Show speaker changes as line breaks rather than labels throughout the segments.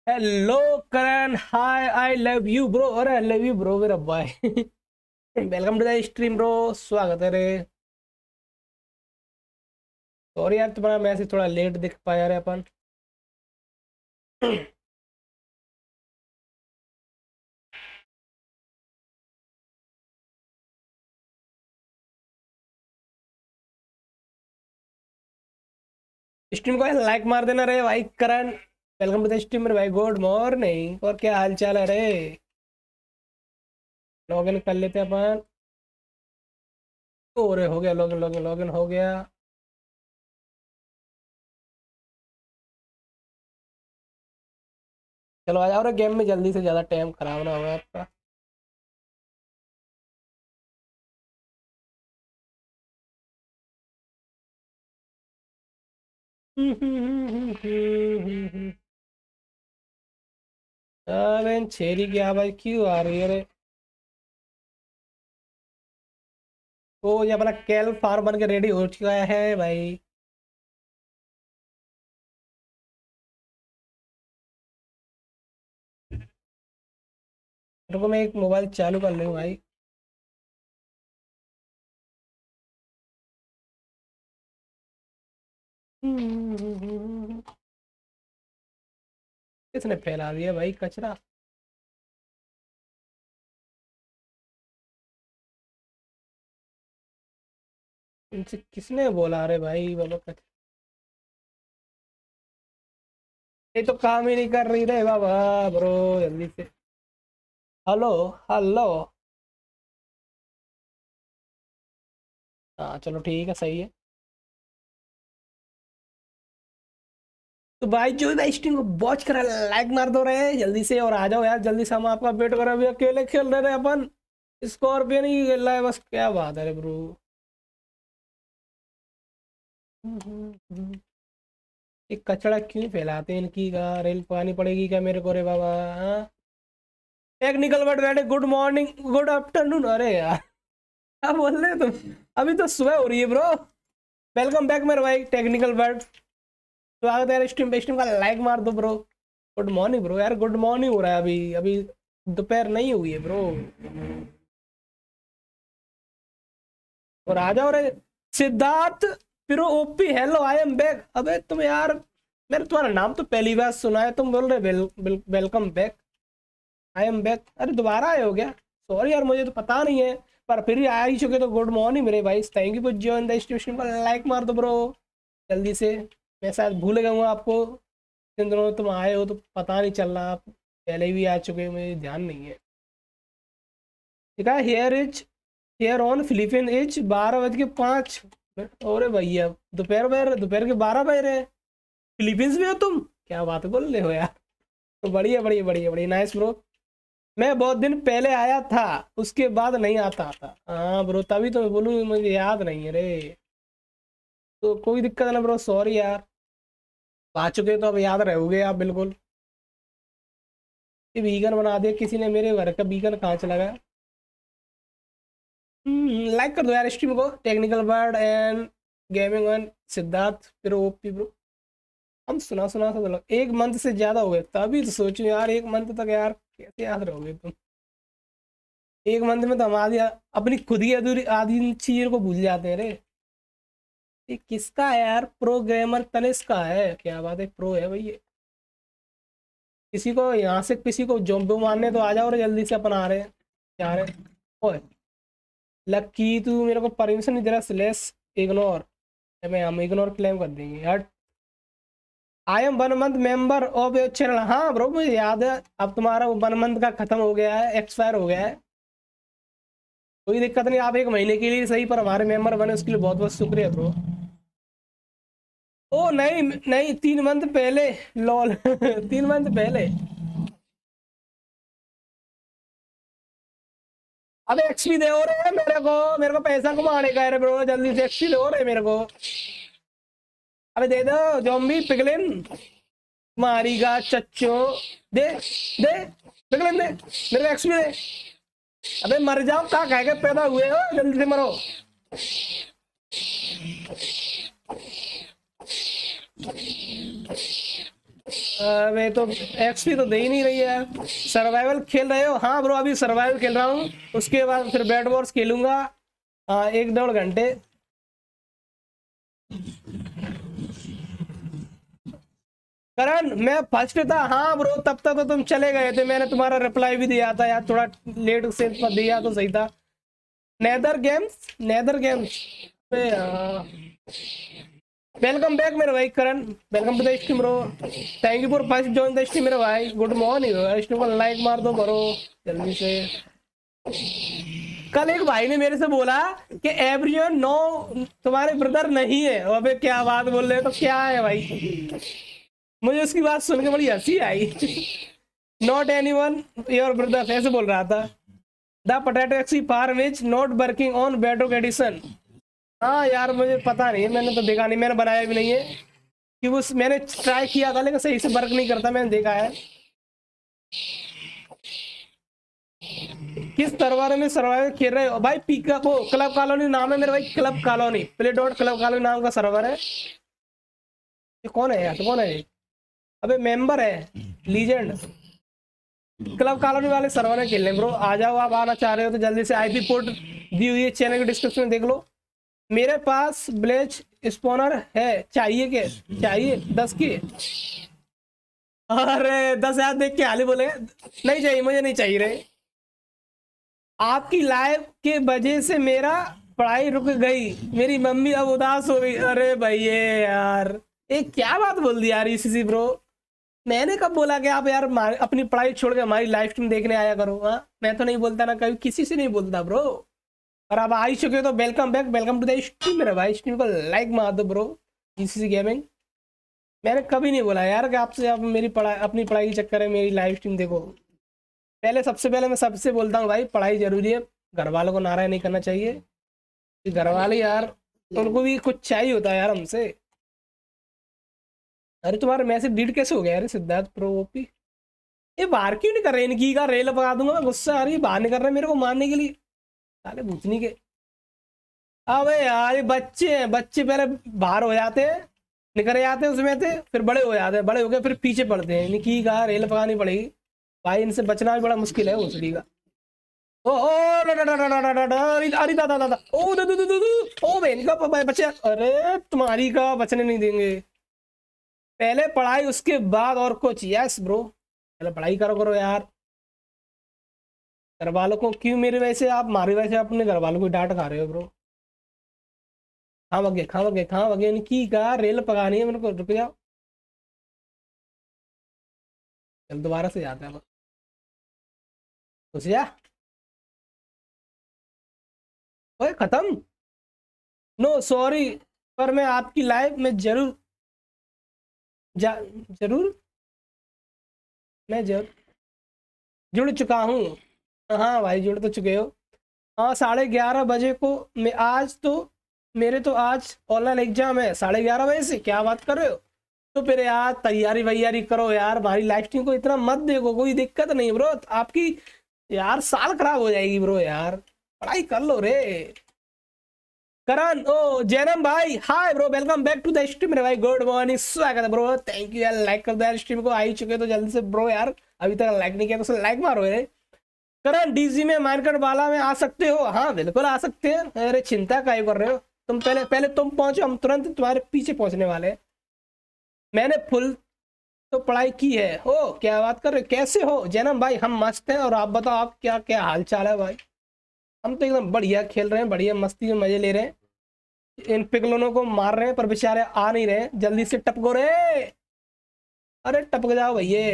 Hello Karan, hi, I love you bro. अरे I love you bro मेरा भाई। Welcome to the stream bro, स्वागत है रे। सॉरी यार, तुम्हारा मैसेज थोड़ा लेट दिख पाया रे अपन। स्ट्रीम को लाइक मार देना रे भाई Karan. Welcome to the stream रे भाई, गुड मॉर्निंग। और क्या हाल चाल है रे? लॉगिन कर लेते हैं अपन। ओ रे, हो गया लॉगिन, लॉगिन लॉगिन हो गया। चलो आ जाओ रे गेम में जल्दी से, ज़्यादा टाइम खराब ना होगा आपका। अरे छेरी की आवाज क्यों आ रही है रे? ओ ये अपना कैल फार बन के रेडी हो चुका है भाई। रुको, मैं एक मोबाइल चालू कर लूँ भाई। किसने फैला दिया भाई कचरा? इनसे किसने बोला रे भाई बाबा कचरा? ये तो काम ही नहीं कर रही रे बाबा। ब्रो जल्दी से। Hello, hello. हाँ चलो ठीक है, सही है। तो भाई जो भी भाई स्ट्रीम को वॉच करा, लाइक मार दो रहे जल्दी से, और आ जाओ यार जल्दी से। हम आपका वेट कर रहे हैं। अभी अकेले खेल रहे थे अपन। स्कॉर्पियन ही खेल रहा है बस, क्या बात है रे ब्रो। ये कचरा क्यों फैलाते हैं इनकी का? रेल पानी पड़ेगी क्या मेरे को रे बाबा? हाँ? टेक्निकल वर्ड बैठे, गुड मॉर्निंग, गुड आफ्टरनून। अरे यार क्या बोल रहे हो तुम? अभी तो सुबह हो रही है ब्रो। वेलकम बैक मेरे भाई, टेक्निकल वर्ड। स्वागत है यार स्ट्रीम पे। स्ट्रीम का लाइक मार दो ब्रो। गुड मॉर्निंग ब्रो, यार गुड मॉर्निंग हो रहा है अभी अभी। दोपहर नहीं हुई है ब्रो। और आ जाओ रे सिद्धार्थ। फिर OP, hello I am back. अबे तुम यार, मैंने तुम्हारा नाम तो पहली बार सुना है। तुम बोल रहे welcome back, I am back. अरे दोबारा आए हो क्या? सॉरी यार, मुझे तो पता नहीं है। पर फिर भी आ ही चुके तो गुड मॉर्निंग मेरे भाई। Thank you for join the stream पर। लाइक मार दो ब्रो जल्दी से। मैं शायद भूल गया हूँ आपको। जिन दिनों में तुम आए हो तो पता नहीं चल रहा, आप पहले भी आ चुके हो, मुझे ध्यान नहीं है। ठीक है, here is, here on Philippine is 12:05। अरे भैया, दोपहर के 12 बज रहे हैं। फिलीपींस में हो तुम? क्या बात बोल रहे हो यार। तो बढ़िया बढ़िया बढ़िया बढ़िया, नाइस ब्रो। मैं बहुत दिन पहले आया था, उसके बाद नहीं आता था। हाँ ब्रो, तभी तो मैं बोलूँ, मुझे याद नहीं है रे। तो कोई दिक्कत ना ब्रो, सॉरी यार। आ चुके तो अब याद रहोगे आप बिल्कुल। ये बीगन बना दिया किसी ने, मेरे घर का बीगन कहाँ चला गया? लाइक कर दो यार स्ट्रीम को। Technical word and gaming one Siddharth, फिर ओपी ब्रो। हम सुना सुना सा तो एक मंथ से ज्यादा हो गए, तभी तो सोचो यार, एक मंथ तक यार कैसे याद रहोगे तुम? एक मंथ में तो हम आधी अपनी खुद ही अधूरी आधी चीज को भूल जाते हैं रे। ये किसका है यार? प्रोग्रामर तनिष्क का है, क्या बात है, प्रो है भाई ये। किसी को यहाँ से किसी को जोम्बो मारने तो आ जाओ रे जल्दी से, अपन आ रहे हैं। क्या रहे? ओए लक्की, तू मेरे को परमिशन नहीं दे रहा, स्लेस इग्नोर। मैं हम इग्नोर क्लेम कर देंगे यार। I am 1 month member of your channel. हाँ ब्रो मुझे याद है। अब तुम्हारा वो 1 मंथ का खत्म हो गया है, एक्सपायर हो गया है। कोई दिक्कत नहीं, आप 1 महीने के लिए सही, पर हमारे मेंबर बने उसके लिए बहुत बहुत शुक्रिया ब्रो। ओ नहीं नहीं, 3 मंथ पहले। लॉल। 3 मंथ पहले। अबे एक्सपी दे हो रहे हैं मेरे को पैसा कमाने का है रे ब्रो, जल्दी से एक्सपी दे हो रहे मेरे को। अबे दे दो जॉम्बी पिगलिन, मारीगा चच्चो। दे दे पिगलिन दे, मेरे को एक्सपी दे। अबे मर जाओ, कहाँ कह के पैदा हुए हो, जल्दी से मरो। वे तो एक्सपी तो दे ही नहीं रही है। सर्वाइवल खेल रहे हो? हाँ ब्रो अभी सर्वाइवल खेल रहा हूँ, उसके बाद फिर बैड वॉर्स खेलूंगा 1-1.5 घंटे। करण मैं फर्स्ट था। हाँ ब्रो तब तक तो तुम चले गए थे, मैंने तुम्हारा रिप्लाई भी दिया था यार, थोड़ा लेट से दिया तो सही था। नेदर गेम्स, नेदर गेम्स पे वेलकम बैक मेरे भाई Karan, welcome to the stream bro, thank you for first join the stream मेरे भाई, गुड मॉर्निंग। स्ट्रीम को लाइक मार दो ब्रो जल्दी से। कल एक भाई ने मेरे से बोला कि एवरीवन नो तुम्हारे ब्रदर नहीं है। अबे क्या बात बोल रहे हो, तो क्या है भाई? मुझे उसकी बात सुन के बड़ी हंसी आई। Not any one your brother ऐसे बोल रहा था। The potato XP farm is not working on bedrock edition. हाँ यार मुझे पता नहीं, मैंने तो देखा नहीं, मैंने बनाया भी नहीं है कि उस मैंने ट्राई किया था लेकिन सही से वर्क नहीं करता, मैंने देखा है। किस सर्वर में सर्वाइवल खेल रहे हो भाई? पीका वो क्लब कॉलोनी नाम है मेरे भाई, club colony, play dot club colony नाम का सर्वर है। ये कौन है यार, तो कौन है ये? अबे मेंबर है लीजेंड, क्लब कॉलोनी वाले सर्वर में खेलने ब्रो। आ जाओ, आप आना चाह रहे हो तो जल्दी से आईपी पोर्ट दी हुई है चैनल के डिस्क्रिप्शन में देख लो। मेरे पास ब्लेच स्पॉनर है, चाहिए के? चाहिए 10 की? अरे 10,000 देख के हाली बोले नहीं चाहिए, मुझे नहीं चाहिए रे। आपकी लाइव के वजह से मेरा पढ़ाई रुक गई, मेरी मम्मी अब उदास हो गई। अरे भैया यार ये क्या बात बोल दी यार इसी ब्रो। मैंने कब बोला कि आप यार अपनी पढ़ाई छोड़ के हमारी लाइव स्ट्रीम देखने आया करो? हाँ मैं तो नहीं बोलता ना, कभी किसी से नहीं बोलता ब्रो। और आप आ ही चुके हो तो welcome back, welcome to the stream मेरे भाई। स्ट्रीम को लाइक मार दो ब्रो, जीसीसी गेमिंग। मैंने कभी नहीं बोला यार कि आपसे आप मेरी पढ़ाई, अपनी पढ़ाई के चक्कर में मेरी लाइव स्ट्रीम देखो। पहले सबसे पहले मैं सबसे बोलता हूँ भाई पढ़ाई जरूरी है, घर वालों को नाराज नहीं करना चाहिए। घर वाले यार उनको भी कुछ चाहिए होता है यार हमसे। अरे तुम्हारा मैसेज डिलीट कैसे हो गया यार सिद्धार्थ प्रो ओपी? ये बाहर क्यों नहीं कर रहे? इनकी का रेल पका दूंगा मैं, गुस्सा आ रही है, बाहर नहीं कर रहे मेरे को मारने के लिए साले भूतनी के। अबे यार ये बच्चे हैं, बच्चे पहले बाहर हो जाते हैं, निकल जाते हैं उसमें थे, फिर बड़े हो जाते हैं, बड़े हो गए फिर पीछे पड़ते हैं। इनकी का रेल पकानी पड़ेगी भाई, इनसे बचना भी बड़ा मुश्किल है भोसड़ी का। ओ ओ अरे दादा दादा ओ दो दो दो दो ओ बहन का बच्चे, अरे तुम्हारी का बचने नहीं देंगे। पहले पढ़ाई उसके बाद और कुछ। यस ब्रो पहले पढ़ाई करो करो यार। घर वालों को क्यों मेरे वैसे, आप हमारे वैसे अपने घर वालों को डांट खा रहे हो ब्रो? कहाँ वगे इनकी का रेल पकानी है मेरे को, रुक जाओ। चल दोबारा से जाता है घुस जा। ओए खत्म। नो सॉरी, पर मैं आपकी लाइफ में जरूर जरूर मैं जरूर जुड़ चुका हूँ। हाँ भाई जुड़ तो चुके हो। हाँ 11:30 बजे को मैं आज तो मेरे तो आज ऑनलाइन एग्जाम है 11:30 बजे से। क्या बात कर रहे हो? तो फिर यार तैयारी वैयारी करो यार, हमारी लाइफ स्ट्रीम को इतना मत देखो, कोई दिक्कत नहीं ब्रो। आपकी यार साल खराब हो जाएगी ब्रो, यार पढ़ाई कर लो रे। करण ओ जैनम भाई hi bro, welcome back to the stream मेरे भाई, गुड मॉर्निंग, स्वागत है ब्रो, थैंक यू यार। लाइक कर दो यार, स्ट्रीम को आ ही चुके तो जल्दी से ब्रो यार, अभी तक लाइक नहीं किया तो लाइक मारो रे। करण डीजी में माइनक्राफ्ट वाला में आ सकते हो? हाँ बिल्कुल आ सकते हैं, अरे चिंता काहे कर रहे हो तुम? पहले पहले तुम पहुंचो, हम तुरंत तुम्हारे पीछे पहुंचने वाले हैं। मैंने फुल तो पढ़ाई की है। ओ क्या बात कर रहे हो, कैसे हो जैनम भाई? हम मस्त हैं, और आप बताओ आप क्या क्या हाल चाल है भाई? हम तो एकदम बढ़िया खेल रहे हैं, बढ़िया मस्ती में मजे ले रहे हैं। इन पिगलोनों को मार रहे हैं पर बेचारे आ नहीं रहे, जल्दी से टपको रे। अरे टपक जाओ भैया।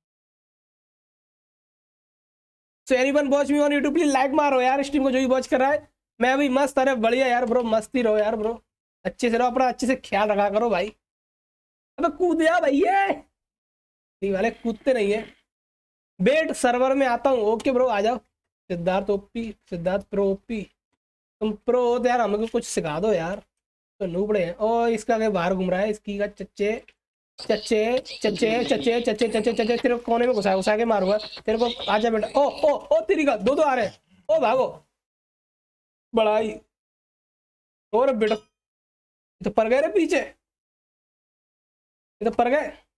So anyone watch me on YouTube please like मारो यार, स्ट्रीम को जो भी वॉच कर रहा है। मैं भी मस्त, अरे बढ़िया यार ब्रो, मस्ती रहो यार ब्रो, अच्छे से रहो, अपना अच्छे से ख्याल रखा करो भाई। अबे कूद जा भैया, नहीं वाले कूदते नहीं है। बेट सर्वर में आता हूँ, ओके ब्रो आ जाओ। Siddharth OP, Siddharth pro OP, तुम प्रो हो तो यार हमको कुछ सिखा दो यार, तो नूबड़े हैं। ओ इसका आगे बाहर घूम रहा है, इसकी का चच्चे चच्चे चच्चे चच्चे चच्चे चच्चे चच्चे, तेरे को कोने में घुसा घुसा के मारूंगा तेरे को। आजा बेटा। ओ ओ ओ तेरी का दो आ रहे हैं, ओ भागो बड़ाई। और बेटा ये तो पर गए रे पीछे, ये तो पर गए।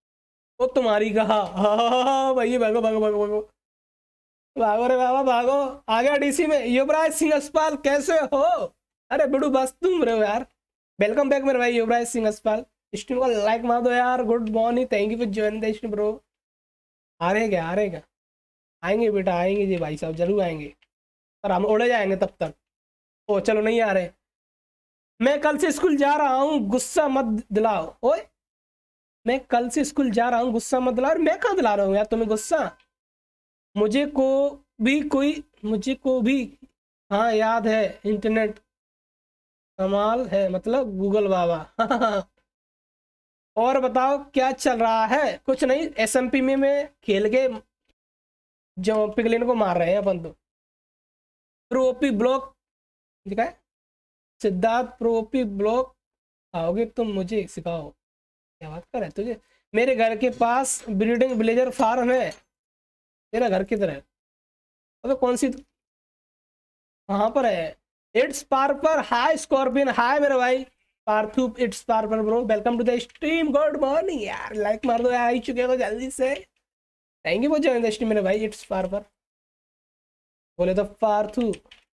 वो तुम्हारी कहा, हाँ भाई भागो भागो भागो भागो भागो रे बाबा भागो। आ गया डीसी में युवराज सिंह अस्पताल, कैसे हो? अरे बिडू बस तुम रहे हो यार। वेलकम बैक मेरे भाई युवराज सिंह अस्पताल। स्ट्रीम को लाइक मार दो यार। Good morning, thank you for joining the stream bro. आ रहे हैं क्या, आ रहे हैं क्या? आएंगे बेटा आएंगे जी भाई साहब, जरूर आएंगे। पर हम उड़े जाएंगे तब तक। ओ चलो नहीं आ रहे। मैं कल से स्कूल जा रहा हूँ, गुस्सा मत दिलाओ। ओए मैं कल से स्कूल जा रहा हूँ, गुस्सा मत दिलाओ। मैं कहाँ दिला रहा हूँ यार तुम्हें गुस्सा? मुझे को मुझे को भी हाँ याद है। इंटरनेट कमाल है, मतलब गूगल बाबा। और बताओ क्या चल रहा है? कुछ नहीं, एसएमपी में मैं खेल के जो पिगलिन को मार रहे हैं अपन तो। प्रोपी ब्लॉक दिखा है सिद्धार्थ, प्रोपी ब्लॉक आओगे तुम मुझे सिखाओ। क्या बात कर रहे हैं तुझे? मेरे घर के पास ब्रीडिंग विलेजर फार्म है। तेरा घर किधर है? अबे कौन सी, कहाँ पर है? It's parper, hi scorpion, hi मेरे भाई Parthu. It's parper bro, welcome to the stream. Good morning यार, लाइक मार दो यार, आ ही चुके हो जल्दी से। Thank you for joining the stream मेरे भाई इट्स पार्पर। बोले तो पार्थू,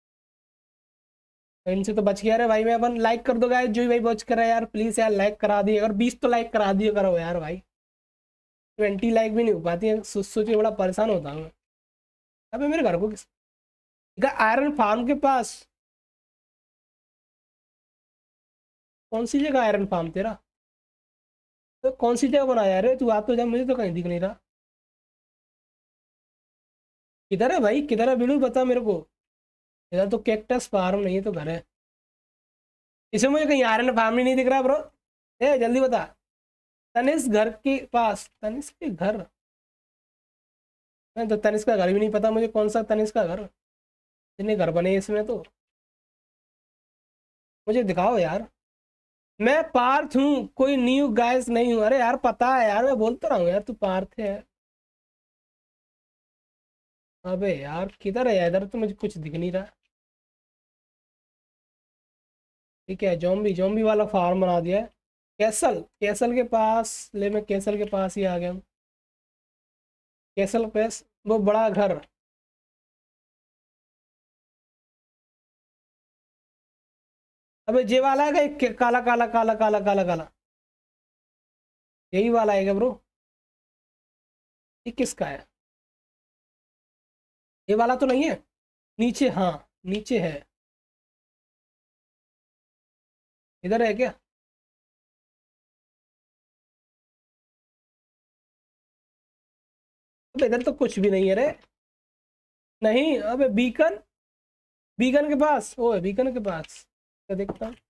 इनसे तो बच गया रे भाई मैं। अपन लाइक कर दो गाइस, जो भी भाई वॉच कर रहा है यार प्लीज यार लाइक करा दिए। अगर 20 तो लाइक करा दिए करो यार भाई। 20 लाइक भी नहीं हो पाती है, सोच के बड़ा परेशान होता हूँ मैं। अबे मेरे घर को किस आयरन फार्म के पास? कौन सी जगह आयरन फार्म तेरा? तो कौन सी जगह बनाया रे तू? आ तो जा, मुझे तो कहीं दिख नहीं रहा। किधर है भाई, किधर है बिल्कुल बता मेरे को। इधर तो कैक्टस फार्म नहीं है तो घर है। इसे मुझे कहीं आयरन फार्म ही नहीं दिख रहा ब्रो। ए जल्दी बता। तनिष्क घर के पास, तनिष्क के घर? मैं तो तनिष्क का घर भी नहीं पता मुझे, कौन सा तनिष्क का घर? इतने घर बने इसमें तो। मुझे दिखाओ यार। मैं पार्थ हूँ, कोई न्यू गाइस नहीं हूँ। अरे यार पता है यार, मैं बोलता रहा हूँ यार तू पार्थ है। अबे यार किधर है? इधर तो मुझे कुछ दिख नहीं रहा। ठीक है, जोम्बी जोम्बी वाला फार्म बना दिया है। कैसल, कैसल के पास ले, मैं कैसल के पास ही आ गया हूँ। कैसल पेस, वो बड़ा घर। अबे जे वाला है क्या? काला काला काला काला काला काला, यही वाला है क्या ब्रो? ये किसका है? ये वाला तो नहीं है? नीचे, हाँ नीचे है। इधर है क्या? अबे इधर तो कुछ भी नहीं है रे। नहीं अबे बीकन, बीकन के पास, ओ बीकन के पास क्या देखता हूँ।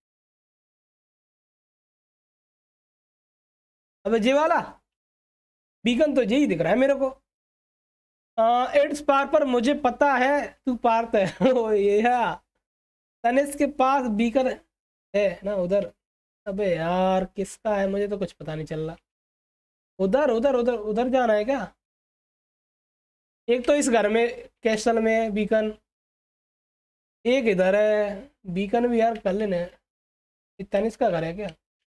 अबे जे वाला बीकन तो यही दिख रहा है मेरे को। इट्स पार पर मुझे पता है तू पार्थ है। ओ ये है। तनिष्क के पास बीकन है ना उधर। अबे यार किसका है, मुझे तो कुछ पता नहीं चल रहा। उधर उधर उधर उधर जाना है क्या? एक तो इस घर में कैसल में है बीकन, एक इधर है बीकन भी यार कर लेना है। ये तनिष्क का घर है क्या?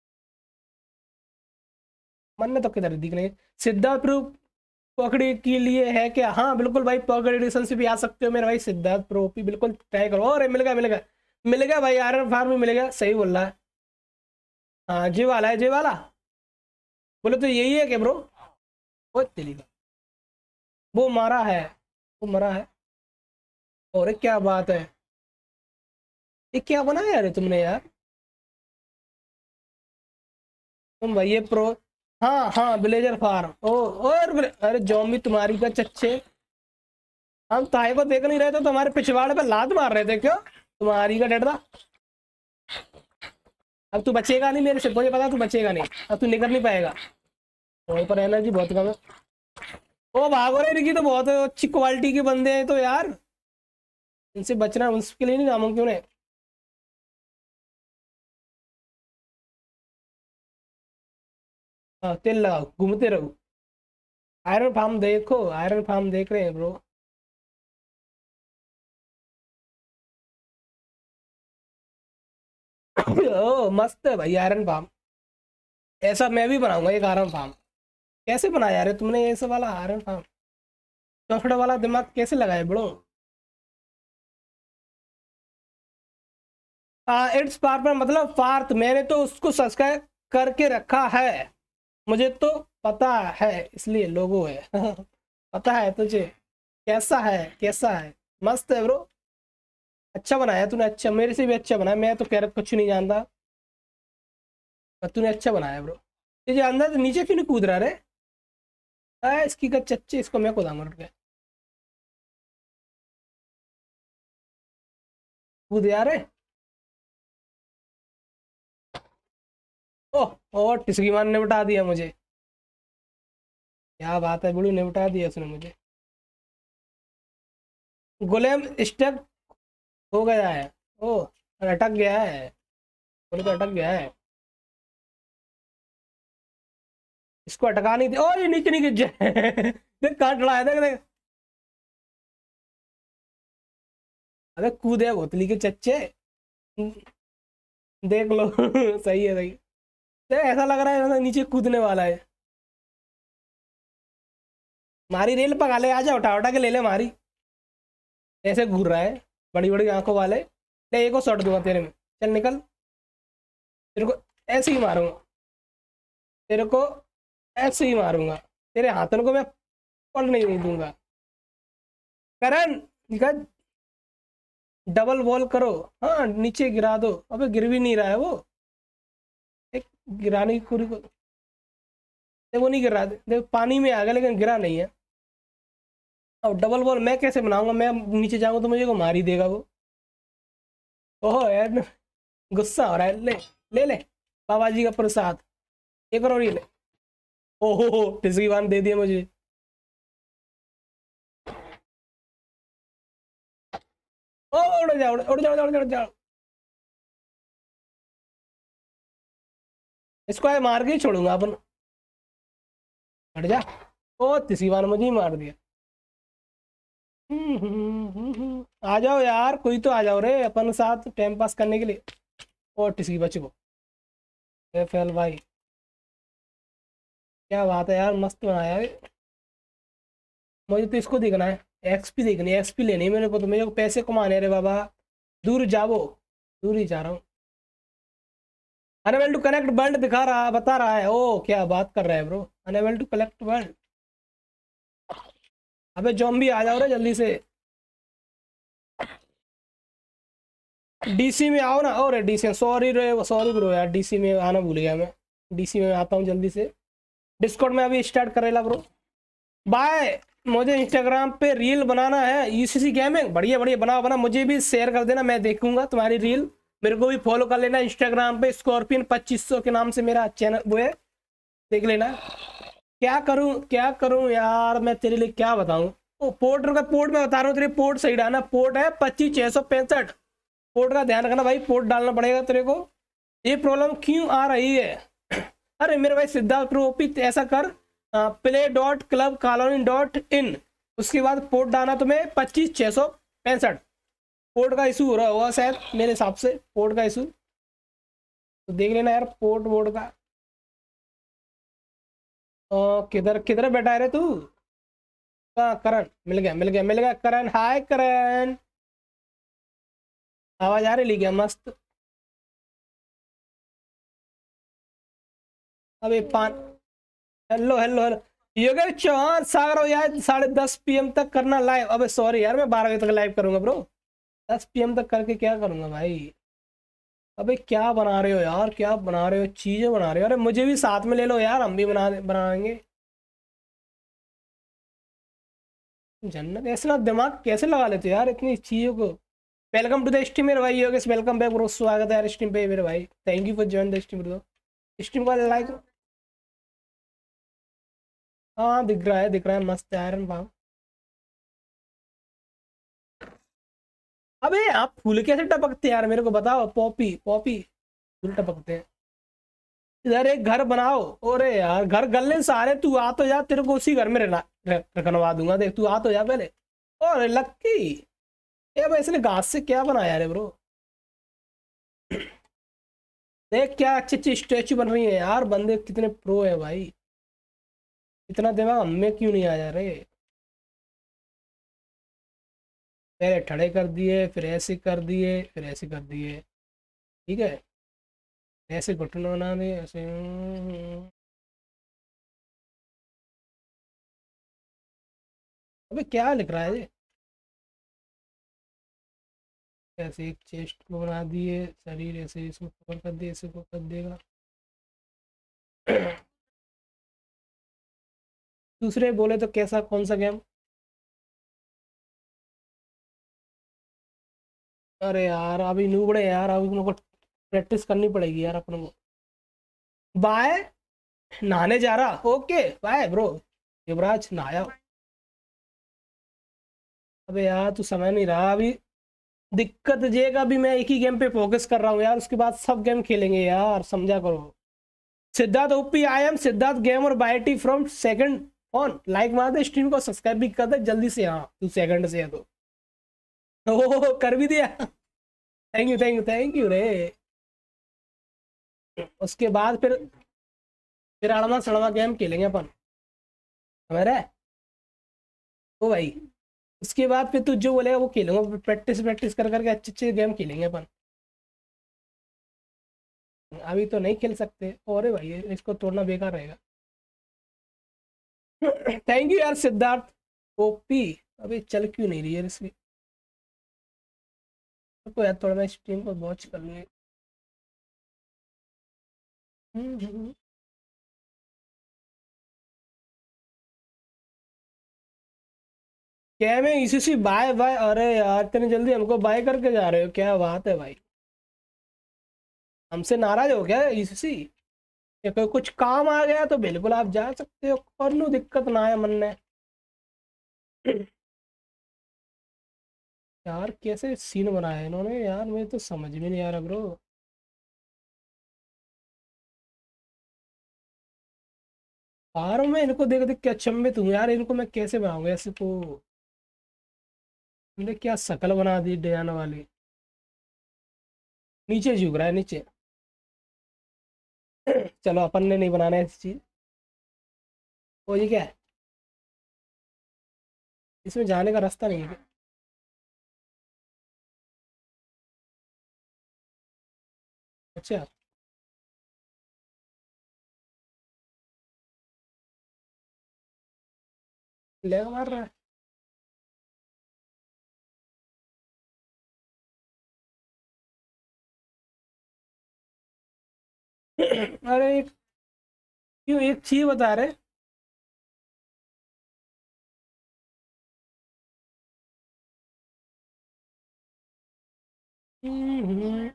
मन में तो किधर दिख नहीं। सिद्धार्थ प्रूफ पकड़ी के लिए है क्या? हाँ बिल्कुल भाई, पकड़ एडिशन से भी आ सकते हो मेरे भाई। सिद्धार्थ प्रूफ भी बिल्कुल ट्राई करो। अरे मिल गया मिल गया मिल गया भाई, आयरन फार्म में मिल गया, सही बोल रहा है। हाँ जी वाला है, जी वाला। बोले तो यही है क्या ब्रो? वो तेरी का, वो मारा है, वो मरा है। और क्या बात है, ये क्या बनाया यार तुमने यार? तुम भाई ये प्रो, हाँ हाँ ब्लेजर फार्म। ओ और अरे जॉम्बी तुम्हारी का चच्चे, हम ताए को देख नहीं रहे थे तो हमारे पिछवाड़े पे लात मार रहे थे क्यों? तुम्हारी का डर था। अब तू बचेगा नहीं मेरे से, मुझे पता तू बचेगा नहीं। अब तू निकल नहीं पाएगा। वहीं पर एनर्जी बहुत कम है। ओ भागो रे, इनकी तो बहुत अच्छी क्वालिटी के बंदे हैं तो यार, इनसे बचना मुश्किल ही नहीं नामुमकिन है। हाँ तेल लगाओ, घूमते रहो। आयरन फार्म देखो, आयरन फार्म देख रहे हैं ब्रो। ओ मस्त है भाई आयरन फार्म। ऐसा मैं भी बनाऊंगा एक आयरन फार्म। कैसे बनाया यार तुमने ये सब वाला आयरन फार्म, चौसठ वाला दिमाग कैसे लगाए ब्रो? इट्स पार्पर मतलब पार्थ, मैंने तो उसको सब्सक्राइब करके रखा है, मुझे तो पता है इसलिए लोगो है। पता है तुझे? कैसा है, कैसा है? मस्त है ब्रो, अच्छा बनाया तूने, अच्छा मेरे से भी अच्छा बनाया, मैं तो कह कुछ नहीं जानता, पर तूने अच्छा बनाया ब्रो। ये जो अंदर नीचे क्यों नहीं कूद रहा रे? इसकी का चच्चे, इसको मैं कूदा मर गया, कूद यार रे। ओह, और टिसकी मान ने बता दिया मुझे, क्या बात है, बड़ू ने बता दिया उसने मुझे। गुलेम स्टक हो गया है, ओ अटक गया है, बोले तो अटक गया है, इसको अटका नहीं दे, और ये नीचे नहीं गिर जाए। देख काट रहा है, देख देख, अबे कूदे बोतली के चच्चे, देख लो। सही है, सही। देख ऐसा लग रहा है जैसे नीचे कूदने वाला है। मारी रेल पका ले, आजा उठा उठा के ले ले मारी, ऐसे घूर रहा है, बड़ी बड़ी आंखों वाले। ले एक और शॉट दूंगा तेरे में, चल निकल, तेरे को ऐसे ही मारूंगा, तेरे को ऐसे ही मारूंगा, तेरे हाथों को मैं पढ़ नहीं दूंगा। करण निकल, डबल बॉल करो, हाँ नीचे गिरा दो, अबे गिर भी नहीं रहा है वो, एक गिराने की पूरी को, वो नहीं गिर रहा, देख पानी में आ गया लेकिन गिरा नहीं है। अब डबल बॉल मैं कैसे बनाऊंगा, मैं नीचे जाऊंगा तो मुझे को मार ही देगा वो। ओहो यार, गुस्सा हो रहा है, ले ले ले, बाबा जी का प्रसाद, एक और ये ले। ओहो, टिजगीवान दे दिया मुझे। ओ उड़ जाओ उड़ जाओ उड़ जाओ उड़ जाओ, इसको आए मार के ही छोड़ूंगा अपन, हट जा। ओ तिसीवान मुझे ही मार दिया। आ जाओ यार, कोई तो आ जाओ रे अपन साथ टाइम पास करने के लिए। ओ टिसी बच को, एफएल भाई, क्या बात है यार, मस्त बनाया है। मुझे तो इसको देखना है, एक्सपी देखनी है, एक्सपी लेनी है मेरे को, तो मेरे को पैसे कमाने रे बाबा, दूर जाओ, दूर ही जा रहा हूँ। अनेबल टू कनेक्ट वर्ल्ड दिखा रहा, बता रहा है, ओ क्या बात कर रहा है bro, unable to collect world. अबे जॉम्बी आ जाओ रे जल्दी से, डीसी में आओ ना। और डीसी, सॉरी रे, सॉरी ब्रो यार, डीसी में आना भूल गया मैं, डीसी में आता हूँ जल्दी से, डिस्कॉर्ड में अभी स्टार्ट करेला ब्रो। बाय, मुझे इंस्टाग्राम पे रील बनाना है, यूसीसी गेमिंग, बढ़िया बढ़िया बना बना, मुझे भी शेयर कर देना, मैं देखूंगा तुम्हारी रील, मेरे को भी फॉलो कर लेना इंस्टाग्राम पे, स्कॉर्पियन 2500 के नाम से मेरा चैनल वो है, देख लेना। क्या करूं यार, मैं तेरे लिए क्या बताऊं? ओ पोर्ट का, पोर्ट में बता रहा हूँ तेरे, पोर्ट सही डालना, पोर्ट है 25665, पोर्ट का ध्यान रखना भाई, पोर्ट डालना पड़ेगा तेरे को। ये प्रॉब्लम क्यों आ रही है? अरे मेरे भाई सिद्धार्थ ओपी, ऐसा कर, play.clubcolony.in, उसके बाद पोर्ट डालना तुम्हें 25665, पोर्ट का इशू हो रहा होगा शायद मेरे हिसाब से, पोर्ट का इशू तो देख लेना यार, पोर्ट बोर्ड का। किधर किधर बैठा है रे तू? करण, मिल गया मिल गया मिल गया, करण, हाय करण, आवाज आ रही ली क्या? मस्त। अबे पान, hello hello hello, Yogesh Chauhan Sagar हो यार, 10:30 PM तक करना लाइव। अबे सॉरी यार, मैं 12 बजे तक लाइव करूंगा ब्रो, 10 PM तक करके क्या करूंगा भाई? अबे क्या बना रहे हो यार, क्या बना रहे हो, चीजें बना रहे हो? अरे मुझे भी साथ में ले लो यार, हम भी बनाएंगे। जन्नत, ऐसा ना दिमाग कैसे लगा लेते हो यार इतनी चीजों को। वेलकम टू द स्ट्रीम मेरे भाई योगेश, वेलकम बैक ब्रो, स्वागत है यार स्ट्रीम पे मेरे भाई, thank you for join the stream bro, stream का लाइक। हाँ दिख रहा है मस्त आयरन फार्म। अबे आप फूल कैसे टपकते हैं यार, मेरे को बताओ, पॉपी पॉपी फूल टपकते हैं। इधर एक घर बनाओ, अरे यार घर गले सारे, तू आ तो जा, तेरे को उसी घर में रहना, रखनवा दूंगा, देख तू आ तो जा पहले। और लक्की, ये भाई इसने घास से क्या बनाया रे ब्रो? देख क्या अच्छी अच्छी स्टैचू बन रही है यार, बंदे कितने प्रो है भाई। इतना दिमाग हमें क्यों नहीं आ जा रहे। पहले ठड़े कर दिए, फिर ऐसे कर दिए, फिर ऐसे कर दिए। ठीक है, ऐसे घुटने बना दिए ऐसे। अबे क्या लिख रहा है ये। ऐसे एक चेस्ट को बना दिए, शरीर ऐसे इसको कवर कर दिए, इसे को कर देगा। दूसरे बोले तो कैसा, कौन सा गेम। अरे यार अभी नूबड़े यार, अभी मेरे को प्रैक्टिस करनी पड़ेगी यार अपन को। बाय, नहाने जा रहा, ओके बाय ब्रो। युवराज नहाया। अबे यार तू समझ नहीं रहा अभी। दिक्कत ये का, अभी मैं एक ही गेम पे फोकस कर रहा हूँ यार, उसके बाद सब गेम खेलेंगे यार, समझा करो। Siddharth OP, I am Siddharth gamer बायटी फ्रॉम सेकंड ऑन। लाइक मार दे, स्ट्रीम को सब्सक्राइब भी कर दे जल्दी से। हाँ तू सेकंड से है तो। ओह कर भी दिया। Thank you thank you thank you रे। उसके बाद फिर अड़वा सड़वा गेम खेलेंगे अपन, समझ रहा है। ओ भाई, उसके बाद फिर तू जो बोलेगा वो खेलूंगा, प्रैक्टिस प्रैक्टिस कर करके अच्छे अच्छे गेम खेलेंगे अपन। अभी तो नहीं खेल सकते, और भाई इसको तोड़ना बेकार रहेगा। थैंक यू यार सिद्धार्थ ओपी। अभी चल क्यों नहीं रही है इसकी। तो यार थोड़ा मैं स्ट्रीम को वॉच कर लूँ। क्या मैं इसी बाय बाय, अरे यार इतनी जल्दी हमको बाय करके जा रहे हो, क्या बात है भाई। हमसे नाराज हो गया इसी। या कोई कुछ काम आ गया तो बिल्कुल आप जा सकते हो, और नो दिक्कत ना है मन में। यार कैसे सीन बनाया है इन्होंने यार, मुझे तो समझ में नहीं आ रहा ब्रो। आ रहा हूँ मैं, इनको देख देख के अचंभित हूँ यार, इनको मैं कैसे बनाऊंगा ऐसे को। इन्होंने क्या शकल बना दी डिजाइन वाली। नीचे झुक रहा है नीचे। चलो अपन ने नहीं बनाना है ऐसी चीज। वो ये क्या है, इसमें जाने का रास्ता नहीं है क्या? अच्छा। लेग मार रहा है। अरे क्यों, एक चीज बता रहे। हम्म।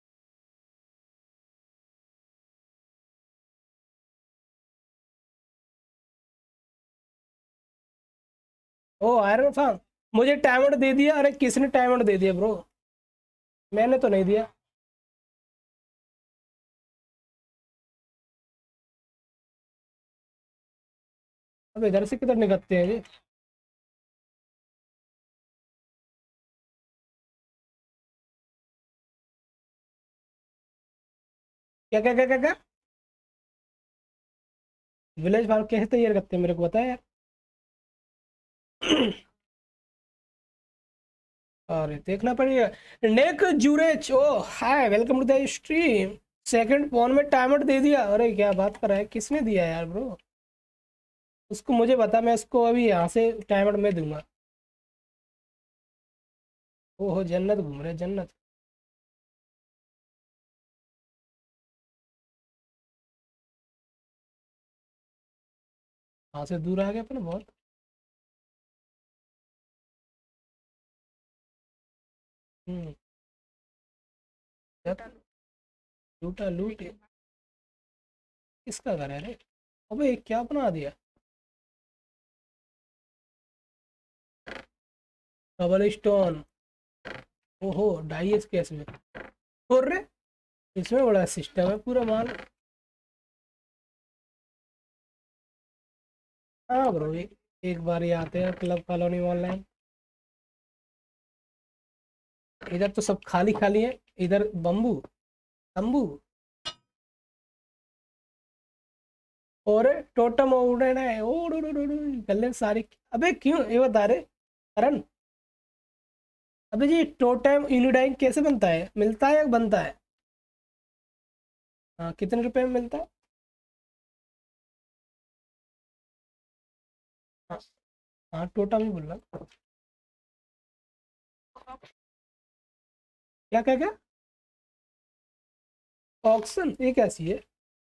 Oh iron farm. मुझे टाइमर दे दिया, अरे किसने टाइमर दे दिया ब्रो। मैंने तो नहीं दिया। अब इधर से किधर निकलते हैं जी। क्या क्या क्या क्या क्या। विलेज फार्म कैसे तैयार करते हैं मेरे को पता है यार। और देखना पड़ेगा। नेक जूरेच, oh hi welcome to the stream. Second phone में टाइमर दे दिया, अरे क्या बात कर रहा है, किसने दिया यार ब्रो। उसको मुझे बता, मैं उसको अभी यहाँ से टाइमर में दूंगा। ओहो जन्नत घूम रहे जन्नत। वहाँ से दूर आ गया अपन बहुत। हम्म। लूटा लूट। किसका घर है रे। अबे क्या बना दिया। Double stone. ओहो डाइस केस में। और रे, इसमें बड़ा सिस्टम है पूरा माल। हाँ ब्रो, एक बार ही आते हैं क्लब कॉलोनी ऑनलाइन। इधर तो सब खाली खाली है। इधर बम्बू, तंबू। और टोटम उड़ना है, गले सारी। अबे क्यों ये बता रहे करण? अबे जी टोटम यूनिडाइन कैसे बनता है, मिलता है या बनता है? हाँ कितने रुपए में मिलता है? हाँ हाँ टोटम ही बोल रहा। क्या क्या क्या? ऑक्सन ये कैसी है?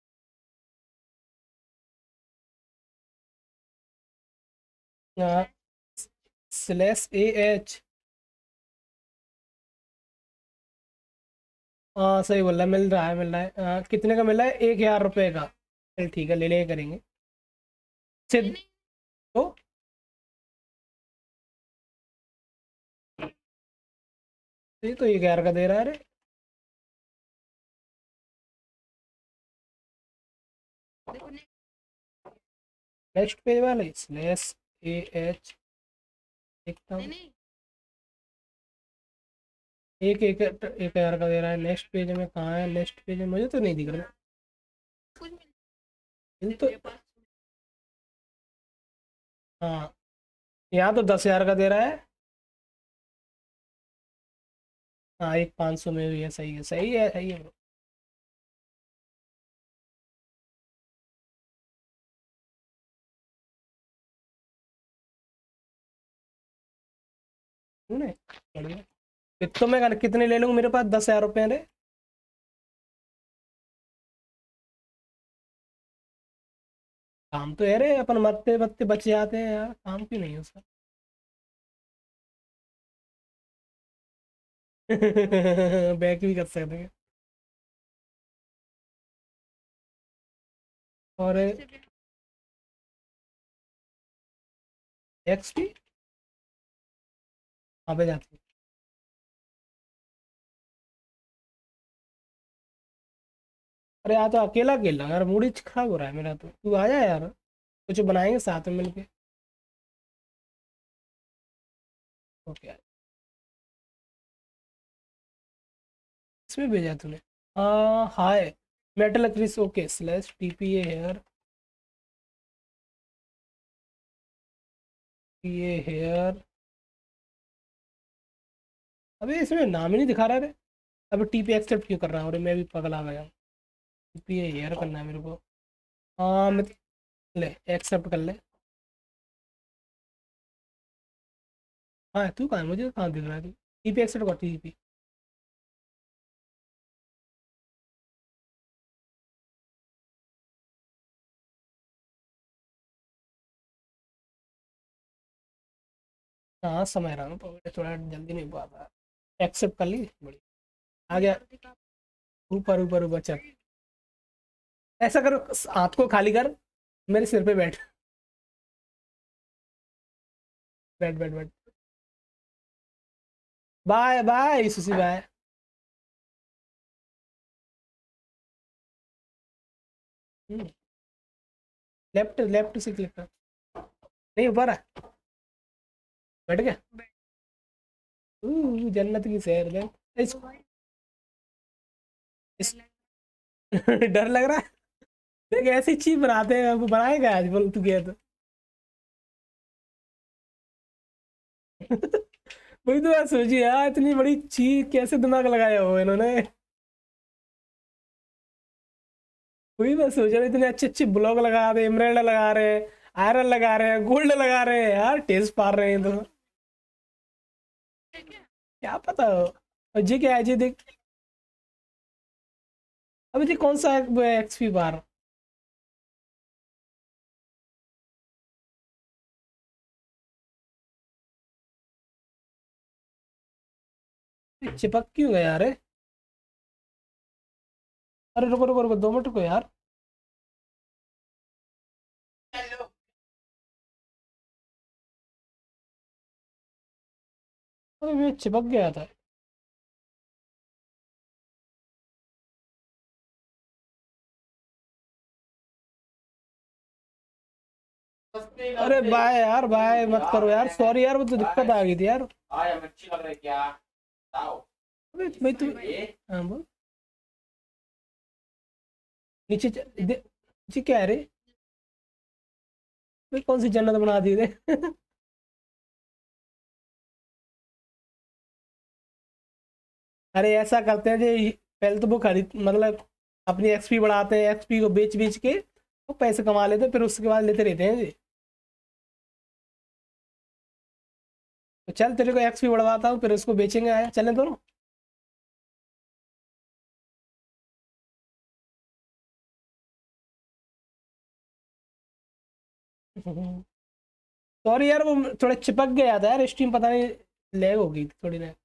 Slash A H. हाँ सही बोल रहा है, मिल रहा है मिल रहा है। कितने का मिला है? 1,000 रुपये का। चल ठीक है, ले ले करेंगे। सिद्ध तो ये तो 1,000 का दे रहा है रे। नेक्स्ट पेज वाले स्लैश ए एच। देखता हूँ। एक हजार का दे रहा है। नेक्स्ट पेज में कहाँ है? नेक्स्ट पेज में मुझे तो नहीं दिख रहा। ये तो हाँ, यहाँ तो 10,000 का दे रहा है। हाँ एक 500 में भी है। सही है सही है सही है bro। तूने बढ़िया। तो मैं कितने ले लूँ? मेरे पास 10,000 रुपये है। काम तो है रे, अपन मरते मरते बच जाते हैं यार, काम क्यों नहीं है उसका? बैक भी कर सकते हैं। और एक्स भी वहाँ पे जाती है। अरे यहाँ तो अकेला अकेला यार, मूड ही खराब हो रहा है मेरा। तो तू आ जा यार, कुछ बनाएंगे साथ में मिलके। ओके। इसमें भेजा है तूने? Hi metal Chris. Okay slash TPA here. ये हेयर। अबे इसमें नाम ही नहीं दिखा रहा है रे। अबे टीपी एक्सेप्ट क्यों कर रहा हूँ? अरे मैं भी पगला गया। टीपीए हेयर करना है मेरे को। हाँ मैं ले एक्सेप्ट कर ले। हाँ तू कहाँ है? मुझे कहाँ दिख रहा है? टीपी एक्सेप्ट कर टीपी। हाँ समय रहा हूँ, तो थोड़ा जल्दी नहीं हुआ था। एक्सेप्ट कर ली, बढ़िया। आ गया। ऊपर ऊपर ऊपर चल। ऐसा कर, हाथ को खाली कर, मेरे सिर पे बैठ। बैठ बैठ बैठ। बाय बाय सुशी बाय। लेफ्ट लेफ्ट से क्लिक कर। नहीं ऊपर है। बैठ गया। जन्नत की सैर ले। इस, इस डर लग रहा है। देख ऐसी चीज बनाते हैं, वो बनाएगा आज बोल तू गया तो। वही तो बात सोची यार, इतनी बड़ी चीज कैसे दिमाग लगाया हो इन्होंने। वही बात सोच रहे, इतने अच्छे अच्छे ब्लॉक लगा रहे, एमराल्ड लगा रहे हैं, आयरन लगा रहे हैं, गोल्ड लगा रहे हैं यार, टेस्ट पार रहे हैं तो। क्या पता हो। और जी क्या है जी देख। अभी जी कौन सा एक्सपी बार? चिपक क्यों गया अरे? अरे रुको रुको रुको 2 मिनट रुको यार। अरे मैं चिपक गया था। अरे बाय यार, बाय मत करो यार, सॉरी यार, वो तो दिक्कत आ गई थी यार। अबे भाई तू। हाँ बोल। नीचे नीचे क्या है रे? कौन सी जन्नत बना दी रे। अरे ऐसा करते हैं जी, पहले तो वो खरीद मतलब अपनी एक्सपी बढ़ाते हैं, एक्सपी को बेच बेच के वो पैसे कमा लेते हैं, फिर उसके बाद लेते रहते हैं जी। तो चल तेरे को एक्सपी बढ़वाता हूँ, फिर उसको बेचेंगे, आया चलें दोनों। सॉरी यार, वो थोड़ा चिपक गया था यार स्ट्रीम, पता नहीं लैग हो गई थी थोड़ी देर।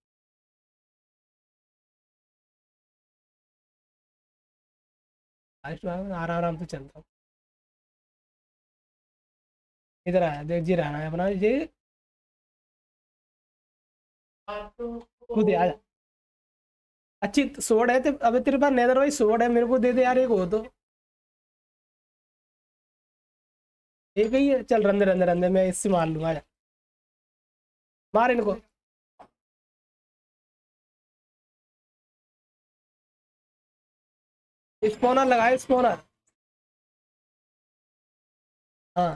आराम आराम से चलता हूँ। इधर आया देख जी, रहना है अपना जी। खुद ही आजा। अच्छी सोड है तो, अबे तेरे पास नेदर वाली सोड है, मेरे को दे दे यार एक हो तो। एक ही है, चल रंदे रंदे रंदे, मैं इससे मार लूंगा, आजा मार इनको। स्पॉनर लगाए, स्पॉनर। हाँ।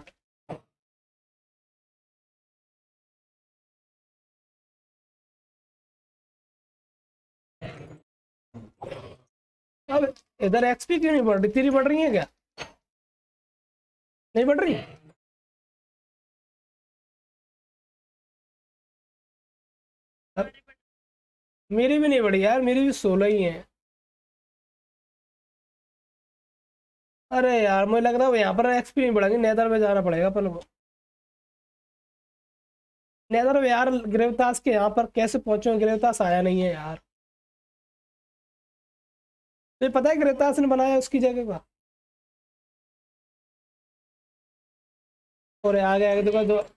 अब इधर एक्सपी क्यों नहीं बढ़ रही, तेरी बढ़ रही है क्या? नहीं बढ़ रही? अब मेरी भी नहीं बढ़ी यार, मेरी भी 16 ही है। अरे यार मुझे लग रहा है यहाँ पर एक्सपी नहीं बढ़ेंगे, नेदर में जाना पड़ेगा अपन को। नेदर में यार ग्रेवतास के यहाँ पर कैसे पहुंचे, ग्रेवतास आया नहीं है यार। तो पता है ग्रेवतास ने बनाया उसकी जगह का। और आगे आगे देखो दो।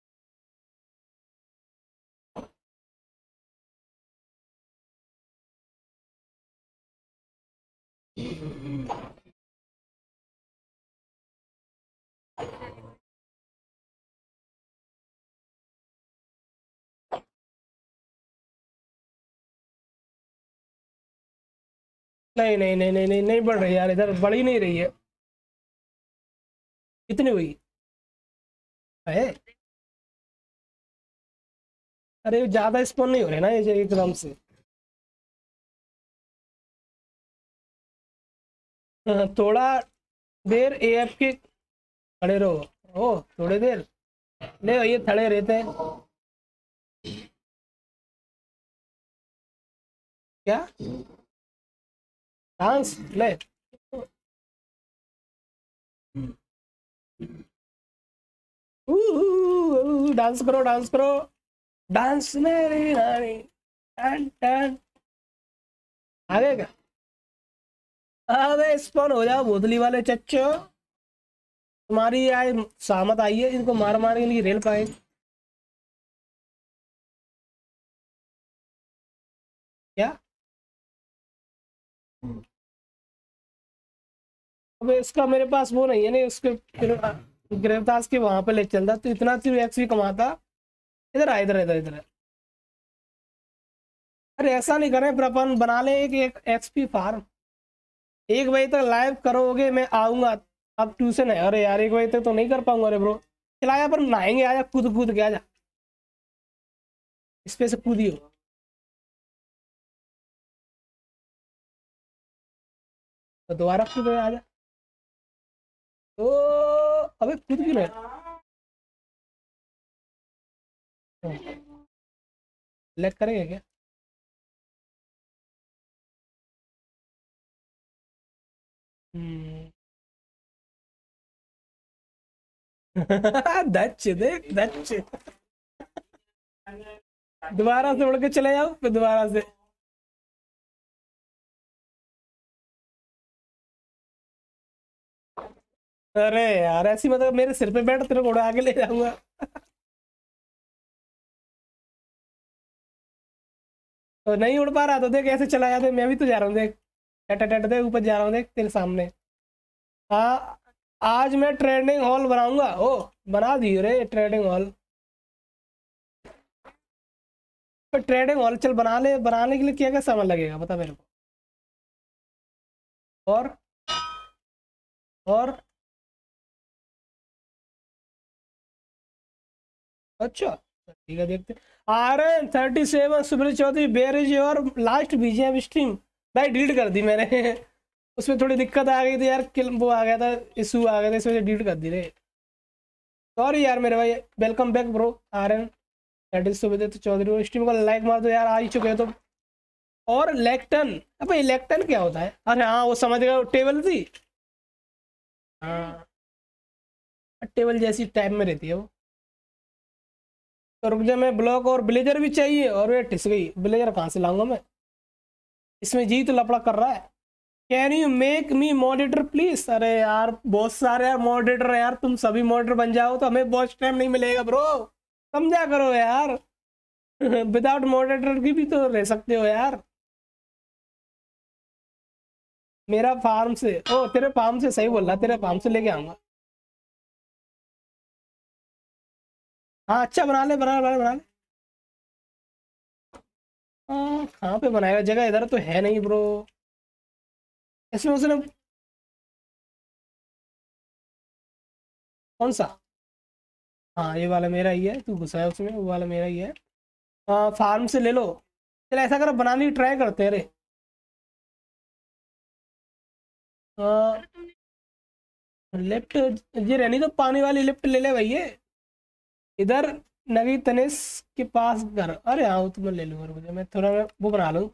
नहीं नहीं नहीं नहीं नहीं नहीं बढ़ रही यार, इधर बढ़ ही नहीं रही है। कितनी हुई है? अरे ज्यादा स्पॉन नहीं हो रहे ना ये एकदम से। हाँ, थोड़ा देर एएफ के खड़े रहो। ओ थोड़ी देर ले, ये खड़े रहते हैं क्या? डांस ले। डांस करो, डांस करो। डांस मेरी रानी। Ton ton. आगे क्या? अबे स्पॉन हो जाओ बोतली वाले चच्चो। तुम्हारी आए सामत आई है, इनको मार मार के लिए रेल पाए। क्या? अबे इसका मेरे पास वो नहीं है ना, उसके फिर ग्रेवतास के वहां पे ले चलता तो इतना तू एक्स भी कमाता। इधर आ, इधर इधर इधर। अरे ऐसा नहीं करें, फिर अपन बना ले एक एक्सपी फार्म। 1 बजे तक लाइव करोगे, मैं आऊंगा। अब ट्यूशन है, अरे यार 1 बजे तक तो नहीं कर पाऊंगा रे ब्रो। चलाया पर नहाएंगे, आजा कूद कूद के आजा। इस पे से कूदियो। तो दोबारा कूद आजा। ओ अबे कूद क्यों रहे? लेग करेंगे क्या? हम्म। दच देख दच। दोबारा से उड़ के चले जाओ, फिर दोबारा से। अरे यार ऐसी मतलब मेरे सिर पे बैठ, तेरे को उड़ा के ले जाऊंगा। तो नहीं उड़ पा रहा तो देख ऐसे चला जाते, मैं भी तो जा रहा हूँ देख। टट टट देख ऊपर जा रहा हूँ, देख तेरे सामने। हाँ। आज मैं ट्रेडिंग हॉल बनाऊंगा। ओ बना दिए रे ट्रेडिंग हॉल। पर ट्रेडिंग हॉल चल बना ले, बनाने के लिए क्या क्या सामान लगेगा बता मेरे को। और और अच्छा ठीक है, देखते। RN37 Subrata Chowdhury, where is your last BGM stream. भाई डिलीट कर दी मैंने उसमें थोड़ी दिक्कत आ गई थी यार, वो आ गया था, इशू आ गया था, इस वजह से डिलीट कर दी रे। सॉरी यार मेरे भाई। Welcome back bro. RN that is Subrata Chowdhury, stream को लाइक मार दो यार, आ ही चुके हैं तो। और लेक्टन, अब इलेक्टन क्या होता है? अरे हाँ वो समझ गया, टेबल थी। हाँ टेबल जैसी टाइप में रहती है वो। तो रुक जा, मैं ब्लॉक और ब्लेजर भी चाहिए, और वे ठिस गई, ब्लेजर कहाँ से लाऊंगा मैं? इसमें जी तो लफड़ा कर रहा है। Can you make me moderator please? अरे यार बहुत सारे यार मॉडरेटर है यार, तुम सभी मॉडरेटर बन जाओ तो हमें बहुत टाइम नहीं मिलेगा ब्रो, समझा करो यार। विदाउट मॉडरेटर की भी तो रह सकते हो यार। मेरा फार्म से, ओ तेरे फार्म से, सही बोल रहा, तेरे फार्म से लेके आऊंगा। हाँ अच्छा बना ले, बना ले। हाँ कहाँ पे बनाएगा, जगह इधर तो है नहीं ब्रो। इसमें उसने कौन सा? हाँ ये वाला मेरा ही है, तू घुसा है उसमें, वो वाला मेरा ही है। हाँ फार्म से ले लो। चल ऐसा करो, बनाने की ट्राई करते हैं रे। लिफ्ट, ये रहनी तो पानी वाली लिफ्ट ले ले भैया। इधर नगी तनिष के पास घर, अरे हाँ वो तो मैं ले लूंगा, रुक जा, मैं थोड़ा वो बना लूँ।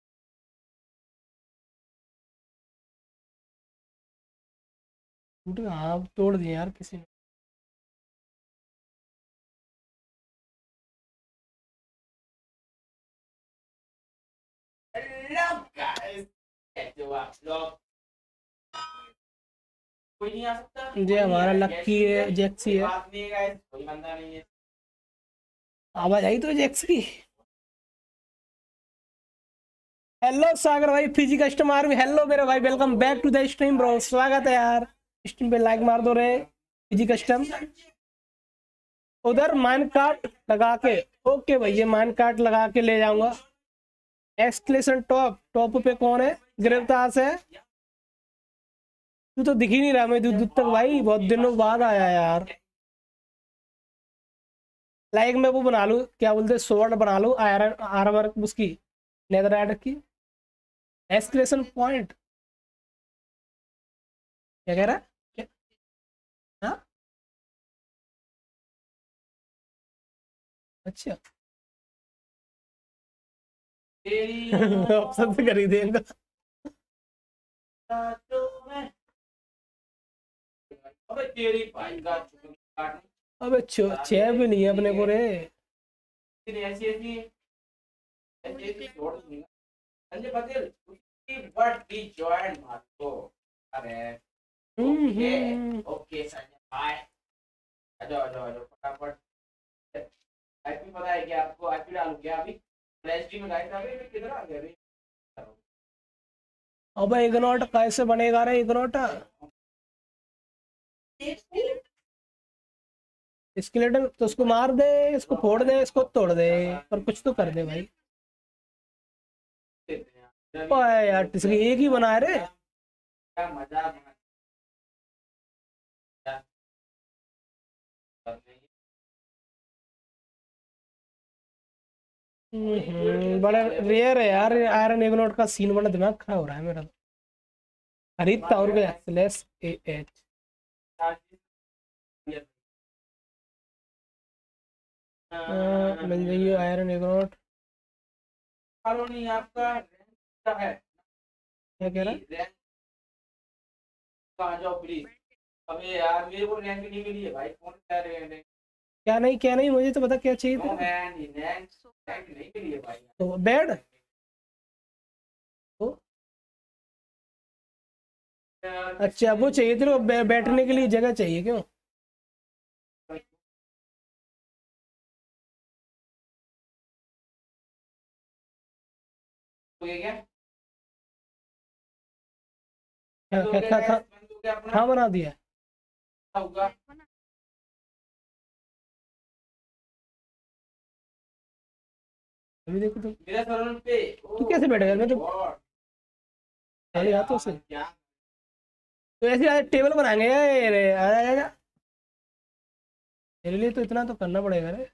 हाँ तोड़ दिए यार किसी ने।
हेलो गाइस, कैसे हो आप लोग? कोई नहीं आ सकता,
ये हमारा लक्की है, जैक्सी है।
बात नहीं है गाइस, कोई बंदा नहीं है।
आवाज आई तो जैक्स की। हेलो सागर भाई, फिजी कस्टमर भी हेलो मेरे भाई, welcome back to the stream bro, स्वागत है यार। स्ट्रीम पे लाइक मार दो रे फिजी कस्टम। उधर माइन कार्ट लगा के, ओके भैया माइन कार्ट लगा के ले जाऊंगा। एक्सक्लेशन टॉप, टॉप पे कौन है? गिरफ्तार से। तू तो दिख ही नहीं रहा, मैं दूर दूर तक भाई, बहुत दिनों बाद आया यार। लाइक मैं वो बना लूँ, क्या बोलते, सोर्ड बना लूँ, आयरन आर्मर उसकी, नेदरराइट की। एक्सक्लेशन पॉइंट क्या कह रहा है? क्या? हाँ अच्छा।
तेरी
ऑप्शन से खरीदेगा।
बातों में, अबे तेरी भाई का चुगली काटनी,
अबे छह भी नहीं है अपने को रे।
तेरी ऐसी ऐसी ऐसी ऐसी छोड़ दूंगा। संजय पटेल उसकी बर्थडे जॉइन मार दो। अरे ओके ओके संजय भाई, आ जाओ आ जाओ आ जाओ फटाफट। आईपी पता है क्या आपको? आईपी डालूं क्या अभी? फ्लैश में गाइस, अभी मैं किधर आ गया अभी?
अबे इग्नोट कैसे बनेगा रे इग्नोट? स्केलेटन तो उसको मार दे, इसको फोड़ दे, इसको तोड़ दे, पर कुछ तो कर दे भाई। ओए यार इसकी एक ही बना है रे।
क्या मजा
बड़ा रेयर है यार आयरन इग्नोट का सीन, बड़ा दिमाग खराब हो रहा है मेरा तो। खरीदता और क्या, स्लैश एच। मिल जाइए आयरन इग्नोट।
कॉलोनी आपका रैंक का है?
क्या कह रहा है?
रैंक कहाँ जाओ प्लीज। अबे यार मेरे को रैंक नहीं मिली है भाई, कौन सा रैंक?
क्या नहीं मुझे तो पता क्या चाहिए
नो
था।
मैन, रैंक रैंक नहीं मिली है भाई।
तो बेड तो, अच्छा वो चाहिए तेरे को, बैठने के लिए जगह चाहिए क्यों?
तो ये क्या
क्या क्या क्या क्या
अपना
हाँ बना दिया।
होगा?
अभी देखो तो,
मेरा सरोन पे
तू कैसे बैठेगा? मैं तो खाली हाथों से।
क्या
तो ऐसे आज टेबल बनाएंगे, ये रे, आजा आजा। मेरे लिए तो इतना तो करना पड़ेगा रे।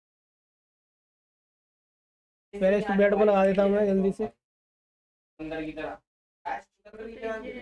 पहले इस बेड को लगा देता हूँ मैं जल्दी से।
अंदर की तरह अंदर की तरह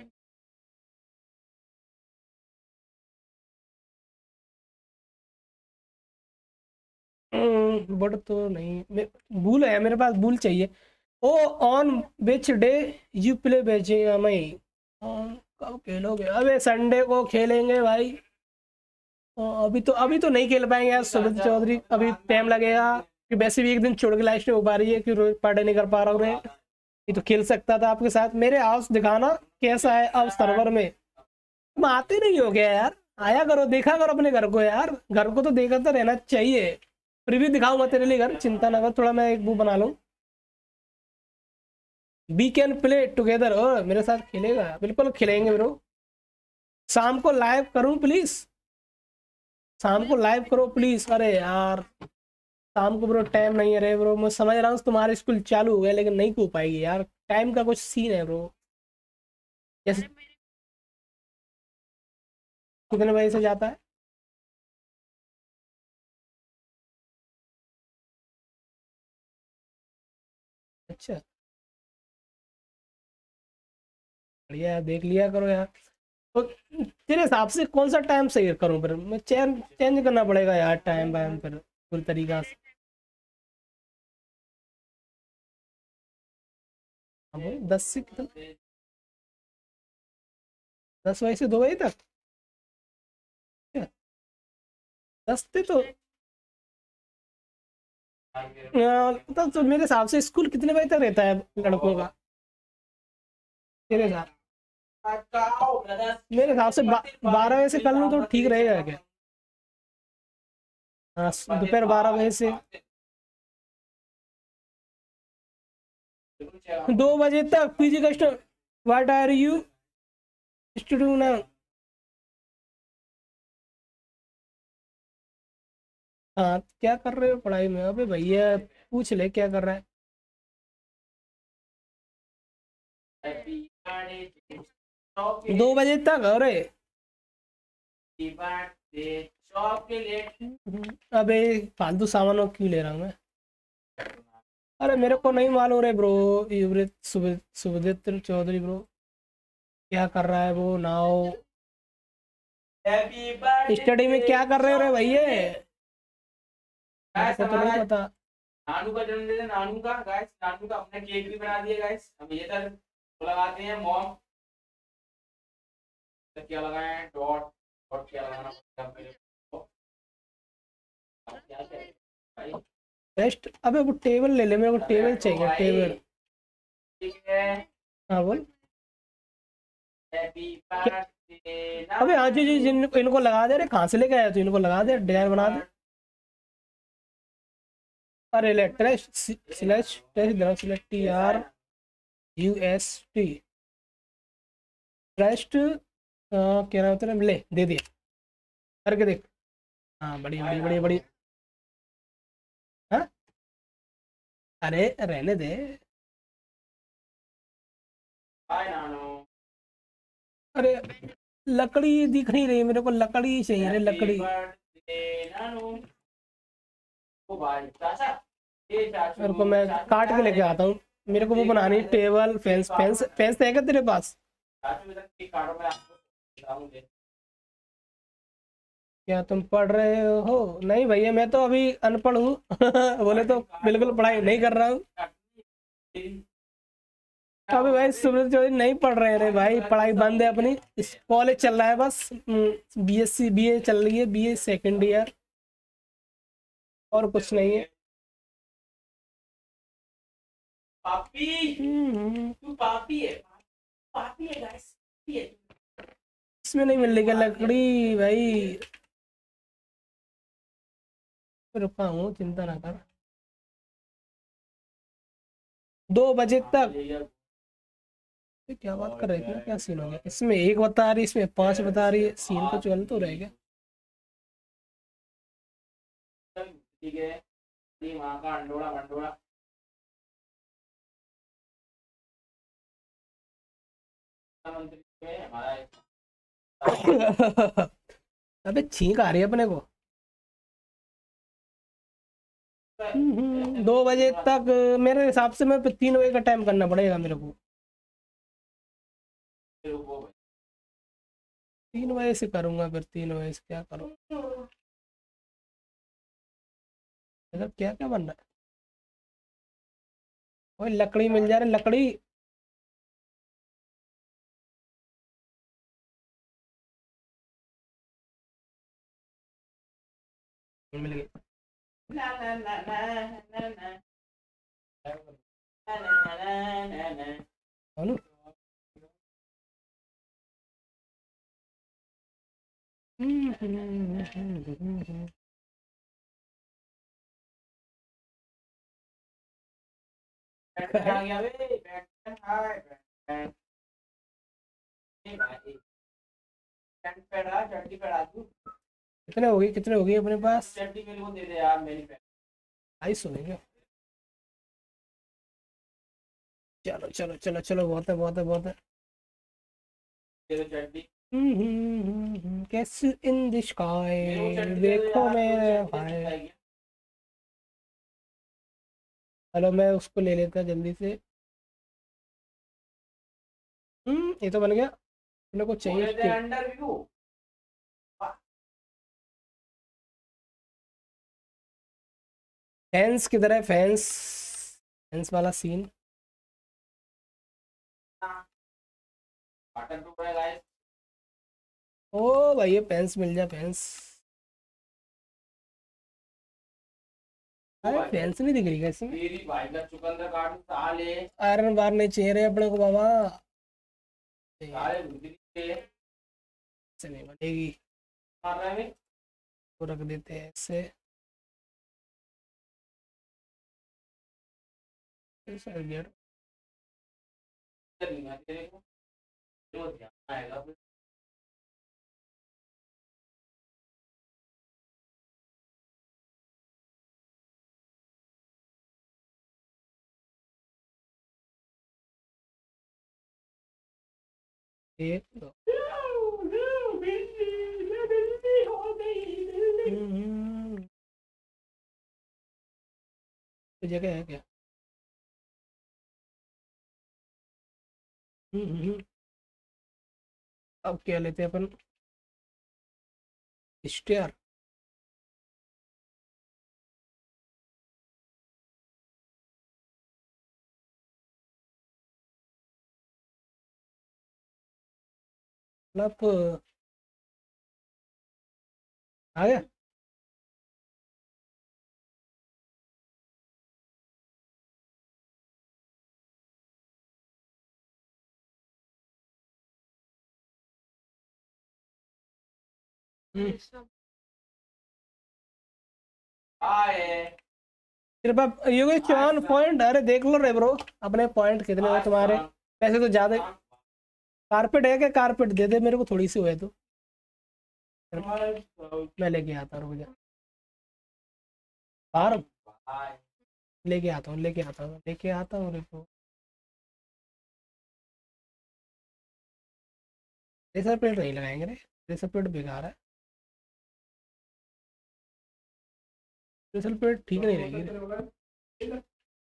बट तो नहीं, बूल है मेरे पास, बूल चाहिए। ओ, on which day you play बेचिंग मई? कब खेलोगे? अबे संडे को खेलेंगे भाई। अभी तो नहीं खेल पाएंगे यार सुमित चौधरी, अभी टाइम लगेगा। कि वैसे भी एक दिन छोड़ के लाइफ में हो पा रही है कि रोज पढ़ाई नहीं कर पा रहा हूँ रे। ये तो खेल सकता था आपके साथ। मेरे हाउस दिखाना कैसा है अब सर्वर में। तुम आते नहीं हो गया यार, आया करो, देखा करो अपने घर को यार, घर को तो देखा तो रहना चाहिए। प्रीव्यू दिखाऊंगा तेरे लिए घर, चिंता ना कर, थोड़ा मैं एक वो बना लूँ। वी कैन प्ले टुगेदर, मेरे साथ खेलेगा? बिल्कुल खेलेंगे ब्रो। शाम को लाइव करूँ प्लीज? शाम को लाइव करो प्लीज। अरे यार शाम को ब्रो टाइम नहीं है रे ब्रो, मैं समझ रहा हूँ तुम्हारे स्कूल चालू हो गया लेकिन नहीं हो पाएगी यार, टाइम का कुछ सीन है ब्रो। जैसे कितने बजे से जाता है? अच्छा, बढ़िया है, देख लिया करो यार। तो तेरे हिसाब से कौन सा टाइम सही करूँ फिर? मैं चेंज चेंज करना पड़ेगा यार टाइम वाइम फिर पूरी तरीका से। हाँ बोल, 10 से कितना? 10 बजे से 2 बजे तक? क्या? 10 से तो तो मेरे हिसाब से स्कूल कितने बजे तक रहता है लड़कों का तेरे हिसाब? मेरे हिसाब से 12 बजे से कर लूँ तो ठीक रहेगा क्या? हाँ, दोपहर 12 बजे से 2 बजे तक पीजी का student. What are you studying now? हाँ, क्या कर रहे हो पढ़ाई में? अबे भैया पूछ ले क्या कर रहा है। 2 बजे तक? अरे अबे फालतू सामानों क्यों ले रहा हूँ मैं? अरे मेरे को नहीं मालूम रे ब्रो। युवराज सुभदित्य चौधरी ब्रो क्या कर रहा है वो नाउ? स्टडी में क्या कर रहे हो रे भैया? मेरे को तो नहीं पता।
नानू का जन्मदिन है, नानू का गाइस, नानू का अपने केक भी बना दिया गाइस। हम ये तक तो लगाते हैं मॉम। तो क्या लगाए? डॉट डॉट क्या लगाना पड़ेगा मेरे को? अब क्या करें भाई?
बेस्ट। अबे वो टेबल ले ले, मेरे को टेबल चाहिए, टेबल।
ठीक है,
हाँ बोल।
हैप्पी
क्या?
बर्थडे
अबे हाँ जी जी, इनको लगा दे रे, कहाँ से लेके आया तू? इनको लगा दे, डिजाइन बना दे। अरे ले trust slash test select T R U S T trust. क्या नाम होता है? ले दे दिया, करके देख। हाँ बड़ी बड़ी बड़ी बड़ी। हाँ, अरे रहने दे।
हाय नानू।
अरे लकड़ी दिख नहीं रही मेरे को, लकड़ी चाहिए रे, लकड़ी।
बर्थडे नानू। ओ भाई चाचा, ये चाचू
मेरे को, मैं
चाचू
काट
क्या
के लेके
है?
आता हूँ। मेरे को वो बनानी टेबल फेंस फेंस फेंस है क्या तेरे पास?
चाचू इधर केक काटो, मैं आपको बताऊंगा।
क्या तुम पढ़ रहे हो? नहीं भैया मैं तो अभी अनपढ़ हूँ। बोले तो बिल्कुल पढ़ाई नहीं कर रहा हूँ। अभी भाई सुब्रत चौधरी नहीं पढ़ रहे रे भाई, पढ़ाई बंद है अपनी। इस कॉलेज चल रहा है बस। बीएससी बीए चल रही है, बीए सेकंड ईयर, और कुछ नहीं है।
पापी, तू पापी है, पापी है गाइस, पापी है।
इसमें नहीं मिल रही लकड़ी भाई। रुका हूँ, चिंता ना कर। 2 बजे तक? ये क्या बात कर रहे थे? क्या सीन हो गया? इसमें 1 बता रही, इसमें 5 बता रही है, सीन कुछ गलत हो रहेगा।
ठीक है, ये वहां का अंडोड़ा मंडोड़ा। मंत्री में हमारा
अबे छींक आ रही है अपने को। 2 बजे तक मेरे हिसाब से मैं 3 बजे का टाइम करना पड़ेगा मेरे को। 3 बजे से करूंगा, फिर 3 बजे से क्या करूँ? मतलब क्या क्या बन रहा है? ओए लकड़ी मिल जा रही, लकड़ी। मिल गई।
ना ना ना ना ना ना ना ना ना ना।
बोलो।
बैटमैन आ गया बे, बैटमैन हाय बैटमैन। ए भाई पैंट पहना, चड्डी पहना तू।
कितने हो गई अपने पास?
चड्डी मेरे को दे दे यार, मेरी पैंट।
250 चलो चलो चलो चलो, बहुत है बहुत है बहुत है।
दे दो चड्डी।
कैस इन द स्काई,
मेरे को चड्डी दे दो
देखो
यार, पूरी
मेरे
चड्डी
भाई।
दिखाएगी।
चलो मैं उसको ले लेता जल्दी से। ये तो बन गया। मेरे को चाहिए
बोले थे
स्टिक।
Under view.
फैंस किधर है? फैंस, फैंस वाला सीन।
बटन टूट रहा है गाइस।
ओ भाई ये फैंस मिल जाए, फैंस।
ओ
अरे
भाई
फैंस नहीं दिख रही कैसे में?
तेरी भाई का चुकंदर काट साले।
आयरन बार नहीं चाहिए रे अपने को बाबा।
साले रुद्री से
ऐसे नहीं बनेगी।
मार रहा है।
तो रख देते हैं ऐसे। ऐसा हो गया।
चल मैं तेरे को जो ध्यान आएगा फिर।
एक दो। तो जगह है क्या? अब क्या लेते हैं अपन? स्टेयर। मतलब आ गया।
आए
तेरे पास ये कोई
आज
54 पॉइंट? अरे देख लो रे ब्रो, अपने पॉइंट कितने हुए
आज
तुम्हारे? वैसे तो ज्यादा। कारपेट है क्या? कारपेट दे दे मेरे को, थोड़ी सी हुए तो। मैं लेके आता, रुक जा। फार्म लेके आता हूँ, लेके आता हूँ, लेके आता हूँ, रुको। रेसर प्लेट नहीं लगाएंगे रे, रेसर प्लेट बेकार है। रेसर प्लेट ठीक नहीं रहेगी रे।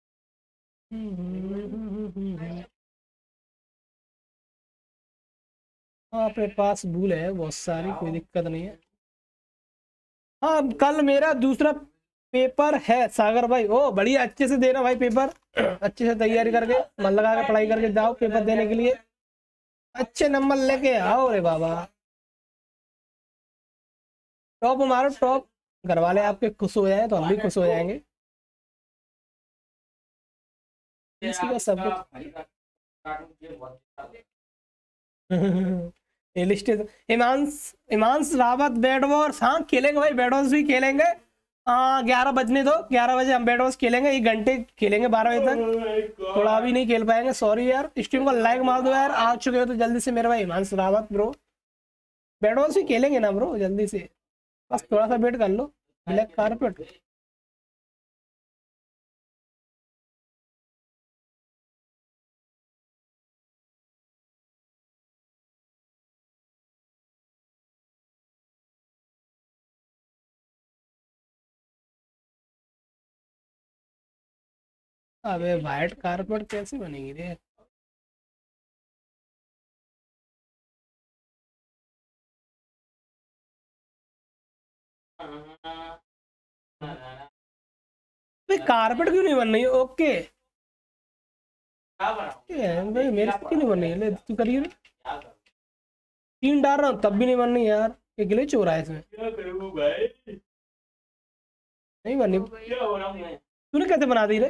हाँ अपने पास भूल है बहुत सारी, कोई दिक्कत नहीं है। हाँ कल मेरा दूसरा पेपर है सागर भाई। ओ बढ़िया, अच्छे से देना भाई पेपर। अच्छे से तैयारी करके, मन लगा के पढ़ाई करके जाओ पेपर देने के लिए। अच्छे नंबर लेके आओ रे बाबा। टॉप मारो टॉप। घर वाले आपके खुश हो जाए तो हम भी खुश हो जाएंगे। इसी का सब कुछ। ये list Imans, Imans Rawat bed wars, हाँ खेलेंगे भाई, बेड वॉर्स भी खेलेंगे। 11 बजने दो, 11 बजे हम बेड वॉर्स खेलेंगे, 1 घंटे खेलेंगे, 12 बजे तक। थोड़ा भी नहीं खेल पाएंगे, सॉरी यार। स्ट्रीम को लाइक मार दो यार, आ चुके हो तो जल्दी से मेरे भाई Imans Rawat bro. Bed wars भी खेलेंगे ना ब्रो जल्दी से, बस थोड़ा सा वेट कर लो। Black carpet. अबे वाइट कारपेट कैसे बनेगी रे? भाई कारपेट क्यों नहीं बन रही? ओके भाई मेरे से क्यों नहीं बन रही है? ले तू करिए ना। 3 डाल रहा हूँ तब भी नहीं बन रही यार, ये ग्लिच हो रहा है इसमें। नहीं बन रही। तूने कैसे बना दी रे?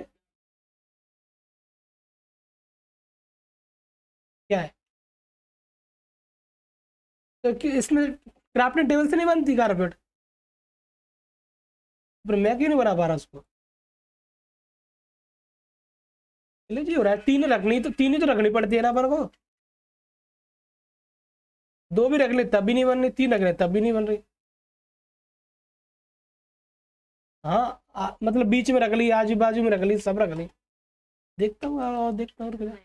क्या है तो कि इसमें क्राफ्टिंग टेबल से नहीं बनती कारपेट? पर मैं क्यों नहीं बना पा रहा उसको? ग्लिच ही हो रहा है। 3 रखनी तो 3 ही तो रखनी पड़ती है ना अपन को। 2 भी रख ले तब भी नहीं बन रही, 3 रख ले तब भी नहीं बन रही। हाँ मतलब बीच में रख ली, आजू बाजू में रख ली, सब रख ली। देखता हूँ और देखता हूँ रुक जा।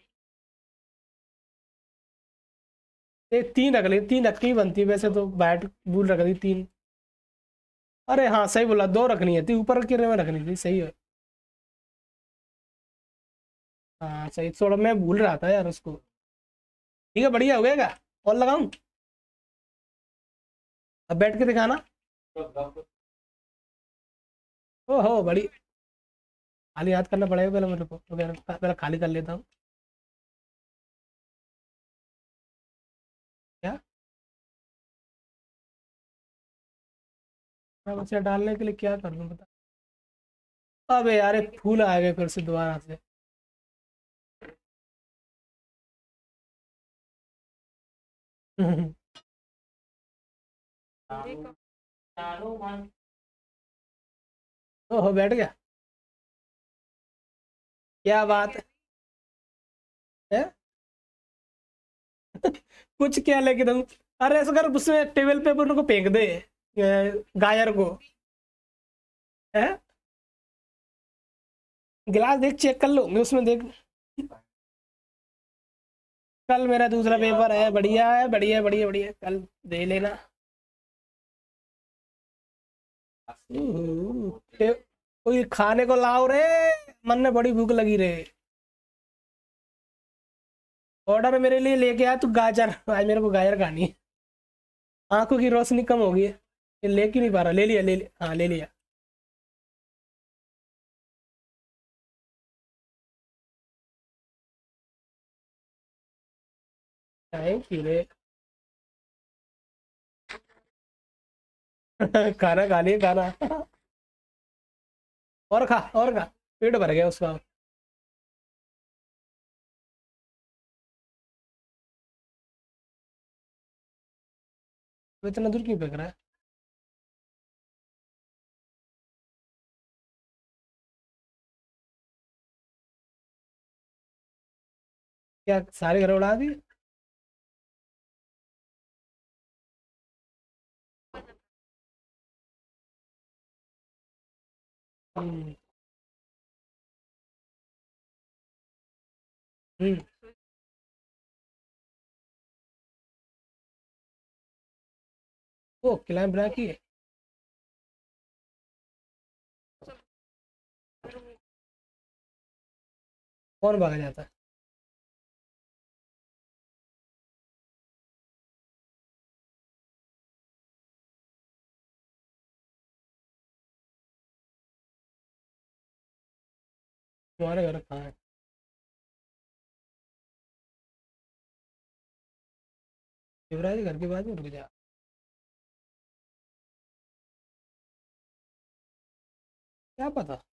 3 रख ली, 3 रख के ही बनती है वैसे तो। बैट बूल रख दी 3। अरे हाँ सही बोला, 2 रखनी है थी, ऊपर के में रखनी थी, सही है। हाँ सही, थोड़ा मैं भूल रहा था यार उसको। ठीक है बढ़िया हो गया क्या? और लगाऊं? अब बैठ के दिखाना। ओहो बड़ी खाली याद करना पड़ेगा पहले मेरे को, तो पहले खाली कर लेता हूँ। क्या मैं बच्चा डालने के लिए क्या कर दूँ बता? अबे यार ये फूल आ गए फिर से दोबारा से। ओहो बैठ गया। क्या बात है? कुछ क्या लेके तुम? अरे ऐसा कर उसमें टेबल पे उनको फेंक दे, गायर को। है गिलास देख चेक कर लो मैं उसमें देख। कल मेरा दूसरा पेपर है, बढ़िया है, बढ़िया बढ़िया बढ़िया, कल दे लेना। कोई खाने को लाओ रे, मन में बड़ी भूख लगी रे। ऑर्डर मेरे लिए लेके आ तू गाजर, आज मेरे को गाजर खानी है। आंखों की रोशनी कम हो गई है, ये लेके नहीं पा रहा। ले लिया ले लिया, हाँ ले लिया। थैंक यू रे। खाना खा लिया खाना। और खा और खा, पेट भर गया उसका। वो इतना दूर क्यों फेंक रहा है? क्या सारे घर उड़ा दी? हम्म हम्म। वो क्लैंप बना की है। कौन भागा जाता है? तुम्हारे घर कहाँ है? शिवराज घर के बाद में रुक जा। क्या पता।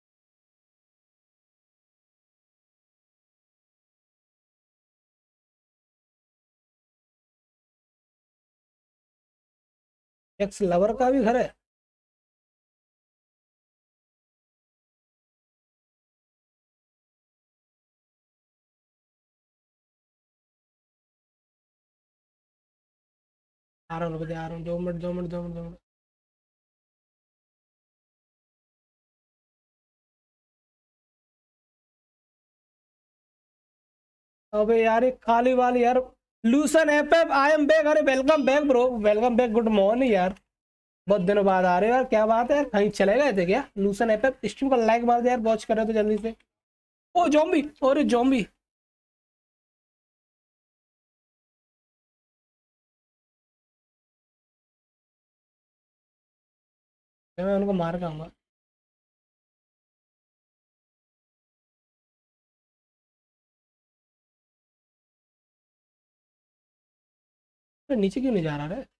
एक्स लवर का भी घर है? आ रहा हूँ रुक जा, आ रहा हूँ, 2 मिनट 2 मिनट 2 मिनट 2 मिनट। अबे यार ये काली वाली यार, लूसन ऐप आई एम बैक। अरे welcome back bro, welcome back, good morning यार। बहुत दिनों बाद आ रहे हो यार, क्या बात है यार, कहीं चले गए थे क्या? लूसन ऐप स्ट्रीम को लाइक मार दे यार, वॉच कर रहे हो तो जल्दी से। ओ जॉम्बी, और जॉम्बी। मैं उनको मार के आऊंगा। अरे नीचे क्यों नहीं जा रहा रे?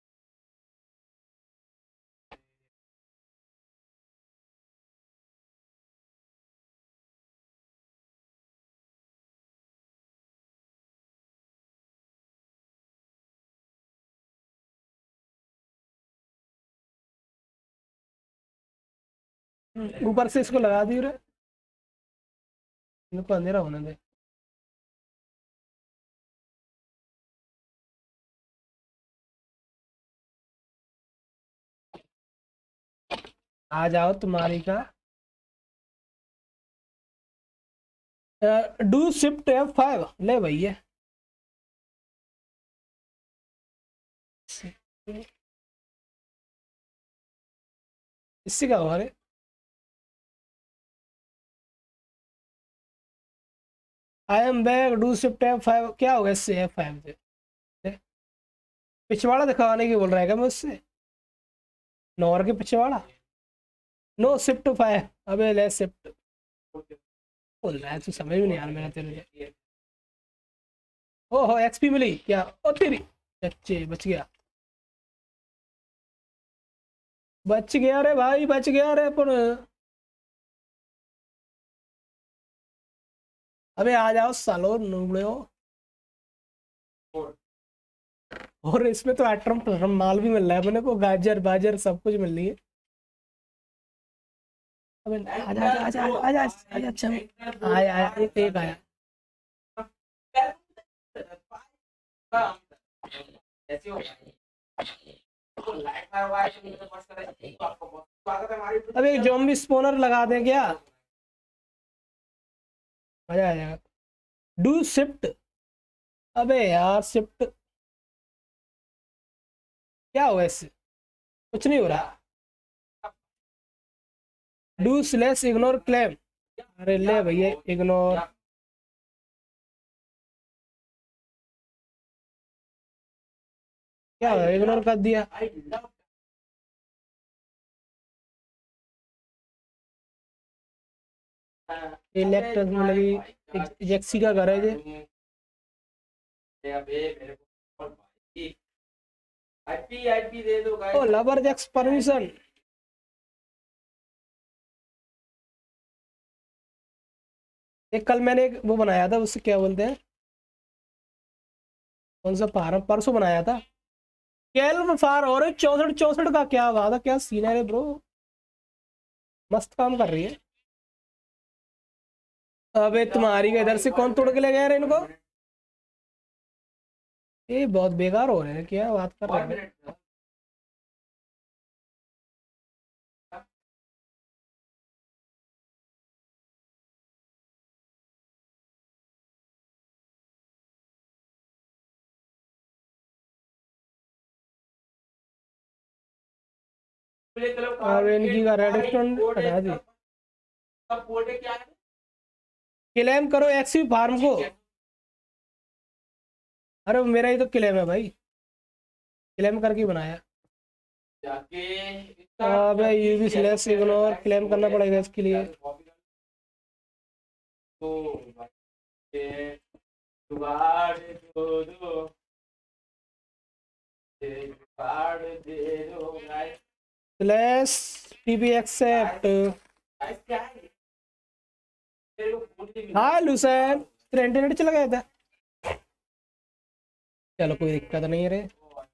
ऊपर से इसको लगा दी रे, इनको अंधेरा होने दे। आ जाओ तुम्हारी का। डू शिफ्ट F5 ले भैया। इससे क्या हुआ रे? I am back, do shift F5। क्या होगा इससे F5 से? पिछवाड़ा दिखाने की बोल रहा है क्या मुझसे? नॉर के पिछवाड़ा। No shift 5। अबे ले शिफ्ट बोल रहा है तू, समझ में नहीं यार मेरा तेरे। ओहो एक्सपी मिली क्या? ओ तेरी बच्चे, बच गया, बच गया रे भाई, बच गया रे पर। अबे आ जाओ सालो नूबड़े हो। और इसमें तो एटम माल भी मिल रहा है अपने को, गाजर बाजर सब कुछ मिल रही है। अबे आजा आजा आजा आजा आजा, अच्छा आया आया, एक आया। अब एक ज़ॉम्बी स्पॉनर लगा दें क्या? मजा आ जाएगा। Do shift. अबे यार शिफ्ट क्या हुआ इससे? कुछ नहीं हो रहा। Do slash ignore claim. अरे ले भैया इग्नोर। क्या हुआ, इग्नोर कर दिया। इलेक्ट्रस मतलब जेक्सी का घर है ये। ओ लवर जैक्स परमिशन। एक कल मैंने एक वो बनाया था, उससे क्या बोलते हैं, कौन सा फार्म परसों बनाया था। कैल्व फार और 64 64 का क्या बात है, क्या सीन है रे ब्रो। मस्त काम कर रही है। अबे तुम्हारी का इधर से कौन तोड़ के ले गया रे इनको? ये बहुत बेकार हो रहे हैं, क्या बात कर रहे हैं। अब इनकी का रेडस्टोन हटा दी। क्लेम करो एक्सी फार्म को। अरे मेरा ही तो क्लेम है भाई, क्लेम करके बनाया। अबे यूवी स्लैश इग्नोर क्लेम करना पड़ेगा इसके लिए। Slash TB accept. हाँ लूसेन, तेरा इंटरनेट चला गया था। चलो कोई दिक्कत नहीं है रे।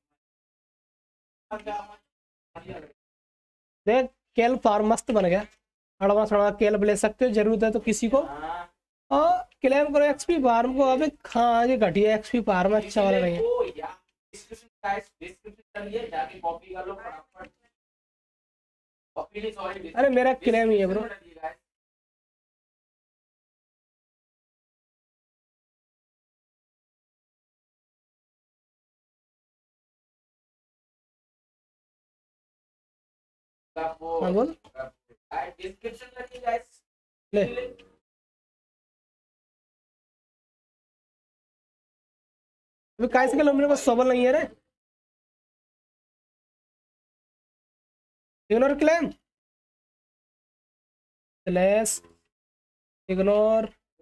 देख केल फार्म मस्त बन गया। अड़वा सड़वा केल ले सकते हो, जरूरत है तो किसी को। और क्लेम करो एक्सपी फार्म को। अबे हाँ ये घटिया एक्सपी फार्म अच्छा वाला नहीं है। अरे मेरा क्लेम ही है ब्रो। हाँ बोल। ले अभी कैसे के मेरे पास सोबल नहीं है रे। Ignore claim, let's ignore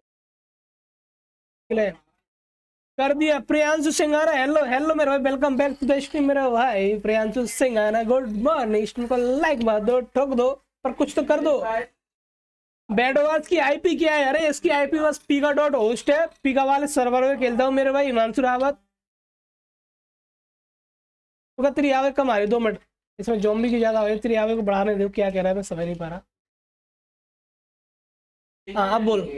claim कर दिया। प्रियांशु सिंह आ रहा है, हेलो हेलो मेरे भाई, welcome back to the stream मेरा भाई प्रियांशु सिंह आना। गुड मॉर्निंग, स्ट्रीम को लाइक मार दो, ठोक दो, पर कुछ तो कर दो। बैडोवाज की आईपी क्या है? अरे इसकी आईपी बस पीका डॉट होस्ट है, पीका वाले सर्वर में खेलता हूँ मेरे भाई हिमांशु रावत। तो तेरी आवाज कम आ रही, 2 मिनट, इसमें जोम्बी की ज्यादा हो रही, तेरी आवाज को बढ़ाने दो। क्या कह रहा है मैं समझ नहीं पा रहा। हाँ अब बोल,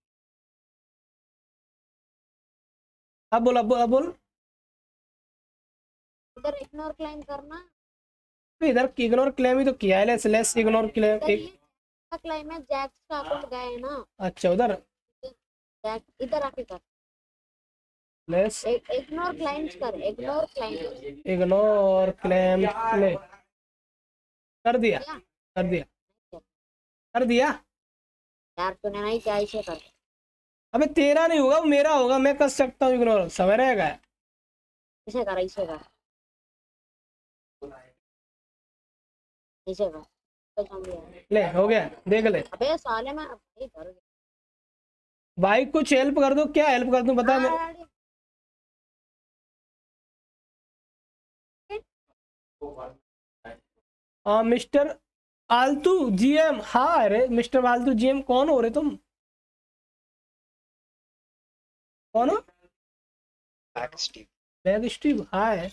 अब बोल, अब बोल, अब बोल।
इधर इग्नोर क्लेम करना,
तो इधर इग्नोर क्लेम ही तो किया है, लेस लेस इग्नोर क्लेम
इधर
एक।
ये क्लेम है, जैक्स का अकाउंट गया है ना।
अच्छा उधर
जैक इधर आके कर,
लेस
इग्नोर क्लेम्स कर, इग्नोर क्लेम
इग्नोर क्लेम ले कर दिया, कर दिया, कर दिया।
यार तूने नहीं क्या इसे कर,
अबे तेरा नहीं होगा, वो मेरा होगा, मैं कर सकता हूँ इग्नोर, समझ रहेगा।
इसे कर, इसे कर, इसे कर तो zombie है।
ले हो गया, देख ले
अबे साले में इधर
भाई, कुछ हेल्प कर दो। क्या हेल्प कर दूं बता मैं। मिस्टर आलतू जीएम, हाँ अरे मिस्टर आलतू जीएम कौन हो रहे तुम? कौन हो? Bag Steve, hi.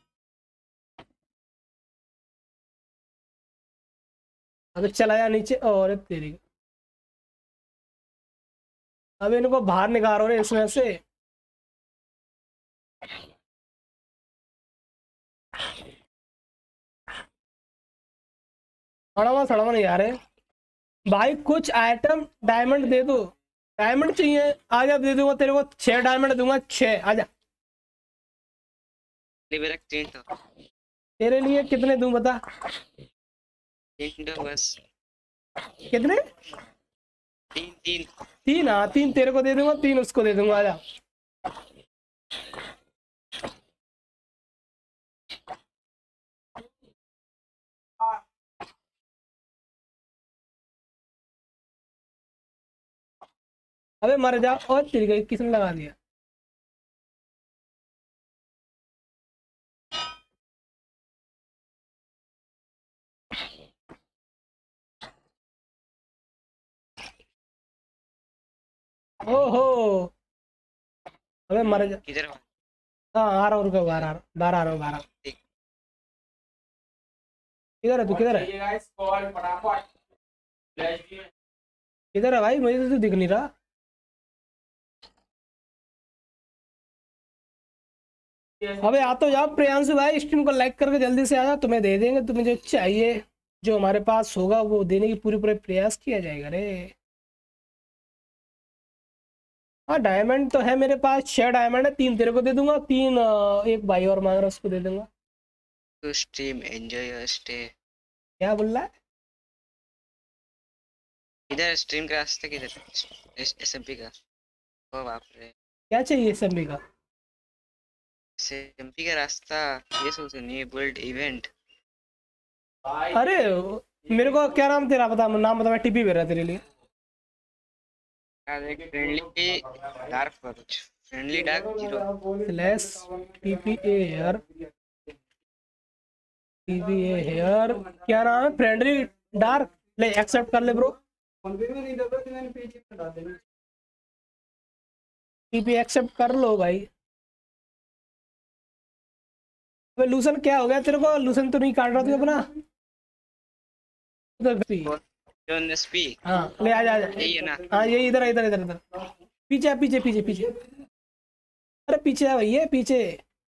अबे चला जा नीचे, और तेरी, अब इनको बाहर निकालो रे इसमें से। सड़वा नहीं आ रहे भाई, कुछ आइटम डायमंड दे दो। डायमंड चाहिए, आजा दे दूंगा तेरे को, 6 डायमंड दूंगा, 6 आजा। तेरे लिए कितने दूं बता?
बस
कितने?
3
3, हाँ 3 तेरे को दे दूंगा, 3 उसको दे दूंगा, आजा। अबे मर जा, और तेरी गई, किसने लगा दिया? ओहो, अबे मर जा।
किधर?
हाँ आ रहा हूँ, रुको, बाहर आ रहा हूँ, बाहर आ रहा हूँ, बाहर आ रहा हूँ। किधर है तू, किधर है? किधर है भाई, मुझे तो तू दिख नहीं रहा। अबे आ तो जाओ प्रियांशु भाई, स्ट्रीम को लाइक करके जल्दी से आ जाओ, तुम्हें दे देंगे तुम्हें जो चाहिए, जो हमारे पास होगा वो देने की पूरी पूरे प्रयास किया जाएगा रे। हाँ डायमंड तो है मेरे पास, 6 डायमंड है, 3 तेरे को दे दूंगा, 3 एक भाई और मांग रहा है, उसको दे दूंगा।
तो स्ट्रीम एंजॉय योर स्टे।
क्या बोल रहा है?
इधर स्ट्रीम का रास्ता किधर? एसएमपी का। ओ बाप रे,
क्या चाहिए सभी का?
एसएमपी का रास्ता, ये सोच न्यू वर्ल्ड इवेंट।
अरे मेरे को क्या नाम तेरा बता, नाम बता, मैं टीपी भेज रहा तेरे लिए।
Friendly dark forest, friendly dark zero
slash TPA here, TPA here, क्या नाम है? फ्रेंडली डार्क, ले एक्सेप्ट कर ले ब्रो। टीपी एक्सेप्ट कर लो भाई। अबे लूसन क्या हो गया तेरे को? लूसन तो नहीं काट रहा तू अपना?
Zone SP.
हाँ ले आ जा, आ जा।
यही है ना?
हाँ यही, इधर इधर इधर इधर, पीछे पीछे पीछे पीछे, अरे पीछे है भैया, पीछे।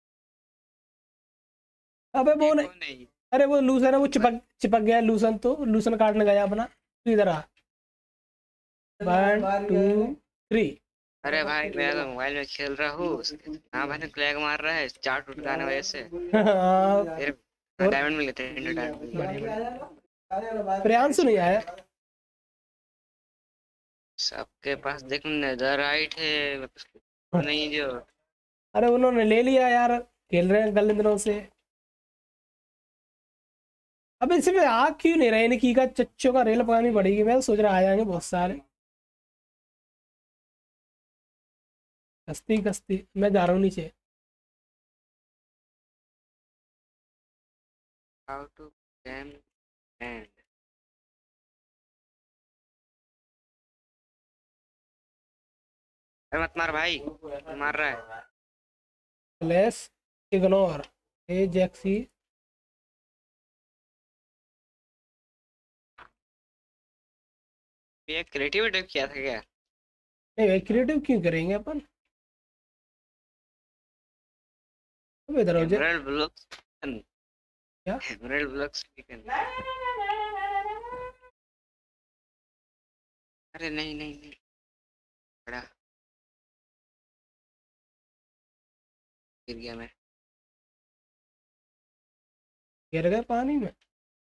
अबे वो नहीं,
नहीं
अरे वो लूसन है, वो चिपक चिपक गया लूसन, तो लूसन काटने गया अपना। तू इधर आ, 1 2 3।
अरे भाई मैं तो मोबाइल में खेल रहा हूँ। हाँ भाई क्लैग मार रहा है, चार टूट गाने वजह से। तेरे डायमंड मिल गए थे, डायमंड।
प्रियांशु नहीं आया?
सबके पास देखो नेदरराइट है, नहीं जो
अरे उन्होंने ले लिया यार, खेल रहे हैं कल दिनों से। अब इसमें आ क्यों नहीं रहे, इनकी का चच्चों का रेल पकानी पड़ेगी। मैं तो सोच रहा आ जाएंगे बहुत सारे। कस्ती कस्ती, मैं जा रहा हूँ नीचे।
हाउ टू कैम एंड अरे मत मार भाई, मार रहा है।
लेस इग्नोर ए जैक्सी।
ये क्रिएटिविटी किया था क्या?
नहीं भाई, क्रिएटिव क्यों करेंगे अपन। अब इधर हो जाए
एमराल्ड ब्लॉक्स
क्या।
एमराल्ड ब्लॉक्स अरे नहीं नहीं नहीं, बड़ा गिर गया मैं।
गिर गए पानी में।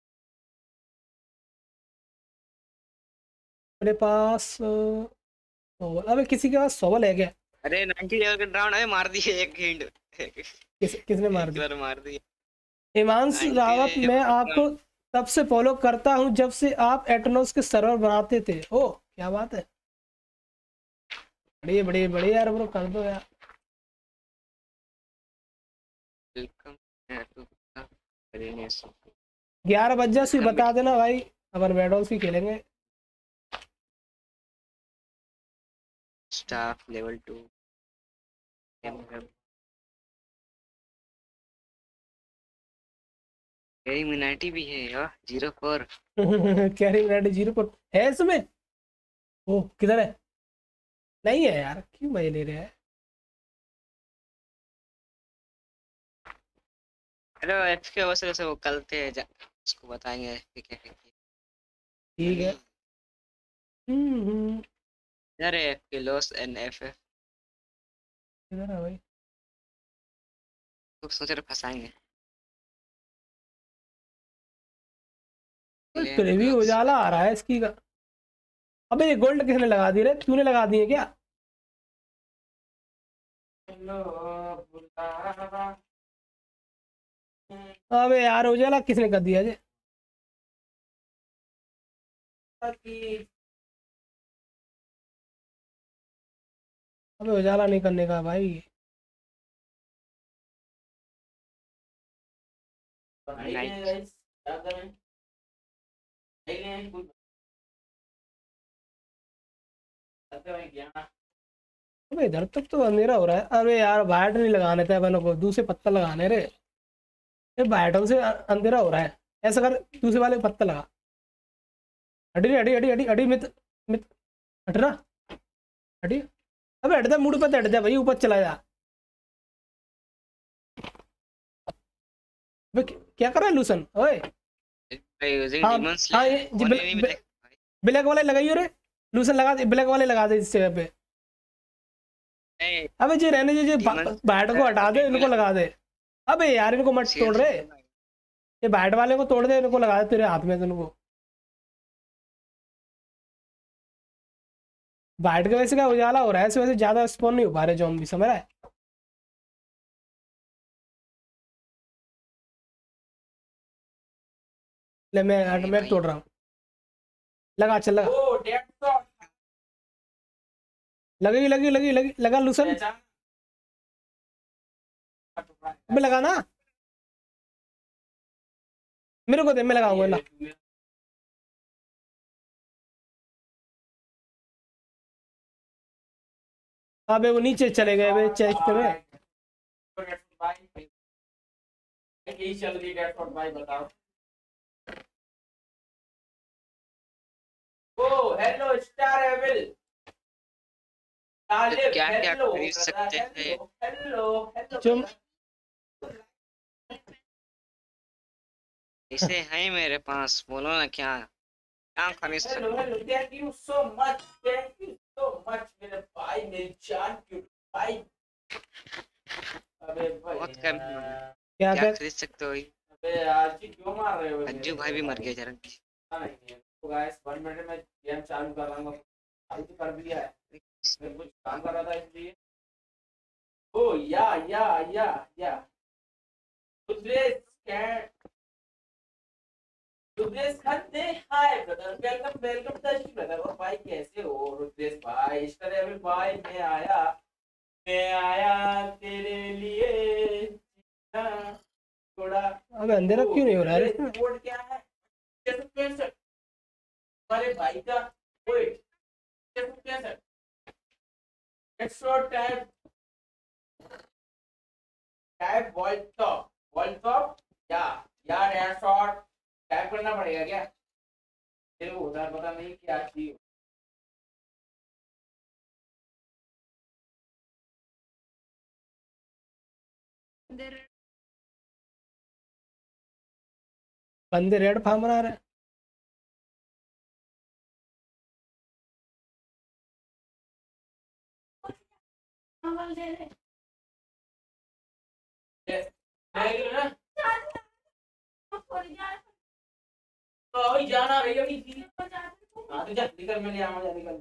मेरे पास सोवल, अबे किसी के पास सोवल है क्या।
अरे 90 लेवल का ड्राउन है, मार दिए एक हिंट।
किसने मार
एक
दिया।
बार मार दिए।
हिमांशु
90
रावत,
लेवल
मैं
का
आपको
drown।
तब से फॉलो करता हूँ जब से आप एटनोस के सर्वर बनाते थे। ओ क्या बात है, बढ़िया बढ़िया बढ़िया यार, ब्रो कर दो यार।
Welcome to अरेनेस।
11 बज जा फिर बता देना भाई, अपन बैडॉल्स भी खेलेंगे।
स्टाफ लेवल 2 इम्यूनिटी भी है यार 04।
कैरिंग रेडी 0 पर है इसमें। ओ किधर है, नहीं है यार, क्यों मजे ले रहे हैं।
अरे एफ के वजह से वो कल थे उसको बताएंगे कि क्या क्या किया।
ठीक है। हम्म।
अरे एफ के लॉस एंड एफ एफ
किधर है भाई।
तो सोच रहे फंसाएंगे।
प्रीव्यू उजाला आ रहा है इसकी का। अबे ये गोल्ड किसने लगा दी रे, तूने लगा दी है क्या। अबे यार उजाला किसने कर दिया जे। अबे उजाला नहीं करने का भाई।
नाइस।
अबे इधर तक तो अंधेरा हो रहा है। अरे यार वाइट नहीं लगाने थे अपन को, दूसरे पत्ता लगाने रे। ये वाइटों से अंधेरा हो रहा है। ऐसा कर, दूसरे वाले पत्ता लगा। अड़ी अड़ी अड़ी अड़ी अड़ी मित मित हट रहा। अड़ी, अबे हट जा, मूड पे हट जा भाई, ऊपर चला जा। अबे क्या कर रहा है लूसन ओए।
यूजिंग
हाँ
डीमन
हाँ, ये
स्लेयर वन एनिमी में
ब्लैक वाले लगाइयो रे। लूसन लगा दे, ब्लैक वाले लगा दे इस जगह पे। अबे जी रहने दे, बैट को हटा दे, इनको लगा दे। अबे यार इनको मत तोड़ रहे, ये बैट वाले को तोड़ दे, इनको लगा दे तेरे हाथ में इनको। बैट के वजह से क्या उजाला हो रहा है, इस वजह से ज्यादा स्पॉन नहीं हो पा रहे ज़ॉम्बी, समझ रहा है। ले मैं तोड़ रहा हूँ। लगा चल लगा, लगी लगी लगी लगी लगा लूसन। अबे लगा ना, मेरे को दे, मैं लगाऊंगा ना। अबे वो नीचे चले गए वे चेस्ट में।
हेलो स्टार एविल तालिब,
क्या क्या
हेलो
खरीद सकते हैं?
हेलो हेलो
तुम
इसे है मेरे पास, बोलो ना क्या क्या खरीद
हेलो
सकते
hello, thank you so much, thank you so much मेरे भाई, मेरी जान की भाई। अबे भाई
बहुत कम
क्या
क्या
कर।
खरीद सकते हो?
अबे आज ही क्यों मार रहे हो
अंजू भाई भी मर गया जरा।
तो गाइस 1 मिनट में गेम चालू कर रहा हूँ, चालू तो कर दिया है, मैं कुछ काम कर रहा था इसलिए। Oh, yeah. Rudra's cat. Rudresh Khanna hi brother welcome Darshi brother और भाई कैसे हो रुद्रेश भाई इश्करेबल भाई मैं आया तेरे लिए थोड़ा
अब अंधेरा क्यों नहीं हो रहा है इसमें?
कोड क्या है 665 हमारे भाई का वेट 665 लेट्स शॉट टाइप वॉल्टॉप या डैश शॉट टाइप करना पड़ेगा क्या तेरे को उधर पता नहीं क्या चीज
बंदे रेड फार्म बना रहे हैं।
तो जाना भैया हाँ तो जा निकल मैं ले आऊंगा जा निकल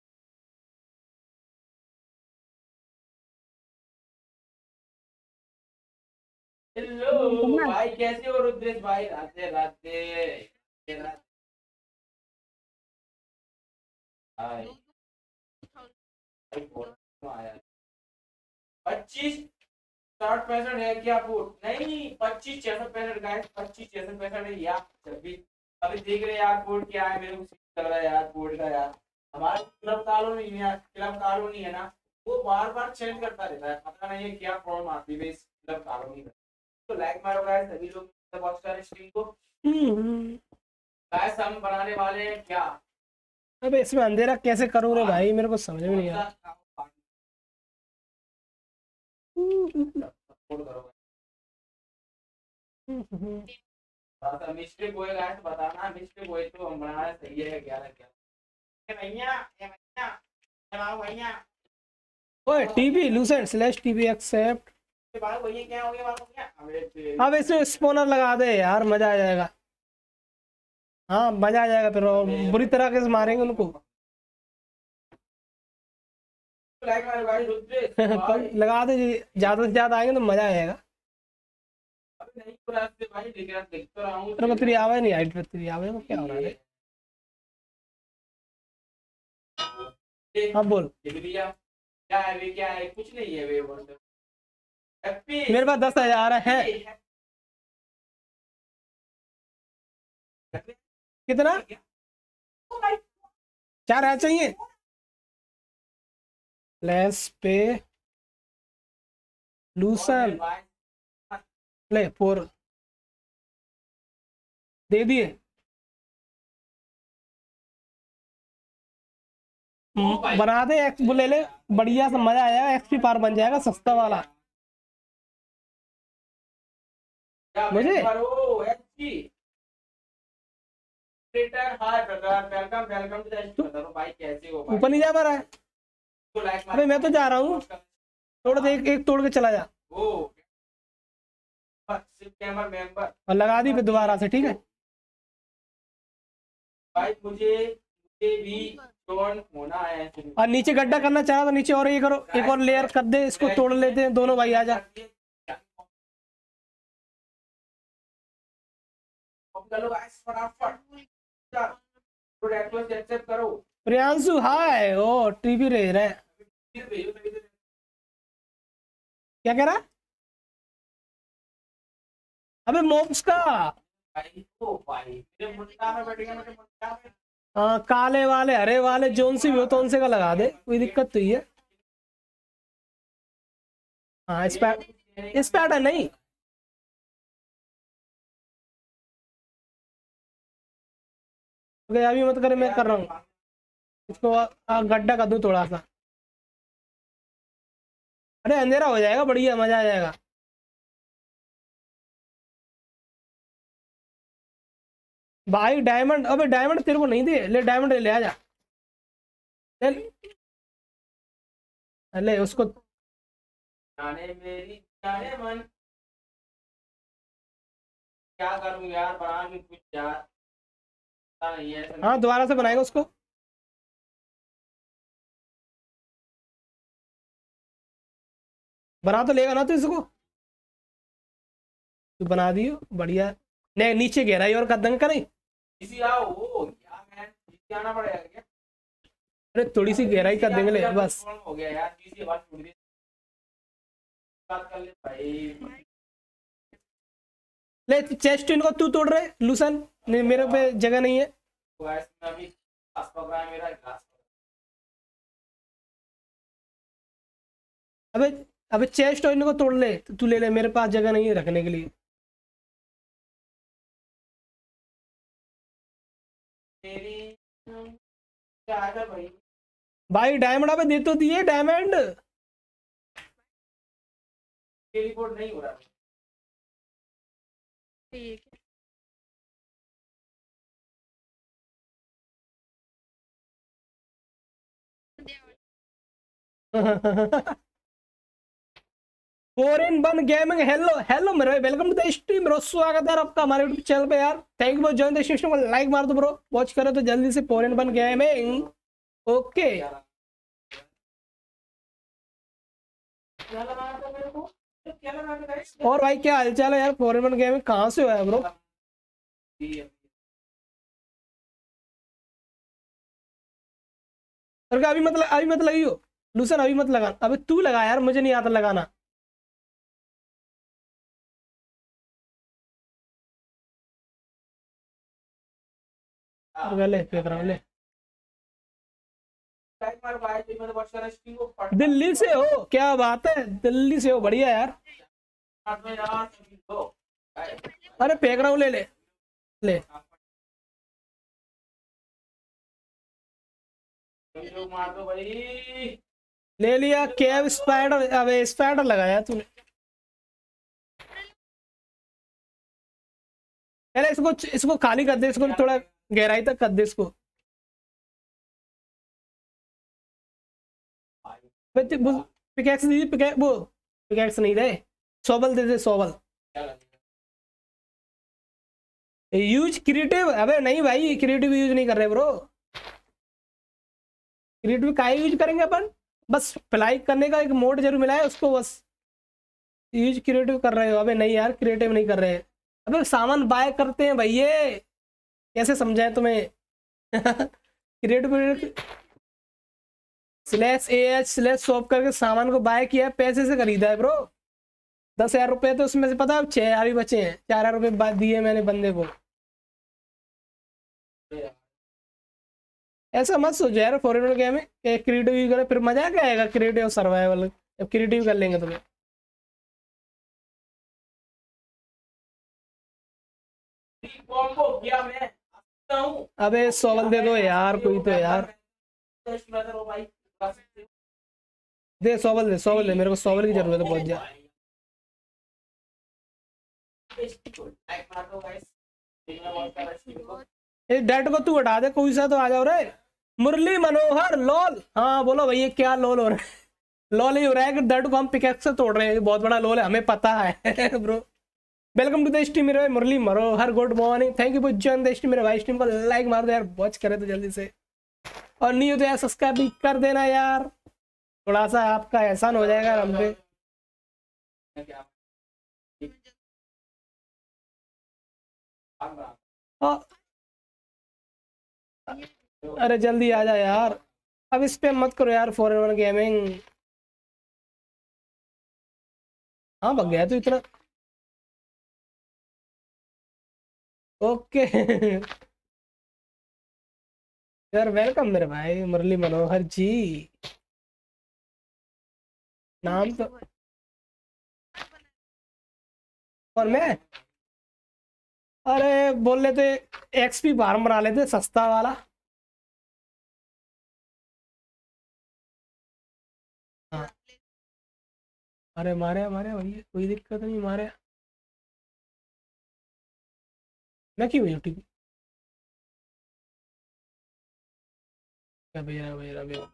हेलो भाई कैसे हो रुद्रेश भाई राधे राधे हाय 25 60 65 है क्या फुट नहीं 25 665 गाइस 25 665 है यार अभी देख रहे यार कोड क्या है मेरे को लग रहा है यार कोड का यार हमारे क्लब कॉलोनी है ना वो बार चेंज करता रहता है पता नहीं है क्या प्रॉब्लम आती है इस क्लब कॉलोनी में तो लाइक मारो गाइस सभी लोग वॉच करें स्ट्रीम को गाइस हम बनाने वाले हैं क्या
अबे इसमें अंधेरा कैसे करूँ रे भाई मेरे को समझ में नहीं आ रहा।
मिस्टेक हुए गाइस बताना मिस्टेक हुए तो हम बनाना सही है क्या भैया चलाओ भैया
ओए टीबी लूसेंट स्लैश टीबी एक्सेप्ट
बात भैया क्या हो गया बात हो गया
अब इसमें स्पॉनर लगा दे यार मजा आ जाएगा। हाँ मजा आ जाएगा फिर और बुरी तरह के से मारेंगे उनको
लाइक मारो गाइस रुद्रेश
लगा दे ज्यादा से ज्यादा आएंगे तो मजा आएगा।
अभी नहीं पूरा से भाई देख तो रहा हूं
तेरे को तेरी आवाज नहीं आई तेरी आवाज को क्या हो रहा है? हाँ बोल
भैया क्या है वे क्या है कुछ नहीं है वे बोल हैप्पी
मेरे पास 10,000 है। कितना 4 चाहिए लेस पे लूसन ले 4 दे दिए। बना दे एक्स ले ले बढ़िया सा मजा आएगा एक्सपी पार बन जाएगा सस्ता वाला मुझे
वेलकम टू भाई कैसे हो
ऊपर नहीं जा पा रहा है। अबे मैं तो जा रहा हूँ तोड़ दे एक तोड़ के चला जा
मेंबर
और लगा दी फिर दोबारा से ठीक है
भाई मुझे भी जॉइन होना है
और नीचे गड्ढा करना चाहा तो नीचे और ये करो एक और लेयर कर दे इसको तोड़ लेते हैं दोनों भाई आ जा
एक्सेप्ट करो
प्रियांशु हाय ओ टीवी रह रहे क्या कह रहा अबे मोब्स का काले वाले हरे वाले जोन से भी हो तो उनसे का लगा दे कोई दिक्कत तो ही है। हाँ इस पैटर्न नहीं अभी मत करे मैं कर रहा हूँ इसको गड्ढा कर दूं थोड़ा सा। अरे अंधेरा हो जाएगा बढ़िया मजा आ जाएगा। भाई डायमंड अबे डायमंड तेरे को नहीं दे ले डायमंड ले आ जा ले ले उसको
जाने मेरी जाने मन क्या करूं यार बना भी कुछ यार पता नहीं है
हाँ दोबारा से बनाएगा उसको बना तो लेगा ना तो इसको, तू बना दियो बढ़िया। नहीं नीचे गहराई और कर देंगे का नहीं।
इसी आओ वो क्या मैं इसी आना पड़ेगा क्या?
अरे थोड़ी सी गहराई कर देंगे ले बस।
हो गया यार, इसी बात छोड़ दी, बात कर ले भाई।
ले चेस्ट इनको तू तोड़ रहे लूसन, नहीं मेरे पे जगह नहीं है।
तो ऐसे में अभी ग्लास पकड़ा है मेरा, ग्लास
अबे अबे चेस्ट और इनको तोड़ ले, तो तू ले ले, मेरे पास जगह नहीं है रखने के लिए।
तेरी क्या है भाई?
भाई डायमंड अबे दे तो दिए डायमंड।
टेलीपोर्ट नहीं हो रहा।
ठीक है।
Four in one gaming, hello hello मेरे, welcome to the stream bro, स्वागत है आपका हमारे यूट्यूब चैनल पे यार। Thank you for join the stream को लाइक मार दो ब्रो, वॉच करो तो जल्दी से four in one gaming. Okay
क्या लगा था मेरे को? क्या लगा था गाइस?
और भाई क्या हालचाल है यार, फोर इन वन गेमिंग कहाँ से हुआ है ब्रो? और क्या अभी मत लगी हो लूसन, अभी मत लगा, अबे तू लगा यार, मुझे नहीं आता लगाना। ले फेंक रहा हूँ ले।
लाइक मार भाई, मैं तो वॉच कर रहा स्ट्रीम को पढ़
दिल्ली से हो, क्या बात है, दिल्ली से हो, बढ़िया यार।
में यार सभी लोग।
अरे फेंक रहा हूँ ले ले ले।
सभी लोग मार दो भाई।
ले लिया केव स्पाइडर, अबे स्पाइडर लगाया तूने। पहले इसको इसको खाली कर दे, इसको थोड़ा गहराई तक कर दे इसको। पिकैक्स दीजिए, पिकैक्स वो पिकैक्स नहीं दे, सोबल दे दे सोबल। यूज क्रिएटिव, अबे नहीं भाई क्रिएटिव यूज नहीं कर रहे ब्रो। क्रिएटिव का यूज करेंगे अपन, बस फ्लाई करने का एक मोड जरूर मिला है उसको, बस यूज क्रिएटिव कर रहे हो। अबे नहीं यार क्रिएटिव नहीं कर रहे, अबे सामान बाय करते हैं भैया, कैसे समझाए तुम्हें? क्रिएटिव /AH/शॉप करके सामान को बाय किया है, पैसे से खरीदा है ब्रो। 10,000 रुपये तो उसमें से पता है 6,000 ही बचे हैं, 4,000 रुपये दिए मैंने बंदे को। ऐसा मत सोचो यार, फॉरेनर गेम में क्रिएटिव यूज करें फिर मजा क्या आएगा, क्रिएटिव सर्वाइवल जब क्रिएटिव कर लेंगे तुम्हें।
कॉम्बो किया मैं हूं।
अबे सोवल दे दो यार कोई तो यार, दे सोवल दे, मेरे को सोवल की जरूरत है बहुत ज्यादा। इस डेट को तू हटा दे, कोई सा तो आ जाओ रे। मुरली मनोहर लॉल, हाँ बोलो भैया क्या लॉल हो रहा है? लॉल ही हो रहा है कि डेट को हम पिकैक्स से तोड़ रहे हैं, बहुत बड़ा लॉल है, हमें पता है bro. Welcome to the stream मेरे भाई Murli Manohar, good morning, thank you for join the stream मेरे भाई। स्ट्रीम को लाइक मार दो यार, वॉच करे तो जल्दी से, और नहीं हो तो यार सब्सक्राइब भी कर देना यार, थोड़ा सा आपका एहसान हो जाएगा हम पे। अरे जल्दी आ जा यार, अब इस पे मत करो यार, फॉरएवर गेमिंग। हाँ भग गया तो इतना। ओके यार वेलकम मेरे भाई मुरली मनोहर जी, नाम तो। और मैं अरे बोल लेते एक्सपी फार्म बना लेते सस्ता वाला। हाँ अरे मारे मारे भैया, कोई दिक्कत नहीं, मारे मैं क्यों हुई ठीक भैया भैया भैया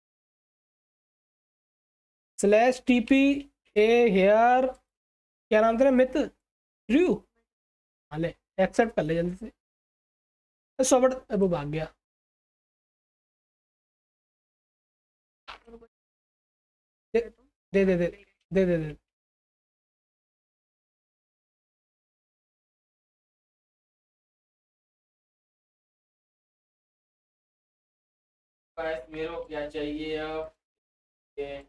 /TP ए हेयर, क्या नाम तेरा? मित रू, हाँ ले एक्सेप्ट कर ले जल्दी से। सोबट वो भाग गया। दे दे दे, दे दे दे।
गाइस मेरे को क्या चाहिए अब ये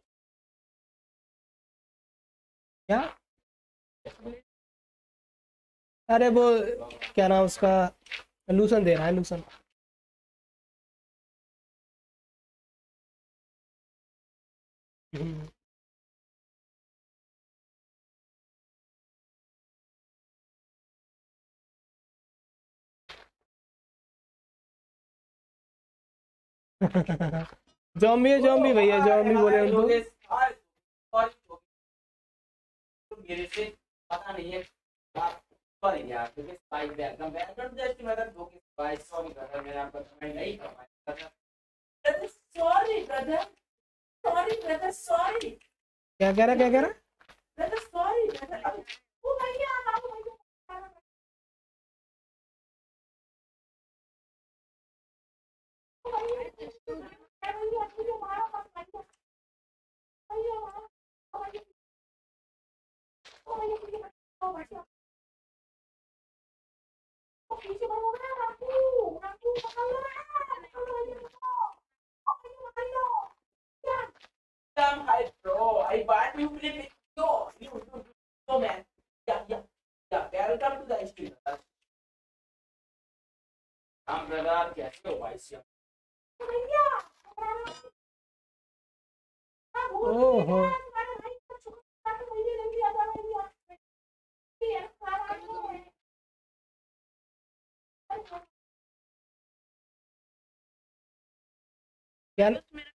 क्या? अरे वो क्या नाम उसका, लूसन दे रहा है, लूसन। जॉम्बी है, जॉम्बी भैया, जॉम्बी बोले उनको।
मेरे से पता नहीं है सॉरी यार, क्योंकि स्पाइक बैकग्राउंड बैकग्राउंड जस्ट मतलब दो के स्पाइक सॉरी ब्रदर, मैंने आपको कमेंट नहीं कर पाया। Sorry brother, sorry brother, sorry.
क्या कह रहा, क्या कह रहा?
ब्रदर सॉरी ब्रदर, ओ भैया आओ भैया। Come, hi bro, I want you play with you man. Yeah, welcome to the stream. हम ब्रदर कैसे हो भाई साहब?
ओहो, क्या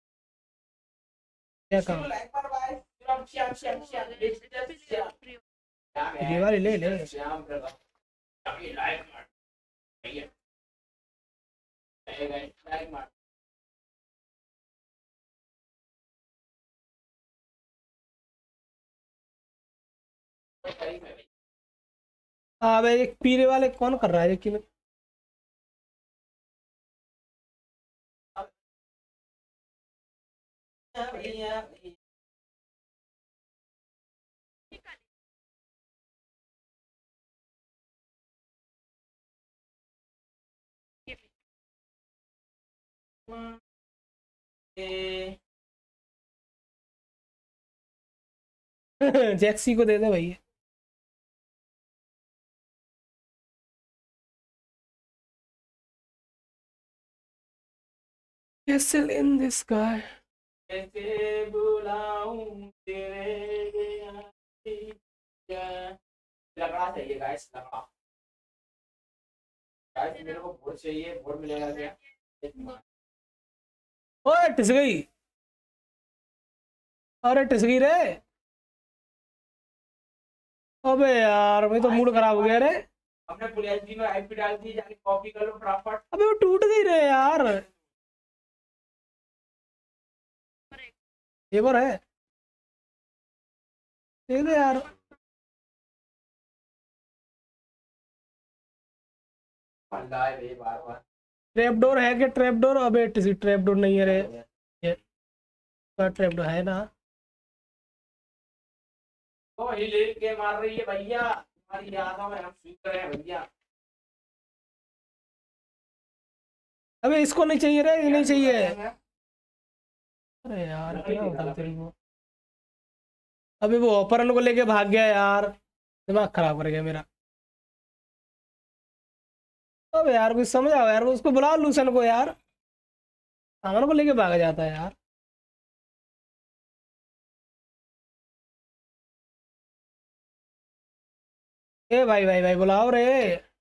क्या कहा?
लाइक पर भाई, श्याम
ये वाली ले ले।
श्याम ब्रदर अभी लाइक मार भैया, लाइक मार।
अब एक पीले वाले कौन कर रहा है लेकिन? जैक्सी को दे दे भैया। Castle in the sky.
कैसे बुलाऊं तेरे लकड़ा चाहिए गाइस, लकड़ा गाइस, मेरे को बोर्ड चाहिए, बोर्ड मिलेगा क्या?
ओए टिस गई, अरे टिस गई रे। अबे यार मैं तो मूड खराब हो गया रे।
हमने पुलिस जी में आईपी डाल दी, जाके कॉपी कर लो फटाफट।
अबे वो टूट गई रे यार, ये बार है दे दे यार।
फंडा है बे बार बार।
ट्रैप डोर है क्या? Trap door? अबे टिसी ट्रैप डोर नहीं है रे, ये ट्रैप डोर है ना?
तो हिल के मार रही है भैया, हमारी यादों में हम स्वीट कर रहे हैं भैया।
अबे इसको नहीं चाहिए रे, ये नहीं चाहिए। अरे यार क्या होता तेरे को? अबे वो अपहरण को लेके भाग गया यार, दिमाग खराब कर गया मेरा। अबे यार कुछ समझ आओ यार, उसको बुलाओ लूसन को यार, सामान को लेके भागा जाता है यार। ए भाई भाई भाई बुलाओ रे।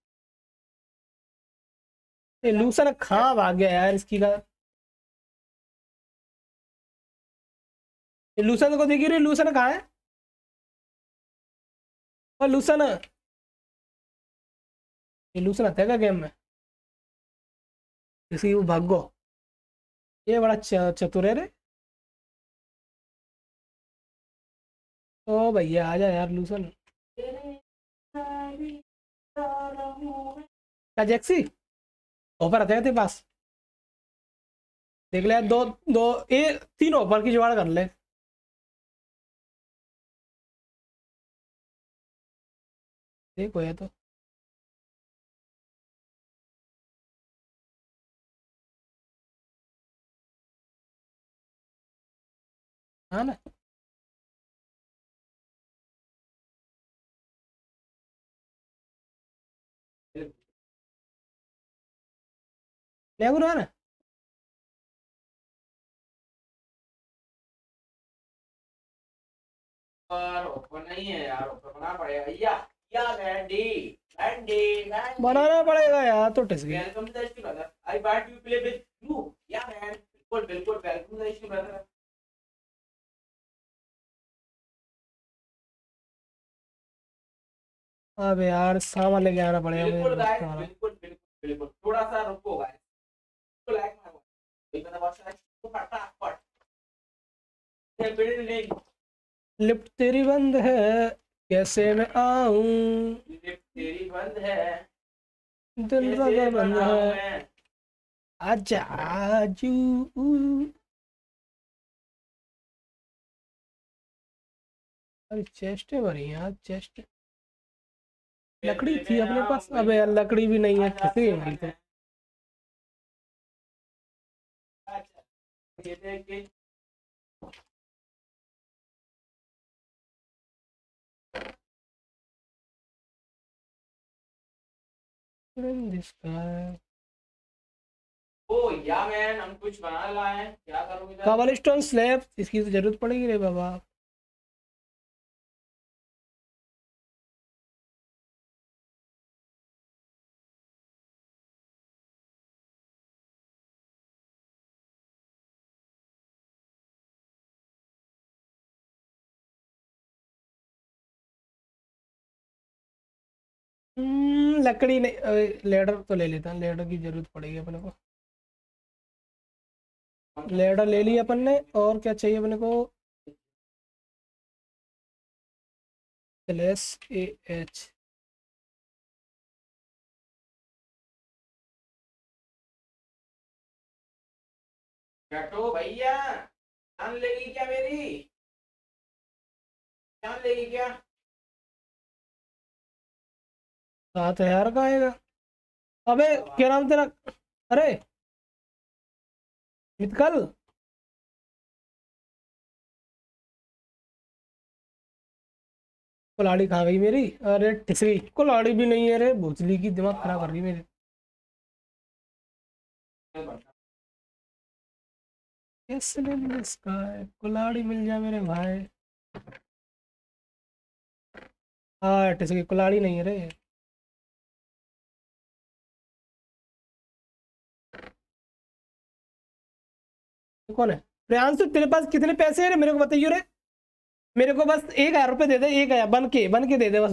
ये लूसन कहाँ भाग गया यार इसकी का? ये लूसन को देखिए रे, लूसन कहाँ है? और लूसन, ये लूसन आता है क्या गेम में? इसी वो भागो, ये बड़ा चतुर है रे। ओ भैया आ जा यार लूसन। क्या जैक्सी ऑफर आते हैं तेरे पास? देख ले दो दो, ये तीन ऑफर की जुगाड़ कर ले। देखो ये तो हाँ ना। देखो ना।
पर ओपन नहीं है यार, ओपन बनाना पड़ेगा। या वैंडी वैंडी वैंडी
बनाना पड़ेगा यार तो टिस गई।
Welcome to the stream brother, I want to play with you. Yeah man, बिल्कुल बिल्कुल, welcome to the stream brother.
अब यार सामान लेके आना पड़ेगा
बिल्कुल
मुझे
गाइस,
सारा।
बिल्कुल बिल्कुल बिल्कुल, थोड़ा सा रुको गाइस, तो लाइक मारो, एक बंदा बहुत सारा फटाफट ये बिल्ड नहीं।
लिफ्ट तेरी बंद है, कैसे मैं आऊं,
लिफ्ट तेरी बंद है,
दिल
कैसे
का बंद
बनाऊं
है,
मैं।
आजा आजू। अरे चेस्टें भरी हैं यार, चेस्ट। लकड़ी थी अपने पास, अबे यार लकड़ी भी नहीं है, किसी नहीं तो।
ये देखिए,
In the sky.
ओ या मैन, हम कुछ बना लाए हैं, क्या करूं इधर।
कॉबलस्टोन स्लैब, इसकी तो जरूरत पड़ेगी रे बाबा। लकड़ी नहीं, लेडर तो ले लेता, लेडर की जरूरत पड़ेगी अपने को। लेडर ले लिया अपन ने, और क्या चाहिए अपने को। SAH।
कटो भैया, जान लेगी क्या मेरी, जान लेगी क्या।
7,000 का आएगा। अबे क्या नाम तेरा, अरे मितकल, कुल्हाड़ी खा गई मेरी। अरे टिसरी, कुल्हाड़ी भी नहीं है रे, भोसली की दिमाग खराब कर रही मेरी। कैसे इसका कुल्हाड़ी मिल जाए मेरे भाई। हाँ टिसरी, कुल्हाड़ी नहीं है रे। ये कौन है। प्रियांशु तेरे पास कितने पैसे हैं रे, मेरे को बताइए रे। मेरे को बस 1,000 रुपये दे दे, 1,000 बन के दे दे, बस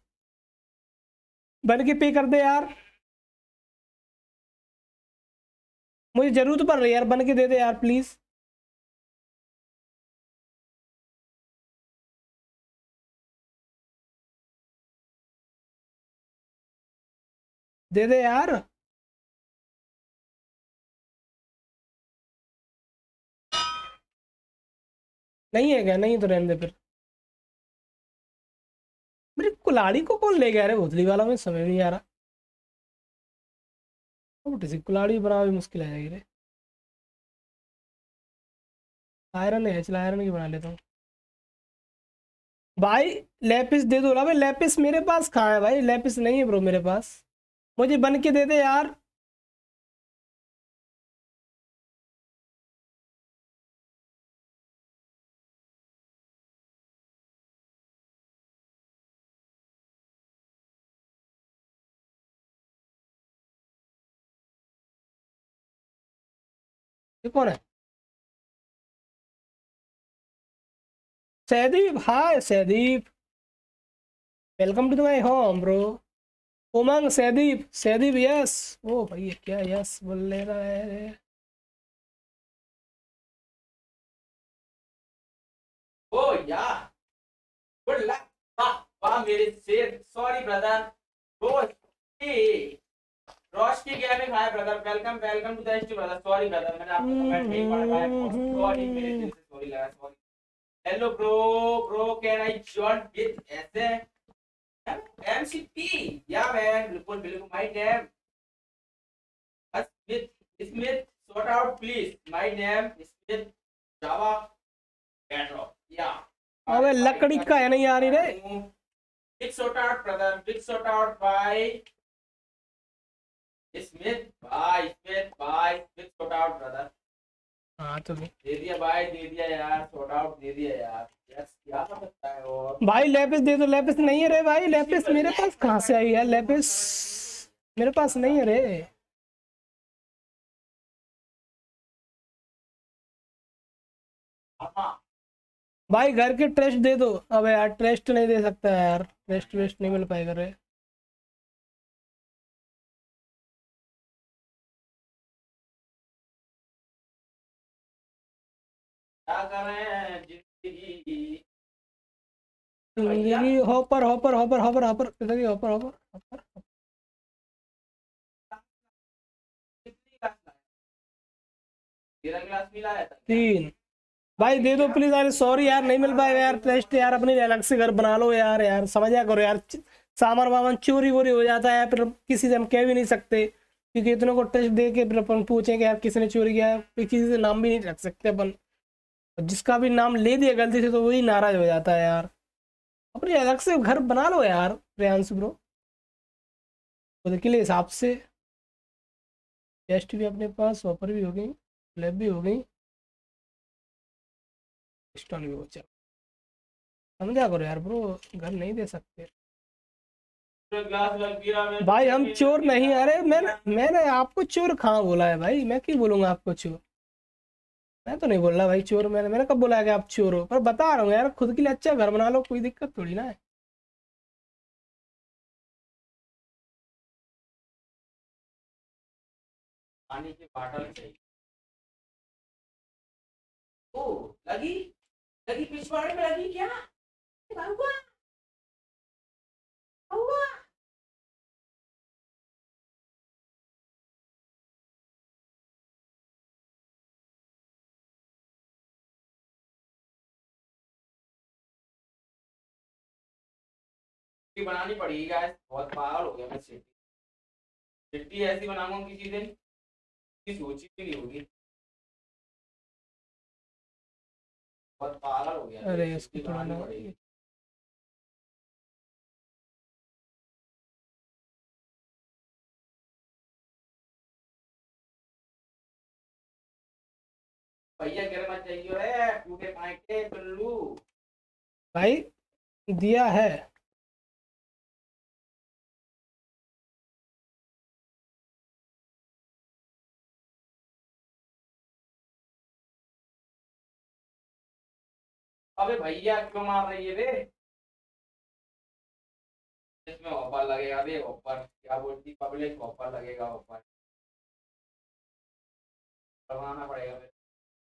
बन के पे कर दे यार। मुझे जरूरत पड़ रही है यार, बन के दे दे यार प्लीज। दे दे यार। नहीं है क्या, नहीं तो रहने दे फिर। मेरी कुल्हाड़ी को कौन ले गया रे भोसली वाला, मुझे समझ नहीं आ रहा। छोटी सी कुल्हाड़ी बनाना भी मुश्किल आ जाएगी रे। आयरन है, चल आयरन की बना लेता हूँ भाई। लेपिस दे दो ना भाई, लेपिस मेरे पास कहाँ है भाई, लेपिस नहीं है ब्रो मेरे पास। मुझे बन के दे दे यार। ये कौन है। Sahdeep, hi Sahdeep, welcome to my home bro. Umang, Sahdeep, Sahdeep yes. ओ भाई ये क्या यस बोल ले रहा है।
ओ या, गुड लक। वाह वाह मेरे शेर, sorry brother. Roshni, Roshni gaming, hi brother, welcome welcome to the stream brother. Sorry brother, मैंने आपको कमेंट नहीं पढ़ पाया, सॉरी, मेरे दिल से सॉरी लगा, sorry. Hello bro, bro can I join with ऐसे MCP, yeah man, बिल्कुल बिल्कुल my name. Smith, Smith, sort out please. My name is Smith, Java, Bedrock. Yeah.
अबे लकड़ी का है नहीं आ रही रे।
Big sort out brother, big sort out by Smith, big sort out brother.
हाँ तो
दे दिया भाई, दे दिया यार, sort out दे दिया यार। यस, क्या कर सकता है और
भाई लेपिस दे दो। लेपिस नहीं है रे भाई। लेपिस मेरे पास कहाँ से आई है? लेपिस मेरे पास नहीं है रे। भाई घर के ट्रेस्ट दे दो। अबे यार ट्रेस्ट नहीं दे सकता यार। ट्रेस्ट वेस्ट नहीं मिल पाएगा रे।
क्या कर रहे हैं जिंदगी।
जिंदगी hopper hopper hopper hopper hopper जिंदगी हॉपर हॉपर हॉपर।
तेरा गिलास मिला है
3 भाई दे दो प्लीज यार। सॉरी यार नहीं मिल पाएगा यार ट्रेस्ट यार। अपनी अलग से घर बना लो यार। यार समझा करो यार। सामान वामान चोरी वोरी हो जाता है फिर किसी से हम कह भी नहीं सकते क्योंकि इतनों को टेस्ट दे के फिर अपन पूछेंगे यार किसने चोरी किया। फिर किसी से नाम भी नहीं रख सकते अपन। जिसका भी नाम ले दिया गलती से तो वही नाराज हो जाता है यार। अपनी अलग से घर बना लो यार प्रियांशु ब्रो। खुद के लिए हिसाब से टेस्ट भी अपने पास, ऑफर भी हो गई, लैब भी हो गई, स्टोन भी हो। चल समझा करो यार ब्रो। घर नहीं दे सकते
गिलास लग गिरा मैं
भाई। हम चोर नहीं। अरे मैंने आपको चोर कहाँ बोला है भाई? मैं क्यों बोलूंगा आपको चोर? मैं तो नहीं बोल रहा भाई चोर। मैंने कब बोला है कि आप चोर हो? पर बता रहा हूँ यार खुद के लिए अच्छा घर बना लो। कोई दिक्कत थोड़ी ना है।
पानी की बॉटल चाहिए। ओ लगी, लगी पिछवाड़े में लगी क्या? हुआ हुआ बनानी पड़ेगी गाइस। बहुत पागल हो गया मैं। चिट्ठी ऐसी बनाऊंगा किसी दिन की सोची भी नहीं होगी। बहुत पागल हो गया।
अरे इसको
चिट्ठी
थोड़ा
बनानी
ना
पड़ेगी। भैया गिर मत चाहिए रे, टूटे पाए के पिल्लू।
भाई दिया है।
अबे भैया क्यों मार रही है बे? इसमें ऑफर लगेगा बे, ऑफर क्या बोलती पब्लिक? ऑफर लगेगा, ऑफर करवाना पड़ेगा बे।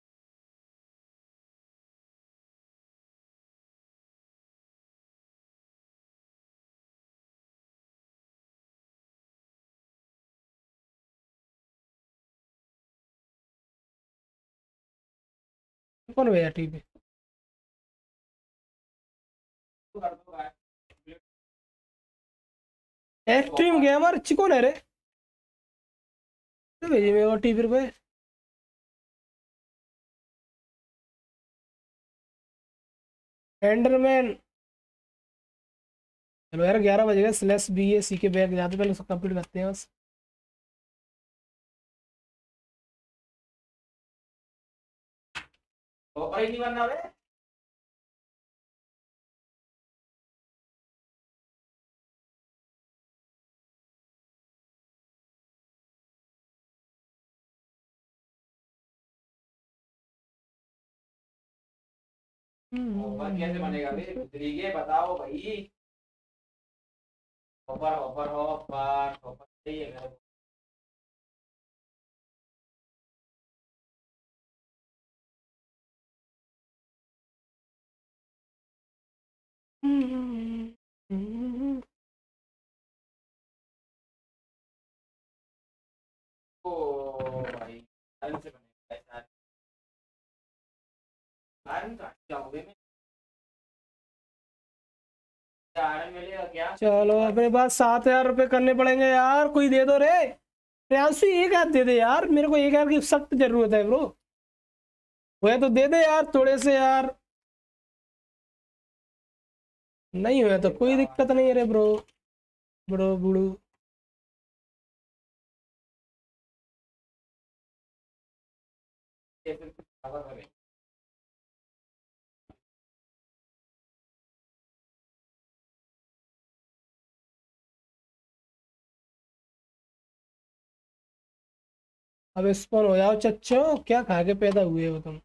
कौन भैया टीवी?
तो कर दो गाइस।
एक्सट्रीम गेमर चिकन है रे। तो भेजिए मेरे को टीवी पे। एंडरमैन। चलो यार 11 बज गए। स्लैश बी ए सी के बैग जाते पहले उसको कंप्लीट करते हैं बस।
ऑफर ही नहीं बनना बे। ऑफर कैसे बनेगा बे? तरीके बताओ भाई। ऑफर ऑफर ऑफर ऑफर चाहिए मेरे को। ओ भाई टाइम से बनेगा ऐसा। टाइम का क्या हो गया? 4 मिलेगा क्या?
चलो अपने पास 7,000 रुपये करने पड़ेंगे यार, कोई दे दो रे। प्रियांशु 1,000 दे दे यार, मेरे को 1,000 की सख्त जरूरत है ब्रो। वो तो दे दे यार थोड़े से यार। नहीं हुआ तो कोई दिक्कत नहीं है रे ब्रो। ब्रो बुड़ू
ये फिर कुछ ज़्यादा करें।
अब स्पॉन हो जाओ चच्चो, क्या खा के पैदा हुए हो तुम?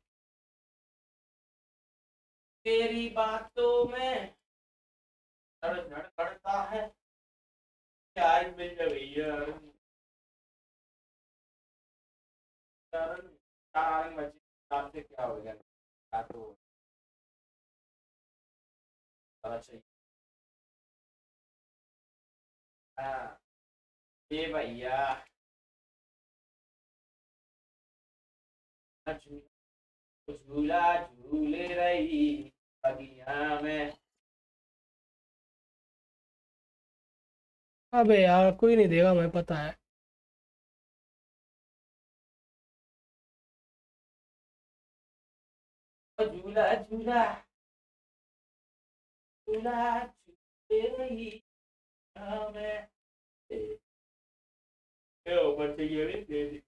तेरी बातों में धड़ धड़ करता है, प्यार मिल जाए भैया। चार बच्चे हिसाब से क्या हो गया? क्या तो सारा चाहिए। हाँ ये भैया झूला झूले रही बगिया में।
अबे यार कोई नहीं देगा, मैं पता है।
झूला झूला झूला झूले रही बगिया में। ये ऊपर चाहिए भी दे दी।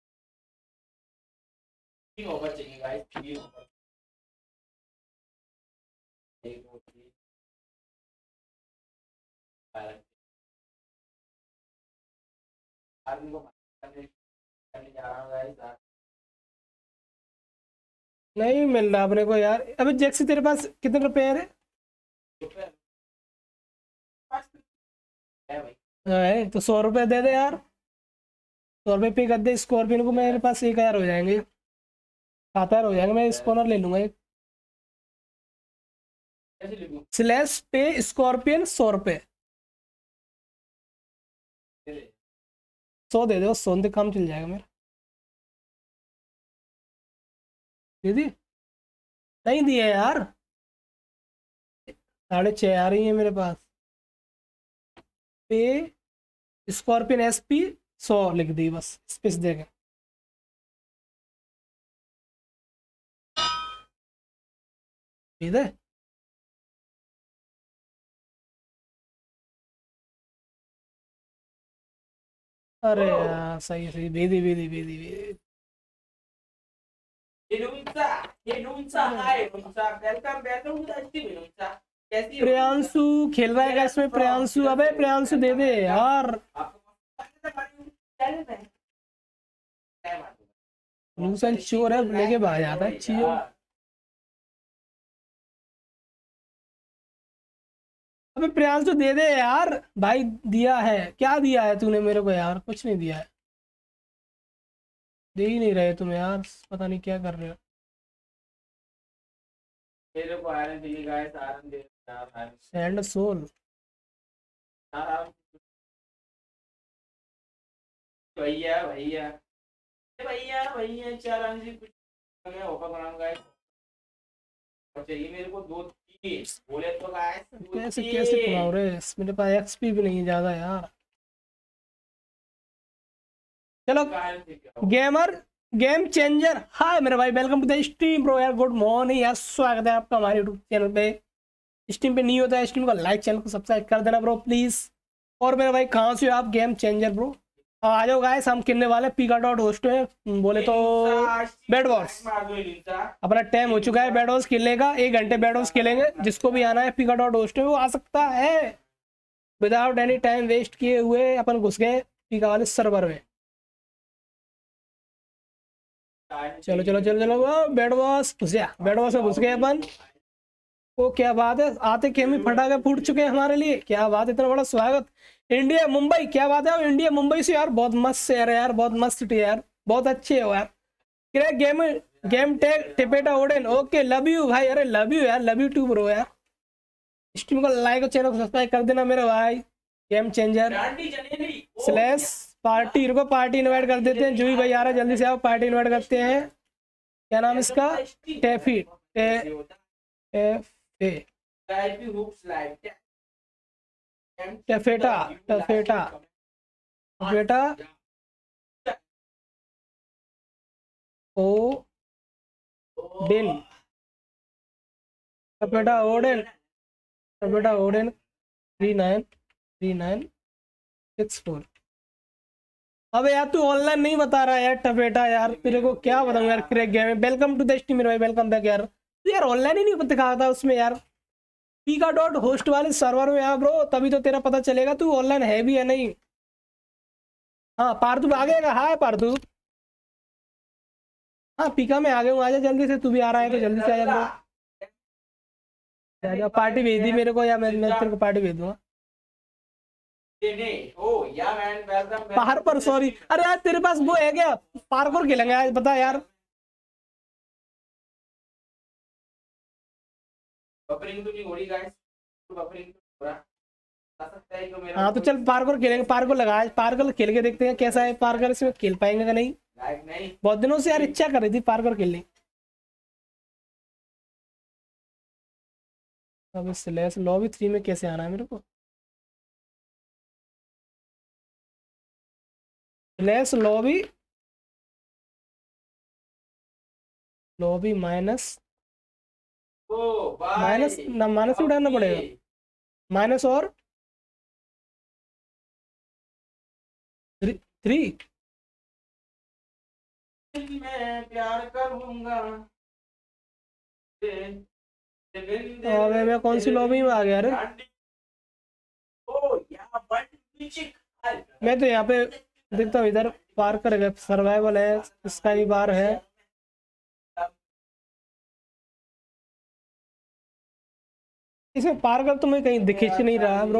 3 ऑफर चाहिए गाइस, 3 ऑफर। 1 2 3 आदमी को करने जा रहा हूँ गाइस।
नहीं मिल रहा अपने को यार। अबे जैक्सी तेरे पास कितने रुपए है रे?
है भाई।
है तो 100 रुपए दे दे यार। 100 रुपए पे कर दे स्कॉर्पियन को, मेरे पास 1,000 हो जाएंगे, 7,000 हो जाएंगे। मैं स्पॉनर ले लूंगा एक।
कैसे लिखूं?
स्लैश पे स्कॉर्पियन 100 रुपए। 100 दे दो, 100 से कम चल जाएगा मेरा। दीदी नहीं दिए यार, 6.5 आ रही है मेरे पास। पे स्कॉर्पियन SP 100 लिख दी बस, स्पेस देगा। है अरे यार सही सही, भेदी भेदी भेदी भेदी।
Hi welcome welcome to the stream. कैसी हो?
प्रियांशु खेल रहा है इसमें। प्रियांशु, अबे प्रियांशु दे दे यार। न्यूसन चोर है, लेके भाग जाता है चीजों। अबे प्रियांशु दे दे यार भाई। दिया है क्या दिया है तूने मेरे को यार? कुछ नहीं दिया है, दे ही नहीं रहे तुम यार, पता नहीं क्या कर रहे हो।
मेरे को आयरन चाहिए गाइस, आयरन दे यार। आयरन
सैंड सोल
यार भैया भैया भैया भैया 4 आंजी कुछ मैं ओपन कराऊंगा गाइस। और चाहिए मेरे को 2 3 बोले तो गाइस।
कैसे कैसे खुलाऊं रे? मेरे पास XP भी नहीं है ज्यादा यार। चलो गेमर गेम चेंजर, हाय मेरे भाई, welcome to the stream bro यार। गुड मॉर्निंग यार, स्वागत है आपका हमारे यूट्यूब चैनल पे। स्ट्रीम पे नहीं होता है, स्ट्रीम को लाइक, चैनल को सब्सक्राइब कर देना ब्रो प्लीज। और मेरे भाई कहाँ से हो आप? गेम चेंजर ब्रो आ जाओ गाइस, हम खेलने वाले PK होस्ट है बोले तो बेड वॉर्स। अपना टाइम हो चुका है बेड वॉर्स खेलने का, 1 घंटे बेड वॉर्स खेलेंगे। जिसको भी आना है PK होस्ट है वो आ सकता है। विदाउट एनी टाइम वेस्ट किए हुए अपन घुस गए PK वाले सर्वर में। चलो चलो चलो चलो बेड वॉर्स घुस गया, बेड वॉर्स में घुस गए अपन। ओ क्या बात है, आते के में फटाके फूट चुके हैं हमारे लिए, क्या बात, इतना बड़ा स्वागत। इंडिया मुंबई, क्या बात है इंडिया मुंबई से यार, बहुत मस्त शहर है यार, बहुत मस्त सिटी है यार, बहुत अच्छे हो यार। गेम गेम टेक टिपेटा ओडेन, ओके लव यू भाई। अरे लव यू यार, लव यू टू ब्रो यार। स्ट्रीम को लाइक और चैनल को सब्सक्राइब कर देना मेरे भाई। गेम चेंजर स्लैश पार्टी, रुको पार्टी इनवाइट कर देते हैं। जूही भाई आ रहा है, जल्दी से आओ पार्टी इनवाइट करते हैं। क्या नाम इसका? टेफी टफेटा टफेटा टफेटा ओ डेन टफेटा ओडेन टफेटा ओडेन 393964। अबे यार तू ऑनलाइन नहीं बता रहा यार टफेटा, यार तेरे को क्या बताऊं यार क्रैक गेम में। वेलकम टू द स्ट्रीम मेरे भाई, वेलकम बैक यार। तू यार ऑनलाइन ही नहीं दिखा था उसमें यार, पीका डॉट होस्ट वाले सर्वर में यार ब्रो, तभी तो तेरा पता चलेगा तू ऑनलाइन है भी है नहीं। हाँ पार्थू आ गएगा, हाय पार्थू। हाँ पीका में आ गया हूँ, आजा जल्दी से, तू भी आ रहा है तो जल्दी से आजा ब्रो। आजा, पार्टी भेज दी मेरे को, या मैं तेरे को पार्टी भेज दूंगा। पहाड़ पर सॉरी, अरे यार तेरे पास वो है क्या, पार्कोर खेलेंगे आज, बता यार।
बफरिंग तो नहीं हो रही गाइस, बफरिंग तो हो रहा सकता है कि मेरा।
हाँ तो चल पार्कोर खेलेंगे, पार्कोर लगा आज, पार्कोर खेल के देखते हैं कैसा है पार्कोर, इसमें खेल पाएंगे कि नहीं।
नहीं
बहुत दिनों से यार इच्छा कर रही थी पार्कोर खेलने। अब स्लैश लॉबी 3 में कैसे आना है मेरे को, slash lobby lobby minus minus ना, माइनस ही उठाना पड़ेगा, माइनस और 3।
मैं प्यार करूंगा।
अबे मैं कौन सी लॉबी में आ गया रे, मैं तो यहाँ पे देखता हूँ, इधर पार करेगा, सर्वाइवल है, स्काई बार है। इसमें पार कर तो मैं कहीं दिखे नहीं रहा ब्रो।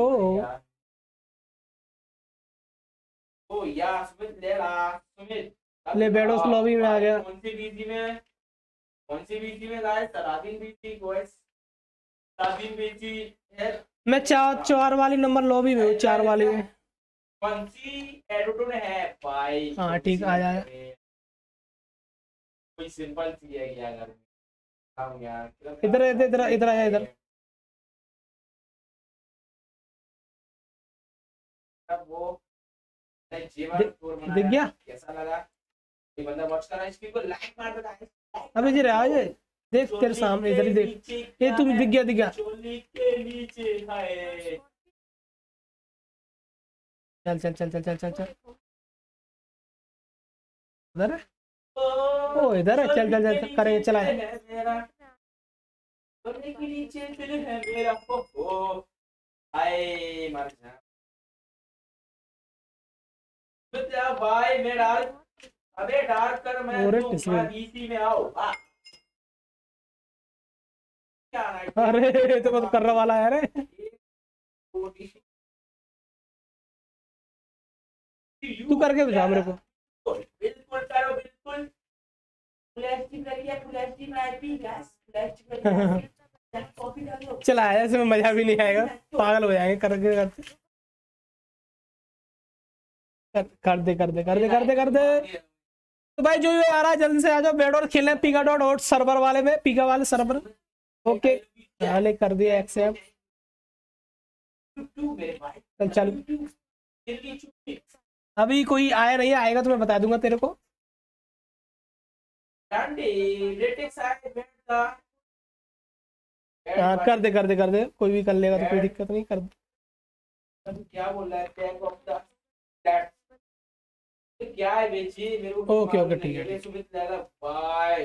ओ यार सुमित ले रहा, सुमित
ले बैठो उस लॉबी में आ गया।
कौन सी बीजी में guys, Saladin BG guys, Saladin BG है।
मैं 4 वाली नंबर लॉबी में हूँ, 4 वाली में।
कौन सी एडोटोन है भाई।
हाँ ठीक आ जाए।
कोई सिंपल सी है क्या यार, हम यार
इधर इधर इधर आया, इधर
वो
दिख गया।
कैसा लगा ये बंदा, वॉच कर रहा है, इसकी को लाइक मार दो गाइस।
अबे जी आ जाए, देख तेरे सामने, इधर ही देख, ये तुम दिख गया, दिख गया।
चोली के नीचे हाय।
चल चल चल चल चल चल चल, इधर है, ओ इधर है, चल चल चल करेंगे, चला है।
चोली के नीचे दिल है मेरा, हो हाय मर जा भाई। मैं डार्क, अबे डार्क कर, मैं डीसी में आओ।
अरे तो कर रहा वाला है रे, तू करके बता मेरे को।
बिल्कुल करो, बिल्कुल
चला ऐसे में मजा भी नहीं आएगा, पागल हो जाएंगे करके करते। कर दे कर दे कर दे कर दे कर दे। तो भाई जो भी आ रहा है जल्दी से आ जाओ, बैठो और खेलें पीका डॉट होस्ट सर्वर वाले में, पीका वाले सर्वर। ओके पहले कर दिया एक्सेप्ट, चल चल। अभी कोई आया नहीं, आएगा तो मैं बता दूंगा तेरे को। हाँ कर दे कर दे कर दे, कोई भी कर लेगा तो कोई दिक्कत नहीं, कर दे।
क्या बोल रहा है, टैग ऑफ द दैट क्या है बेची मेरे को।
ओके ओके ठीक है।
सुमित लाला बाय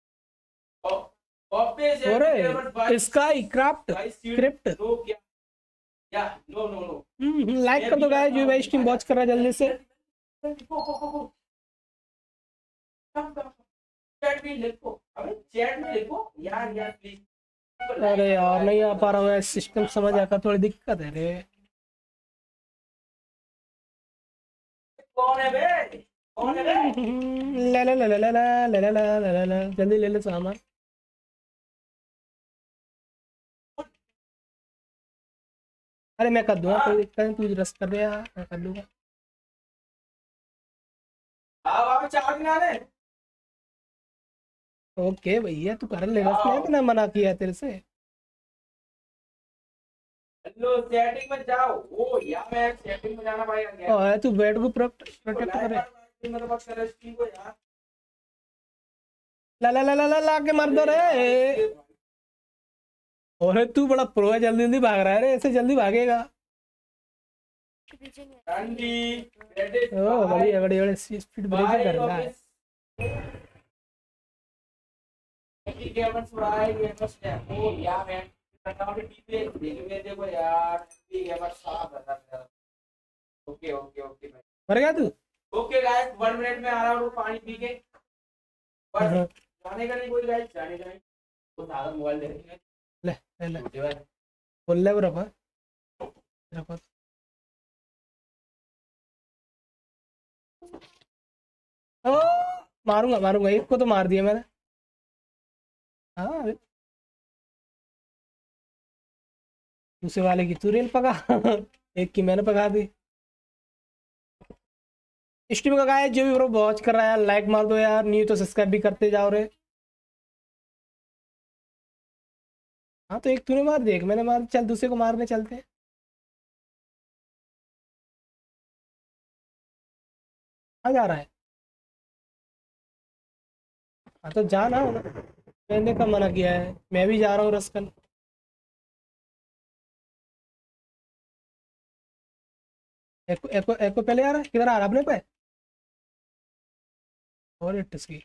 अरे स्काई क्राफ्ट स्क्रिप्ट
नो क्या, या नो नो नो
लाइक कर दो गाइस, जो भाई स्ट्रीम वॉच कर रहा है जल्दी से।
चैट में लिखो, अबे चैट में लिखो यार, यार प्लीज।
अरे यार नहीं आ पा रहा हूँ, सिस्टम समझ आता, थोड़ी दिक्कत है रे।
कौन है बे, कौन है बे?
ले ले ले ले ले ले ले ले ले, जल्दी ले ले सामान। अरे मैं कर दूंगा, कोई दिक्कत नहीं, तू रस कर रहा है, मैं कर लूंगा।
आओ चार दिन आने।
ओके भैया तू कर ले, रस नहीं, इतना मना किया तेरे से।
हेलो सेटिंग में जाओ। ओ यार मैं सेटिंग में जाना पड़ेगा क्या?
ओए तू बेड को प्रोटेक्ट करे।
मतलब बात कर रही को यार।
ला ला ला ला ला ला के मार दो रे। और तू बड़ा प्रो है, जल्दी जल्दी भाग रहा है रे, ऐसे जल्दी भागेगा।
डंडी रेडी
ओ बढ़िया बढ़िया बढ़िया स्पीड ब्रेक कर रहा है।
गेमर्स भाई गेमर्स है। ओ यार मैं अकाउंट पे देखो यार गेमर्स साहब बता रहा। ओके ओके ओके भाई
मर गया तू?
ओके गाइस 1 मिनट में आ रहा हूँ पानी पी के। बस
हाँ।
जाने का नहीं कोई गाइस, जाने का नहीं। तो सारा मोबाइल देखेंगे।
ले ले
छोटे भाई
बोल ले बराबर बराबर। ओ मारूंगा मारूंगा, एक को तो मार दिया मैंने। हाँ दूसरे वाले की तू रेल पका एक की मैंने पका दी। स्ट्रीम का गाइस जो भी ब्रो वॉच कर रहा है लाइक मार दो यार, न्यू तो सब्सक्राइब भी करते जाओ रे। हाँ तो एक तूने मार दिया, एक मैंने मार दी, चल दूसरे को मारने चलते हैं। कहाँ जा रहा है? हाँ तो जा ना, मैंने कब मना किया है, मैं भी जा रहा हूँ रसकन। एको एको एको पहले आ रहा है, किधर आ रहा है अपने पे? और इसकी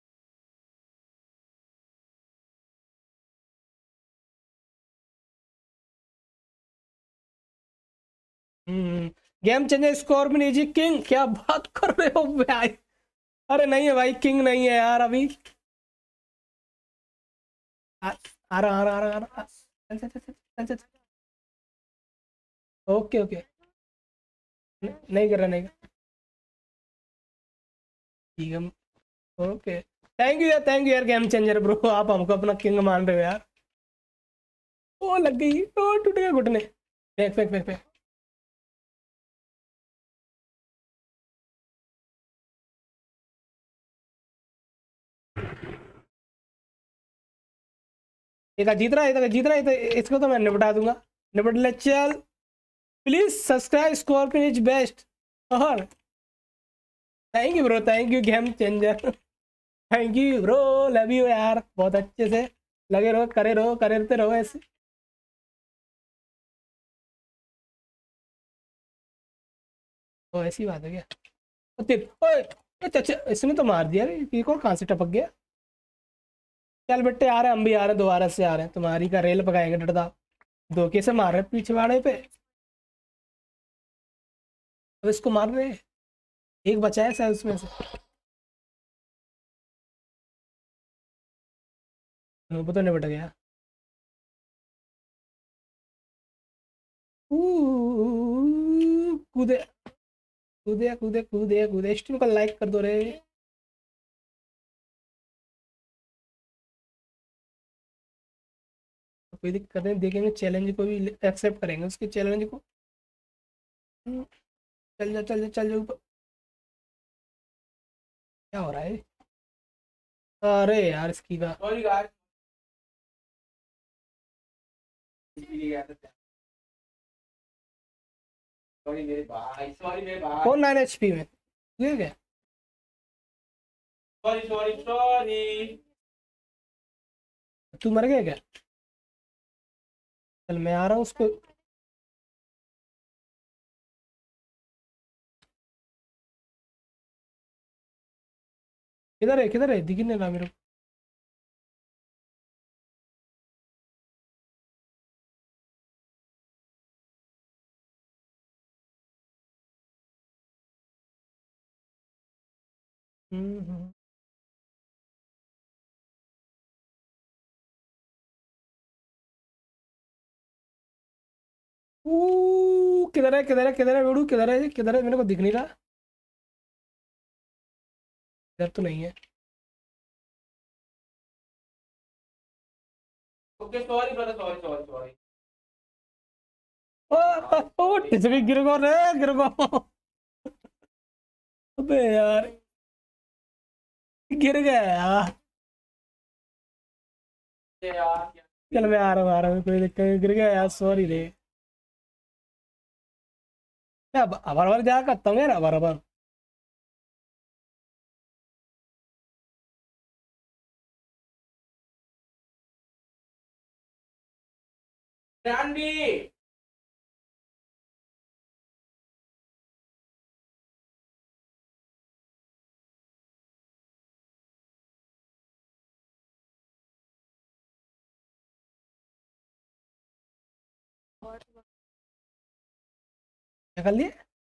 game changer scorpion AG king, क्या बात कर रहे हो भाई? अरे नहीं है भाई, किंग नहीं है यार अभी। आ रहा आ रहा आ रहा आ रहा चल चल चल चल चल चल। ओके ओके नहीं कर रहा नहीं कर। ठीक है ओके। थैंक यू यार गेम चेंजर ब्रो, आप हमको अपना किंग मान रहे हो यार। ओ लग गई, ओ टूट गया घुटने। फेंक फेंक फेंक फेंक। एक जीत रहा है, एक जीत रहा है, इसको तो मैं निपटा दूंगा। निपट ले चल। Please subscribe, scorpion is best. और thank you bro, thank you game changer, thank you bro, love you यार, बहुत अच्छे से लगे रहो, करते रहो ऐसे। तो ऐसी बात है क्या? ओए अच्छा इसने तो मार दिया रे, ये कौन कहाँ से टपक गया? चल बेटे आ रहे हैं, हम भी आ रहे हैं, दोबारा से आ रहे हैं, तुम्हारी का रेल पकाएंगे डरदा। धोखे से मार रहे हैं पीछे वाले पे। अब इसको मार रहे हैं। एक बचा है शायद उसमें से। वो तो निपट गया। कूदे कूदे कूदे कूदे कूदे, स्ट्रीम को लाइक कर दो रे। कोई दिक्कत नहीं, देखेंगे चैलेंज को भी एक्सेप्ट करेंगे उसके चैलेंज को। चल जा चल जा चल जा ऊपर। क्या हो रहा है? अरे यार इसकी का
सॉरी गाइस सॉरी मेरे भाई, सॉरी मेरे भाई,
कौन 9 HP में ठीक है?
Sorry sorry sorry.
तू मर गया क्या? चल मैं आ रहा हूँ उसको। किधर है दिख नहीं रहा मेरे को। हम्म। किधर है बेड़ू, किधर है मेरे को दिख नहीं रहा। इधर तो नहीं है।
Okay sorry brother, sorry sorry sorry.
ओ टिचकी गिर गो रे, गिर गो। अबे यार गिर गया यार।
यार
चल मैं आ रहा हूँ कोई दिक्कत नहीं, गिर गया यार, सॉरी रे। मैं अबर अबर जा करता हूँ यार, अबर अबर।
जानवी
क्या कर लिए?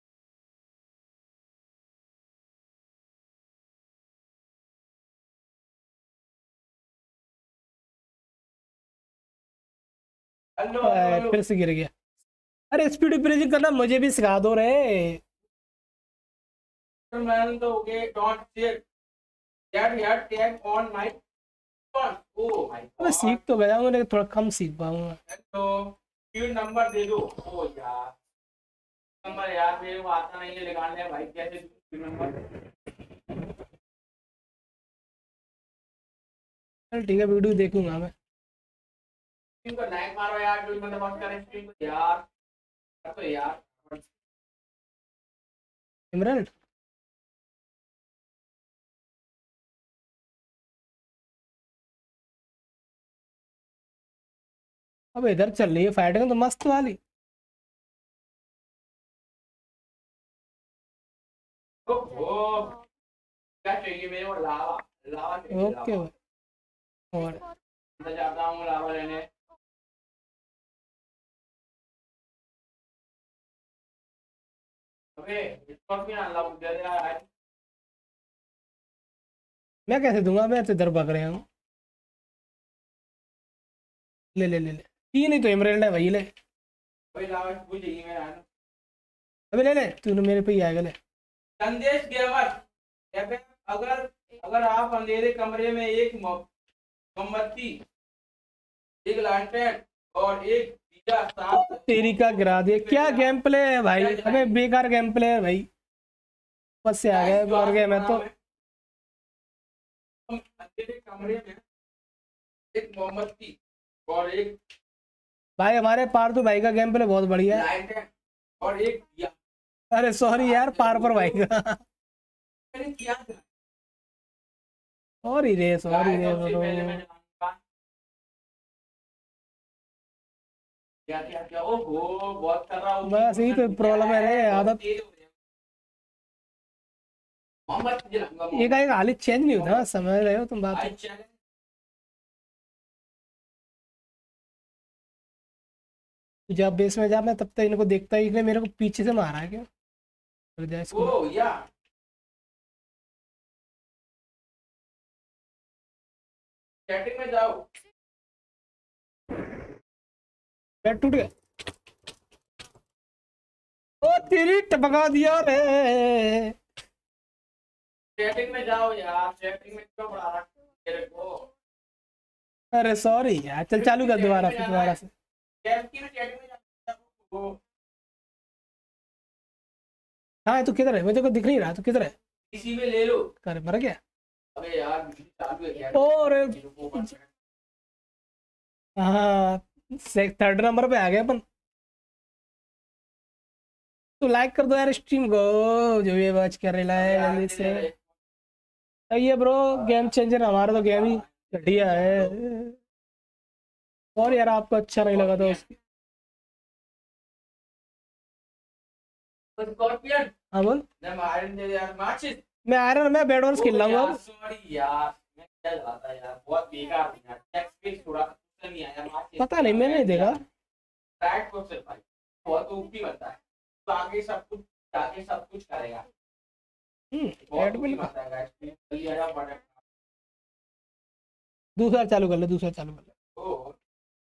हेलो हेलो हेलो
फिर से गिर गया। अरे स्पीड ब्रेजिंग करना मुझे भी सिखा दो रे।
मैंने तो okay don't check that here tag on my phone. Oh my
मैं
गॉड।
सीख तो गया हूँ लेकिन थोड़ा कम सीख पाऊंगा।
हेलो क्यों नंबर दे दो। ओ यार नंबर यार मेरे को आता नहीं है लगाने भाई कैसे दूँ नंबर।
चल ठीक है, वीडियो देखूंगा मैं।
स्ट्रीम को लाइक मारो यार जो मतलब बात करें स्ट्रीम को यार तो यार।
इमरान अब इधर चल रही है फाइटिंग तो मस्त वाली।
ओहो क्या चाहिए मेरे को लावा लावा चाहिए
ओके
लावा।
और
मैं जाता हूँ लावा लेने। अबे इसको भी ना लावा दे दे यार।
मैं कैसे दूंगा, मैं तो इधर भाग रहा हूँ। ले ले ले ले, तीन ही तो इमरान है भाई, ले।
भाई लावा इसको चाहिए मेरा।
अबे ले ले, तूने मेरे पे ही आएगा, ले।
संदेश गेमर अबे अगर अगर आप अंधेरे कमरे में एक मोमबत्ती एक लालटेन और एक दिया साथ
तेरी का गिरा दिया, क्या गेम प्ले है भाई, अबे बेकार गेम प्ले है भाई। बस से आ गए मर गए मैं तो।
अंधेरे कमरे में एक मोमबत्ती और एक
भाई हमारे पार्थू भाई का गेम प्ले बहुत बढ़िया है।
लालटेन और एक दिया
अरे सॉरी यार, पार पर भाई का।
मैंने किया था।
सॉरी रे, सॉरी रे
सबसे पहले
ब्रो।
मैंने क्या क्या क्या ओहो बहुत कर रहा हूँ।
बस यही तो प्रॉब्लम है रे, आदत।
मोमबत्ती जलाऊंगा
ये का एक हालित चेंज नहीं होता, समझ रहे हो तुम बात?
अच्छा
जब बेस में जा, मैं तब तक इनको देखता ही नहीं, मेरे को पीछे से मारा है क्या? रुक जा इसको।
ओ या चैटिंग में जाओ।
बैट टूट गया। ओ तेरी टपका दिया रे।
चैटिंग में जाओ यार चैटिंग में क्यों बढ़ा रहा है तेरे को।
अरे सॉरी यार, चल चालू कर दोबारा से, दोबारा से।
चैटिंग में जाओ वो
हाँ तू किधर है, मुझे को दिख नहीं रहा, तू किधर है?
इसी में ले लो।
कर मर गया।
अबे यार बिजली चालू है क्या।
और हाँ, थर्ड नंबर पे आ गए अपन। तो लाइक कर दो यार स्ट्रीम को, जो भी वॉच कर रहा है जल्दी से। ये ब्रो गेम चेंजर, हमारा तो गेम ही घटिया है। और यार आपको अच्छा नहीं लगा तो उसकी।
स्कॉर्पियन
हाँ बोल।
मैं आयरन दे यार माचिस।
मैं आयरन में बेड वॉर्स खेल रहा हूँ अब।
सॉरी यार मैं क्या चलाता यार बहुत बेकार है यार टेक्स्ट थोड़ा नहीं आया माचिस।
पता नहीं, मैंने नहीं देखा।
राइट प्रोसेस भाई बहुत ऊपी बनता है तो आगे सब कुछ करेगा। बहुत
एडमिन
ऊपी बनता है गाइस जल्दी आ जाओ प्रोडक्ट।
दूसरा चालू कर ले, दूसरा चालू कर ले।
ओ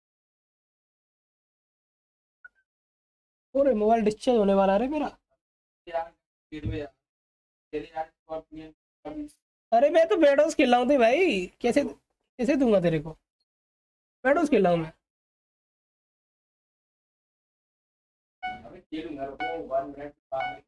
अरे मोबाइल डिस्चार्ज होने वाला है मेरा।
यार फिर भी यार तेरे यार स्कॉर्पियन।
अरे मैं तो बेड वॉर्स खेल रहा हूँ भाई, कैसे कैसे दूंगा तेरे को? बेड वॉर्स खेल रहा हूँ मैं।
अबे खेलूंगा रुको 1 मिनट बाद।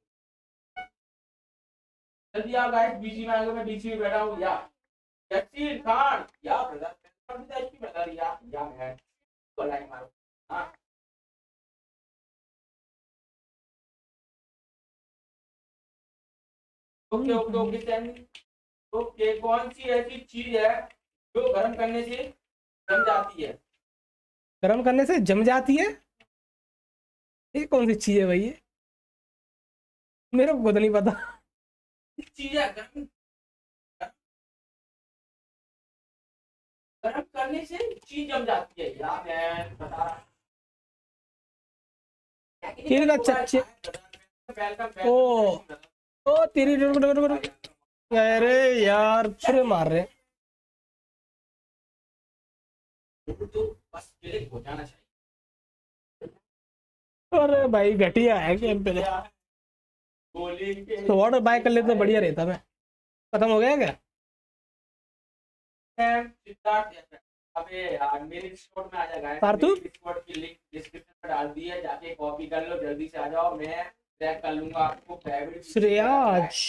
जल्दी आओ गाइस बीसी में आ गए मैं बीसी में बैठा हूँ यार। जैक्सी खान या ब्रदर कौन सा एचपी बता दिया या मैं तो लाइक मारो। हां okay okay okay channel. Okay, कौन सी ऐसी चीज है जो गर्म करने से जम जाती है?
गर्म करने से जम जाती है? ये कौन सी चीज है भाई ये? मेरे को खुद नहीं पता।
चीज है गर्म, गर्म करने से चीज जम जाती है यार, मैं बता रहा
तेरी का चच्चे।
हूं।
ओ तेरी रुक रुक रुक रुक। अरे यार छुरे मार रहे।
तो बस क्लिक हो जाना चाहिए।
अरे भाई घटिया है गेम पे।
गोली के
तो वाटर बाय कर लेते तो बढ़िया रहता। मैं खत्म हो गया क्या?
सिद्धार्थ, अबे यार मेरे डिस्कॉर्ड में आ जा गाइस,
पार्थू?
मेरे डिस्कॉर्ड की लिंक डिस्क्रिप्शन में डाल दी है, जाके कॉपी कर लो, जल्दी से आ जाओ, मैं ट्रैक कर लूंगा आपको। फेवरेट
श्रेयाज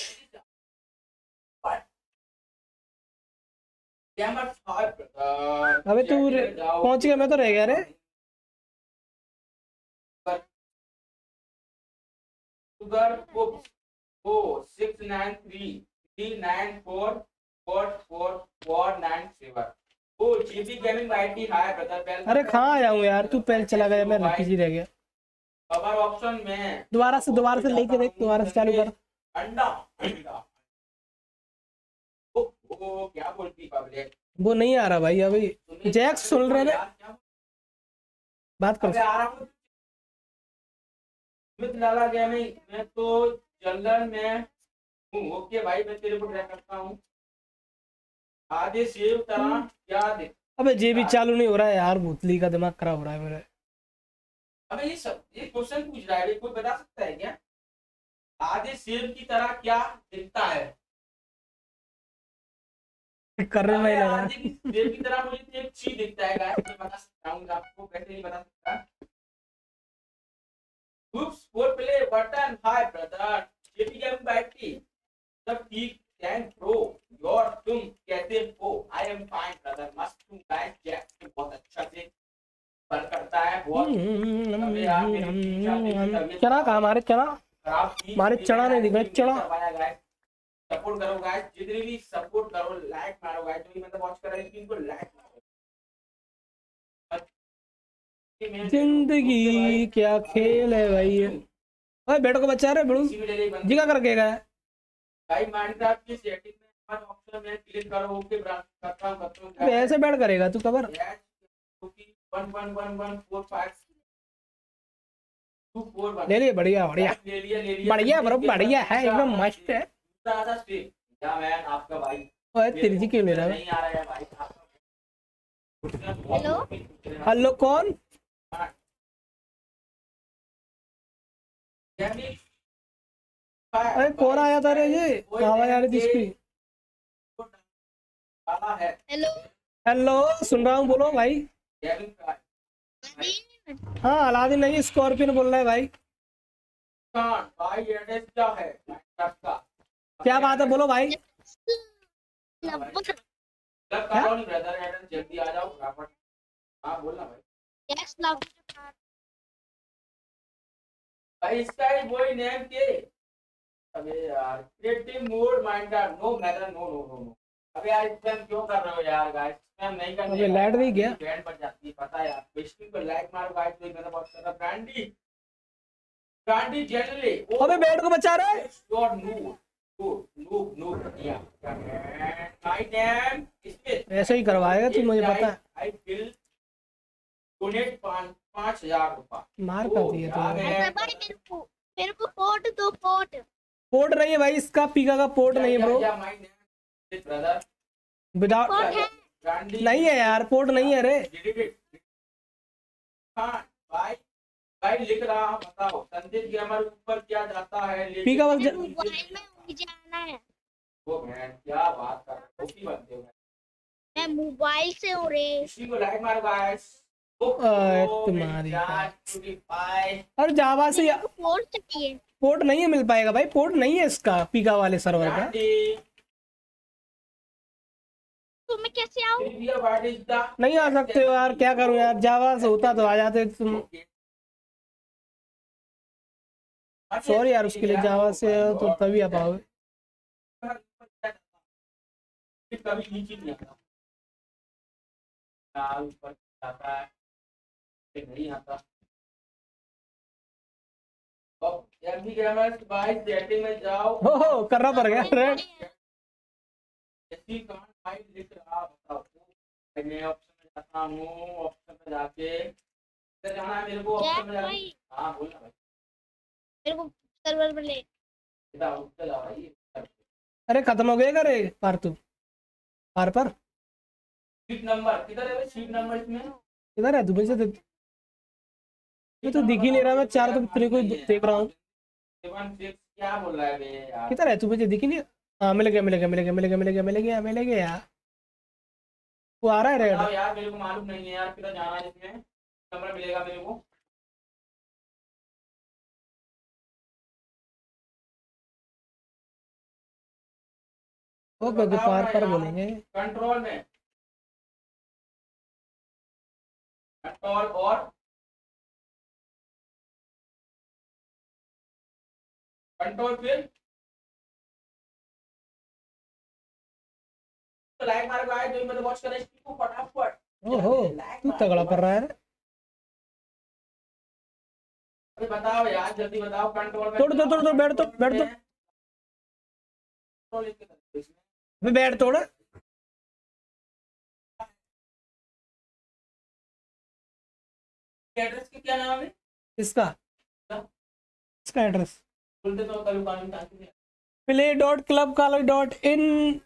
अबे तू पहुंच गया, मैं तो रह गया रे।
शुगर वो 69339444497 वो जीबी गेमिंग आईडी है ब्रदर।
अरे कहाँ आया हूँ यार? तू पहले चला गया, मैं पीछे रह गया।
कवर ऑप्शन में
दोबारा से लेके देख, दोबारा से चालू कर।
अंडा अंडा वो क्या बोलती पब्लिक?
वो नहीं आ रहा भाई अभी। जैक्स सुन रहे ना, बात कर।
आ रहा हूँ लाला गेमिंग, मैं तो जंगल में हूँ। ओके भाई, मैं तेरे को ट्रैक करता हूँ। आधे सेव तरह क्या देख।
अबे जे भी चालू नहीं हो रहा है यार, भूतली का दिमाग खराब हो रहा है मेरा।
अबे ये क्वेश्चन पूछ रहा है, कोई बता सकता है क्या? आधे सेव की तरह क्या दिखता है?
करने में ही लगा।
आधे सेव की तरह मुझे तो एक चीज दिखता है गाइस, मैं बता सकता हूँ आपको, कैसे नहीं बता सकता। Group score play button hi brother, JP game battery सब ठीक। थैंक प्रो योर, तुम कैसे हो? आई एम फाइन ब्रदर, मस्त तुम गाइस। जैक बहुत अच्छा से पर करता है बहुत। अबे यार मेरी
चना कहाँ? हमारे चना, हमारे चना नहीं दिख रहे। चना
सपोर्ट करो गाइस, जितने भी सपोर्ट करो, लाइक मारो गाइस, जो भी मतलब वॉच कर रहे हैं इनको लाइक मारो।
जिंदगी क्या खेल है भाई ये। ओए बेटो को बचा रहे बड़ू जी का करके गया।
भाई माइनक्राफ्ट की सेटिंग में हर ऑप्शन में क्लिक करो। ओके ब्रांच करता हूं
ऐसे बैठ करेगा तू कवर।
111124
ले लिए, बढ़िया बढ़िया
ले लिया
बढ़िया ब्रो, बढ़िया है एकदम मस्त है।
ज्यादा स्ट्रीम क्या मैन आपका भाई।
ओए तेरी जी क्यों ले रहा है?
नहीं आ रहा है भाई आपका।
हेलो
हेलो कौन? अरे कौन आया था रे? ये आवाज आ रही थी इसकी।
हेलो
हेलो सुन रहा हूँ, बोलो भाई। हाँ अलादीन नहीं, स्कॉर्पियन बोल रहा है भाई।
भाई एड्रेस क्या है का?
क्या बात है, बोलो भाई।
ब्रदर एड्रेस जल्दी आ जाओ फटाफट। हाँ बोलना भाई।
यस लव
भाई इसका ही वही नेम के। अबे यार creative mode Minecraft no matter no no no no. अबे यार स्पैम क्यों कर रहे हो यार गाइस? स्पैम नहीं करने।
अबे लाइट नहीं गया,
बैंड बढ़ जाती है पता है यार। बेस्टिंग पर लाइक मारो गाइस, तो मतलब बहुत सारा ब्रांडी ब्रांडी जनरली।
अबे बेट को बचा रहा है।
गॉड नो नो नो दिया भाई नेम इसमें
ऐसे ही करवाएगा तू, मुझे पता है।
आई विल डोनेट 5000 रुपए।
मार कर दिया
भाई मेरे को पोर्ट दो,
पोर्ट नहीं है भाई इसका, पीका का पोर्ट नहीं है ब्रो।
ब्रदर
विदाउट नहीं है यार, पोर्ट नहीं है रे।
हाँ भाई भाई लिख रहा बताओ संदीप गेमर ऊपर क्या जाता है?
पीका बस
मोबाइल में जाना है।
वो बहन क्या बात कर रहे हो? बनते हो
मैं मोबाइल से हूँ रे।
इसी को लाइक मारो गाइस।
तुम्हारी और जावा से
पोर्ट चाहिए।
पोर्ट नहीं है, मिल पाएगा भाई, पोर्ट नहीं है इसका पीका वाले सर्वर का।
तो मैं कैसे आऊँ?
नहीं आ सकते हो यार, क्या करूं यार, जावा से होता तो आ जाते तुम। सॉरी यार उसके लिए, जावा से तो तभी आ पाओगे।
कभी नीचे नहीं आता, ऊपर आता है, नहीं आता। अब एमडी ग्रामर भाई सेटिंग में जाओ।
हो करना पड़ गया रेड।
ऐसी कमांड फाइल लिख रहा बताओ। मैं ऑप्शन में जाता हूँ, ऑप्शन में जाके इधर जाना है मेरे को, ऑप्शन में जाके। हाँ बोल ना भाई,
मेरे को सर्वर में ले।
इधर ऊपर जाओ भाई।
अरे खत्म हो गया करे पार तू पार पर
सीट नंबर किधर है भाई? सीट नंबर इसमें
किधर है तू? मुझे तो ये तो दिख ही नहीं रहा। मैं चार तो तेरे को देख रहा हूँ।
7 6 क्या बोल रहा है बे यार?
किधर है तू? मुझे दिख ही नहीं। हाँ मिल गया मिल गया मिल गया मिल गया मिल गया मिल गया मिल गया। वो आ रहा है रेड।
बताओ यार, मेरे को मालूम नहीं है यार किधर जाना है। इसमें नंबर मिलेगा मेरे को।
ओके ओके
बताओ
पार
ना
पर
यार।
बोलेंगे।
कंट्रोल में, कंट्रोल और कंट्रोल फिर तो लाइक मार के आए जो मतलब वॉच कर इसकी को फटाफट।
ओहो तू तगड़ा कर रहा है।
अरे बताओ यार जल्दी बताओ। कंट्रोल में
तोड़ तोड़ तोड़ तोड़ बैठ तो बैठ तो
कंट्रोल लिख के कर दो इसमें।
अबे बैठ तोड़।
एड्रेस के क्या नाम है
इसका इसका एड्रेस
बोलते तो कल कानून ताकि
play.clubcolor.in।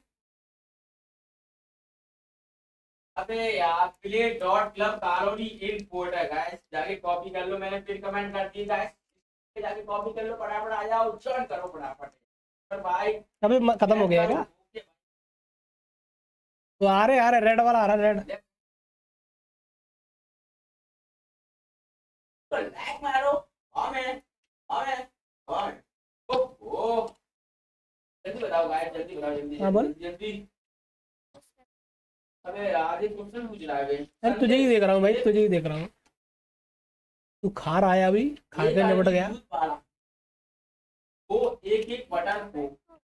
अबे यार play dot club colony in port है गाइस, जाके कॉपी कर लो। मैंने फिर कमेंट कर दी गाइस, जाके कॉपी कर लो फटाफट। आ जाओ जॉइन करो फटाफट। पर भाई
अबे खत्म हो गया क्या? तो आ रहे रेड वाला आ रहा रेड।
लाइक मारो। हमें हमें हमें ओ जल्दी बताओ गाइस, जल्दी बताओ जल्दी।
हाँ बोल।
जल्दी। अबे यार ये क्वेश्चन पूछ रहा है बे।
अरे तुझे ही देख रहा हूँ भाई, तुझे ही देख रहा हूँ। तू खा रहा है अभी, खा के निपट गया।
वो एक एक बटन को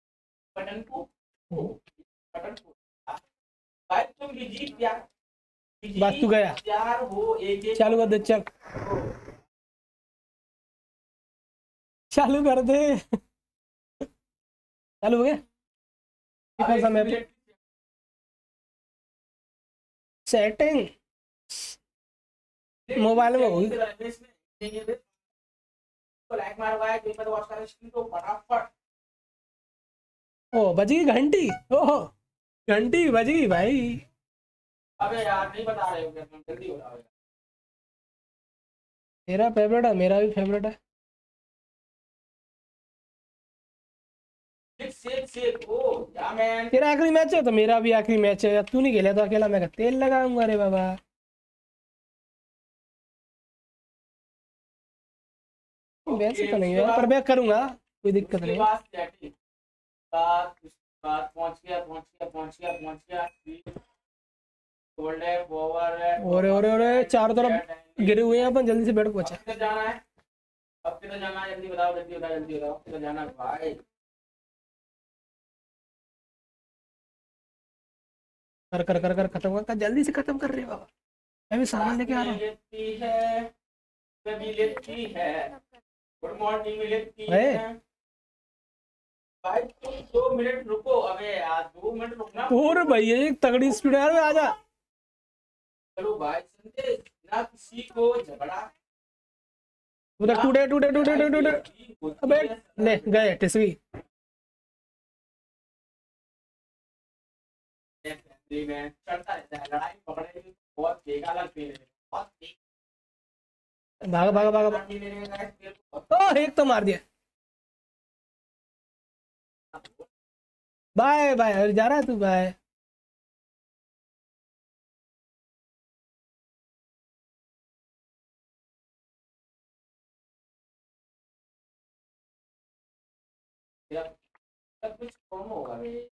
भाई तुम विजिट प्यार
बस तू गया।
यार वो एक एक
चालू कर दे चल। चालू कर दे। चालू हो गया। कितना समय पे सेटिंग मोबाइल में होगी।
लाइक मारो गाइस, जो पर वॉच कर स्क्रीन को फटाफट।
ओ बजी घंटी। ओहो घंटी बज गई भाई।
अबे यार नहीं बता रहे हो क्या तुम? जल्दी बताओ यार।
तेरा फेवरेट है, मेरा भी फेवरेट है।
ओ या मैन
तेरा आखिरी मैच है तो मेरा भी आखिरी मैच है। तू नहीं खेला तो अकेला मैं तेल लगाऊंगा। अरे बाबा वैसे तो नहीं है पर मैं करूंगा, कोई दिक्कत नहीं।
बात पहुंच गया ओवर है।
और चारों तरफ गिरे हुए हैं अपन। जल्दी से बैठ पहुंचा।
किधर जाना है? अब किधर जाना है? जल्दी बताओ किधर जाना है भाई?
कर कर कर कर खत्म कर, जल्दी से खत्म कर रहे बाबा। मैं भी सामान लेके आ रहा हूँ।
लेती है गुड मॉर्निंग लेती
है।
है भाई। तुम 2 मिनट रुको। अबे यार 2 मिनट रुकना।
और भाई एक तगड़ी स्पीड यार में आजा।
चलो भाई संदेश ना किसी को झगड़ा
उधर टूटे टूटे टूटे टूटे। अबे ले गए टिसवी।
में चलता रहता है लड़ाई पकड़े की बहुत बेगा लगती है।
भागा भागा भागा। ओ एक तो मार दिया। बाय बाय जा रहा है तू? बाय।
सब कुछ कम होगा।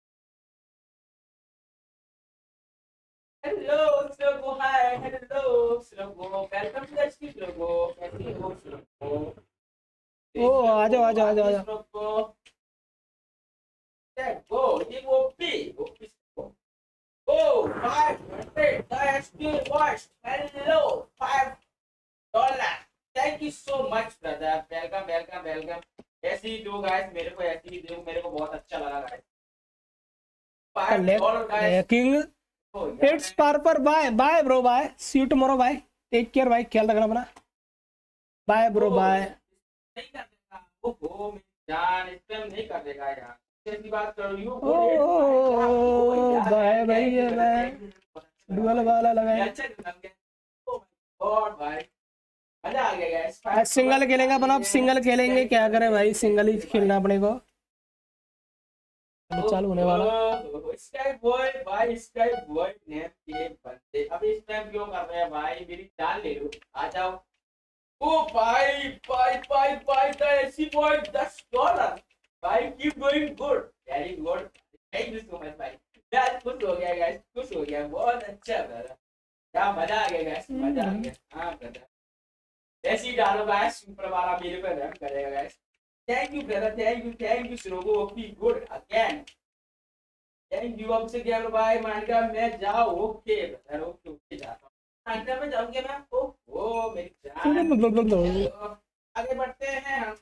हेलो लोगो, हाय हेलो लोगो, वेलकम टू द स्ट्रीट लोगो। कैसे हो लोगो?
ओ आ जाओ आ जाओ आ जाओ आ जाओ।
लोगो Go. He OP. Oh, 500. The SP watched. Hello. $5. Thank you so much, brother. Welcome. ऐसे ही दो guys, मेरे को ऐसे ही दो, मेरे को बहुत अच्छा लगा guys. $5 guys.
King,
Oh, yeah,
it's Parper. Bye, bro. Bye. See you tomorrow. Bye. Take care. Bye. ख्याल रखना अपना. Bye, bro. Bye.
नहीं कर देगा. ओहो, मेरी जान, इस टाइम नहीं कर देगा यार. कैसी बात कर रही हो?
बाय भैया बाय. डुअल वाला लगाए.
और भाई मजा आ गया गाइस.
सिंगल खेलेंगे अपन. आप सिंगल खेलेंगे क्या करें भाई? सिंगल ही खेलना अपने को. चालू होने वाला.
स्काई बॉय भाई, स्काई बॉय नेम के बंदे अब इस टाइम क्यों कर रहे हैं भाई? मेरी जान ले लो, आ जाओ. ओ भाई द एसी बॉय $10 भाई. Keep going good, very good. Thank you so much भाई. यार खुश हो गया गाइस, खुश हो गया. बहुत अच्छा ब्रदर, क्या मजा आ गया गाइस, मजा आ गया. हाँ ब्रदर, ऐसे ही डालो गाइस, ऊपर वाला मेरे पे रहम करेगा guys. Thank you brother, thank you Shirogo. Okay, good again. Thank you आपसे गेम भाई. मानका मैं जाओ. ओके ब्रदर, ओके जाता हूँ. मानका में जाऊंगे मैं. ओ मेरी जान. आगे बढ़ते हैं हम.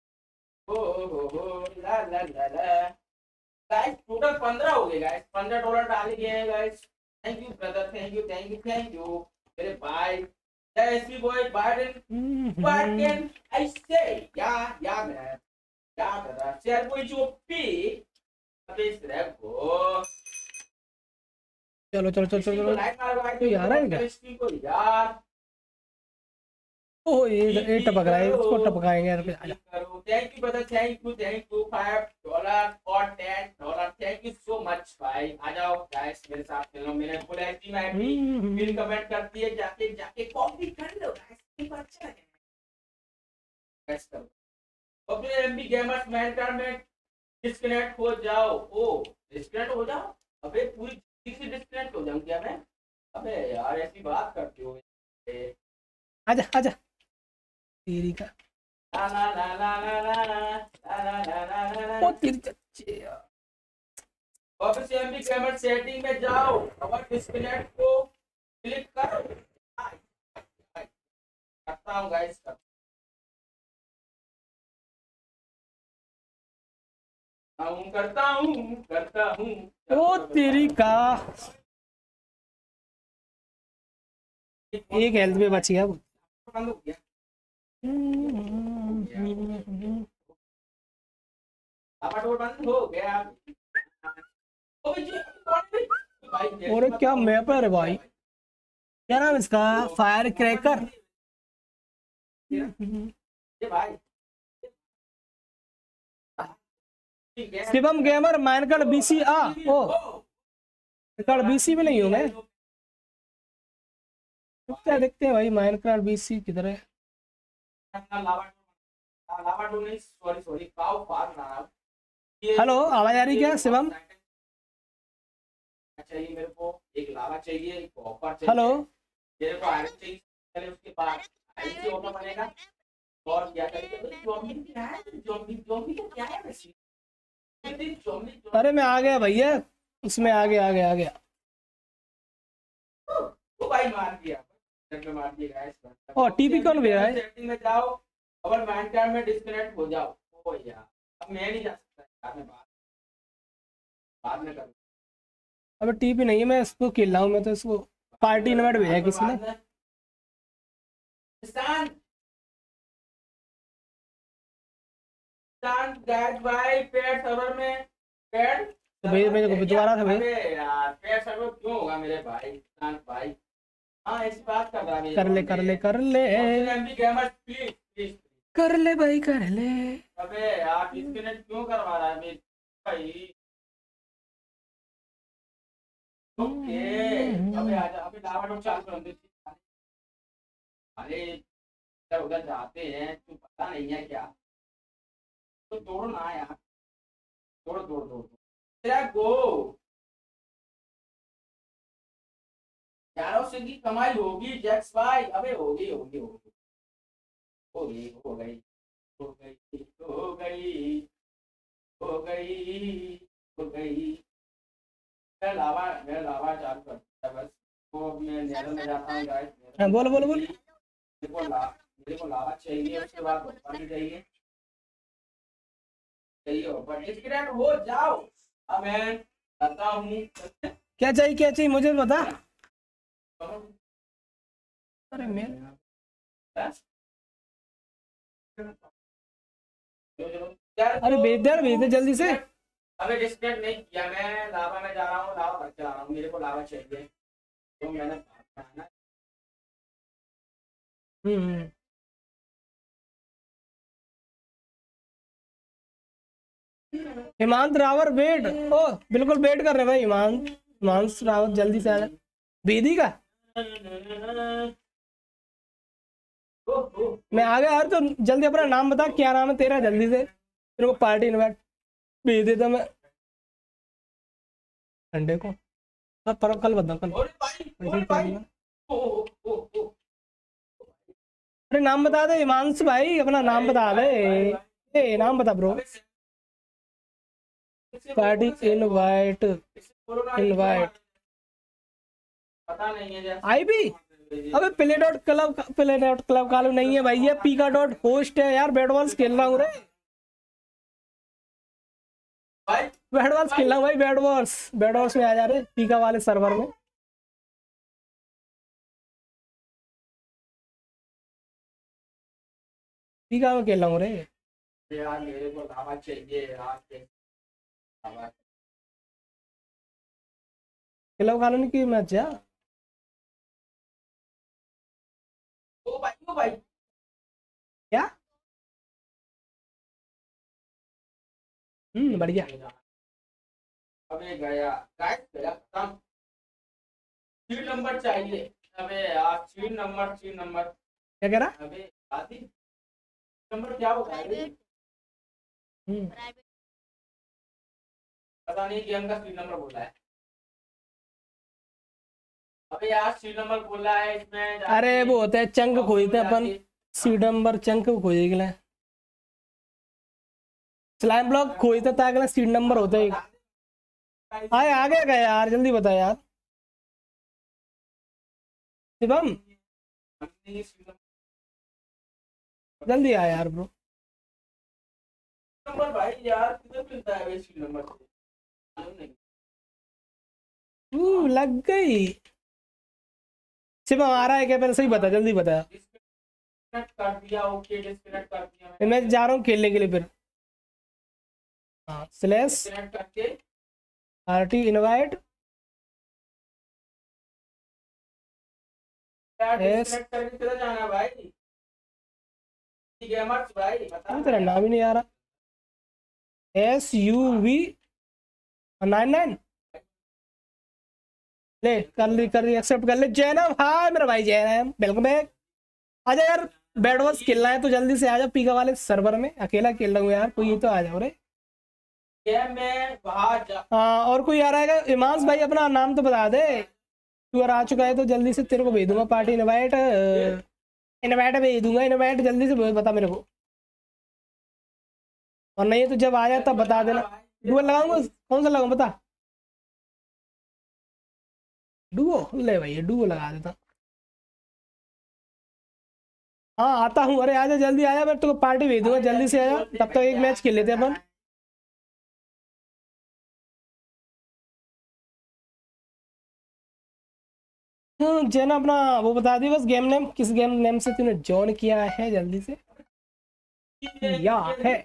हो ला. गाइस टोटल 15 हो गए गाइस. $15 डाले गए हैं guys. Thank you brother, thank you मेरे भाई. AC boy Biden. What can I say? Yeah man. क्या कर रहा है? शेयर कोई जो पी. अबे इस रैप को.
चलो.
लाइट मार भाई.
तो यार है क्या?
इसकी को यार.
ओ ये टपक रहा है. इसको टपकाएंगे यार पे.
Thank you brother, thank you. $5 और $10. थैंक यू सो मच भाई. आ जाओ गाइस मेरे साथ खेलो. मेरे फुल एचडी में फिर कमेंट करती है. जाके कॉपी कर लो गाइस. अच्छा लगेगा गाइस. करो अपने एमबी गेमर्स मैनकार्ड में डिस्कनेक्ट हो जाओ. ओ डिस्कनेक्ट हो जाओ. अबे पूरी जिंदगी से डिस्कनेक्ट हो जाऊं क्या मैं? अबे यार ऐसी बात करते हो.
आजा तेरी का. ओ तेरी चच्चे.
वापस एमबी गेमर सेटिंग में जाओ और डिस्कनेक्ट को क्लिक करो. करता हूं गाइस. करता हूं.
ओ तेरी का. एक हेल्थ में बच गया.
बंद हो गया. बंद हो गया.
और क्या मैप है रे भाई? क्या नाम इसका? Fire cracker.
भाई
शिवम गेमर माइनकार्ड बीसी. ओ कार्ड बीसी में नहीं हूँ मैं. क्या देखते हैं भाई? माइनकार्ड बीसी किधर है? हेलो, आवाज आ रही क्या शिवम?
चाहिए मेरे को एक लावा चाहिए, एक कॉपर चाहिए.
हेलो
मेरे को आयरन चाहिए. पहले उसके बाद आयरन से ओपन बनेगा. और क्या करेंगे? ज़ॉम्बी क्या है? ज़ॉम्बी तो क्या है वैसे?
अरे मैं आ गया भैया. उसमें आ गया.
वो भाई मार दिया. मार दिया गाइस.
और टीपी कौन भेजा है?
सेटिंग में जाओ और माइनकार्ड में डिस्कनेक्ट हो जाओ. ओ यार अब मैं नहीं जा सकता यार. मैं बाद में करूँ.
अबे टीपी नहीं है. मैं इसको खेल रहा हूँ. मैं तो इसको पार्टी इनवाइट भेजा किसी ने.
गाइस भाई पेड सर्वर में पेड
भाई मेरे को दोबारा था भाई.
अबे यार पेड सर्वर क्यों होगा मेरे भाई? भाई हाँ ऐसी बात कर रहा है.
कर ले
एमबी गेमर्स प्लीज
कर ले भाई कर ले.
अबे यार डिस्कनेक्ट क्यों करवा रहा है मेरे भाई? ओके अबे आजा. अबे लावा चालू कर दे. अरे इधर उधर जाते हैं तू पता नहीं है क्या? तो तोड़ ना यार. तोड़ तेरा गो. यारों से की कमाई होगी जैक्स भाई. अबे होगी. हो गई. तो गई मैं लावा चालू कर दिया बस। तो मैं नहर में जाता हूँ गाइस।
हाँ बोलो बोलो बोलो।
मेरे को लावा चाहिए, उसके बाद पानी चाहिए ऊपर डिस्कनेक्ट हो जाओ। अब मैं करता हूँ।
क्या चाहिए मुझे बता। अरे मेरे अरे भेज दे जल्दी से।
अबे डिस्कनेक्ट नहीं किया, मैं लावा में जा रहा हूँ, लावा भर के आ रहा हूँ, मेरे को लावा चाहिए तो मैंने ना।
हिमांत रावत वेट। ओ बिल्कुल वेट कर रहे भाई। हिमांत रावत जल्दी से आ जा। बेदी का मैं आ गया यार। तो जल्दी अपना नाम बता, क्या नाम है तेरा जल्दी से। तेरे को पार्टी इनवाइट भेज देता मैं संडे को। अब पर कल बता कल। अरे नाम बता दे हिमांशु भाई, अपना नाम बता दे। ए नाम बता ब्रो। पार्टी इनवाइट
पता नहीं है
आई भी। अबे प्ले डॉट क्लब कालू नहीं है भाई, ये पीका डॉट होस्ट है यार। बैट बॉल्स खेल रहा हूँ रे। बैट बॉल्स खेल रहा हूँ भाई। बैट बॉल्स में आ जा रहे पीका वाले सर्वर में। पीका में खेल रहा हूँ रे
यार। मेरे को लावा चाहिए यार।
क्लब कालू की मैच है।
ओ भाई
क्या बढ़िया।
अबे गया गाइस, गया खत्म। 3 नंबर चाहिए। अबे यार 3 नंबर
क्या कह रहा।
अबे आदि नंबर क्या होता है? पता नहीं, गेम का 3 नंबर बोला है। अबे यार 3 नंबर बोला है इसमें।
अरे वो होता है चंक खोजते अपन। सीट नंबर चंक खोजे के लिए स्लाइम ब्लॉक खोजते था अगला सीट नंबर होता है। आए आगे गए यार, जल्दी बता यार शिवम, जल्दी आ यार ब्रो।
नंबर भाई यार किधर मिलता है वैसे नंबर?
लग गई। शिवम आ रहा है क्या, पहले सही बता, जल्दी बता।
डिस्कनेक्ट कर दिया। ओके डिस्कनेक्ट कर दिया
मैं जा रहा हूँ खेलने के लिए फिर। हाँ स्लैश
डिस्कनेक्ट करके
पार्टी इनवाइट
डिस्कनेक्ट करके चला जाना भाई। गेमर्स भाई बता।
तेरा नाम ही नहीं आ रहा। SUV99 ले कर ली एक्सेप्ट कर ले। जैनम हाय मेरा भाई जैनम, वेलकम बैक। आजा यार बैट बॉल्स खेलना है तो जल्दी से आजा पीका वाले सर्वर में। अकेला खेल रहा हूँ यार, कोई तो आ जाओ रे। हाँ और कोई आ रहा है? इमांस भाई अपना नाम तो बता दे। तू अगर आ चुका है तो जल्दी से तेरे को भेज दूंगा पार्टी इनवाइट भेज दूंगा। इनवाइट जल्दी से बता मेरे को, और नहीं तो जब आ जाए तब बता देना। डुओ लगाऊंगा, कौन सा लगाऊं बता। डुओ ले भाई, डुओ लगा देता। हाँ आता हूँ। अरे आजा जल्दी आजा, मैं तुझको पार्टी भेज दूंगा, जल्दी से आजा। तब तक एक मैच खेल लेते हैं अपन। जेना अपना वो बता दी बस, गेम नेम किस गेम नेम से तूने ज्वाइन किया है जल्दी से। या है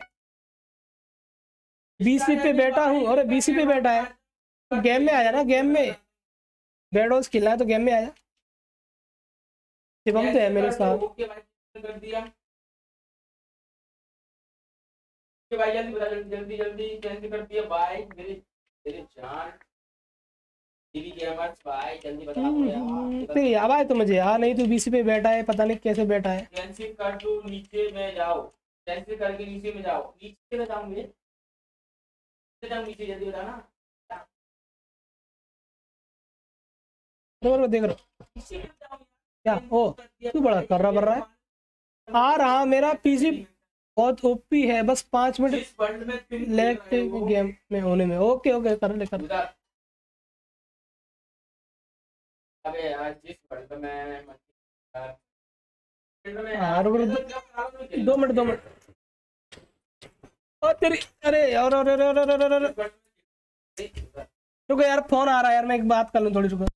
20 पे बैठा हूँ। अरे 20 पे बैठा है तो गेम में आ जा ना। गेम में बैडोस खेलना है तो गेम में आ जा। शिवम तो है मेरे साथ।
कर दिया भाई, जल्दी बता, जल्दी कर दिया भाई। मेरे जान टीवी गेमर्स भाई जल्दी बता यार।
तेरी आवाज तो मुझे यार नहीं। तू 20 पे बैठा है, पता नहीं कैसे बैठा है।
कैंसिल कर दो, नीचे में जाओ। कैंसिल करके नीचे में जाओ। नीचे में जाऊंगे, नीचे जल्दी बताना।
देख रहा क्या ओ तू बड़ा कर रहा है। आ रहा मेरा पीसी बहुत ओपी है, बस 5 मिनट
जिस वर्ल्ड में तुम खेल
लेग
रहे हो,
गेम में होने में। ओके ओके कर ले कर।
उधर अबे यार जिस वर्ल्ड में यार, फील्ड में
हाँ, रुक रुक,
तो क्या खराब नहीं खेल
2 मिनट 2 मिनट। ओ तेरी, अरे यार अरे अरे अरे अरे अरे,
जिस world में उधर।
रुको यार फोन आ रहा है यार, मैं एक बात कर लूँ थोड़ी, रुको।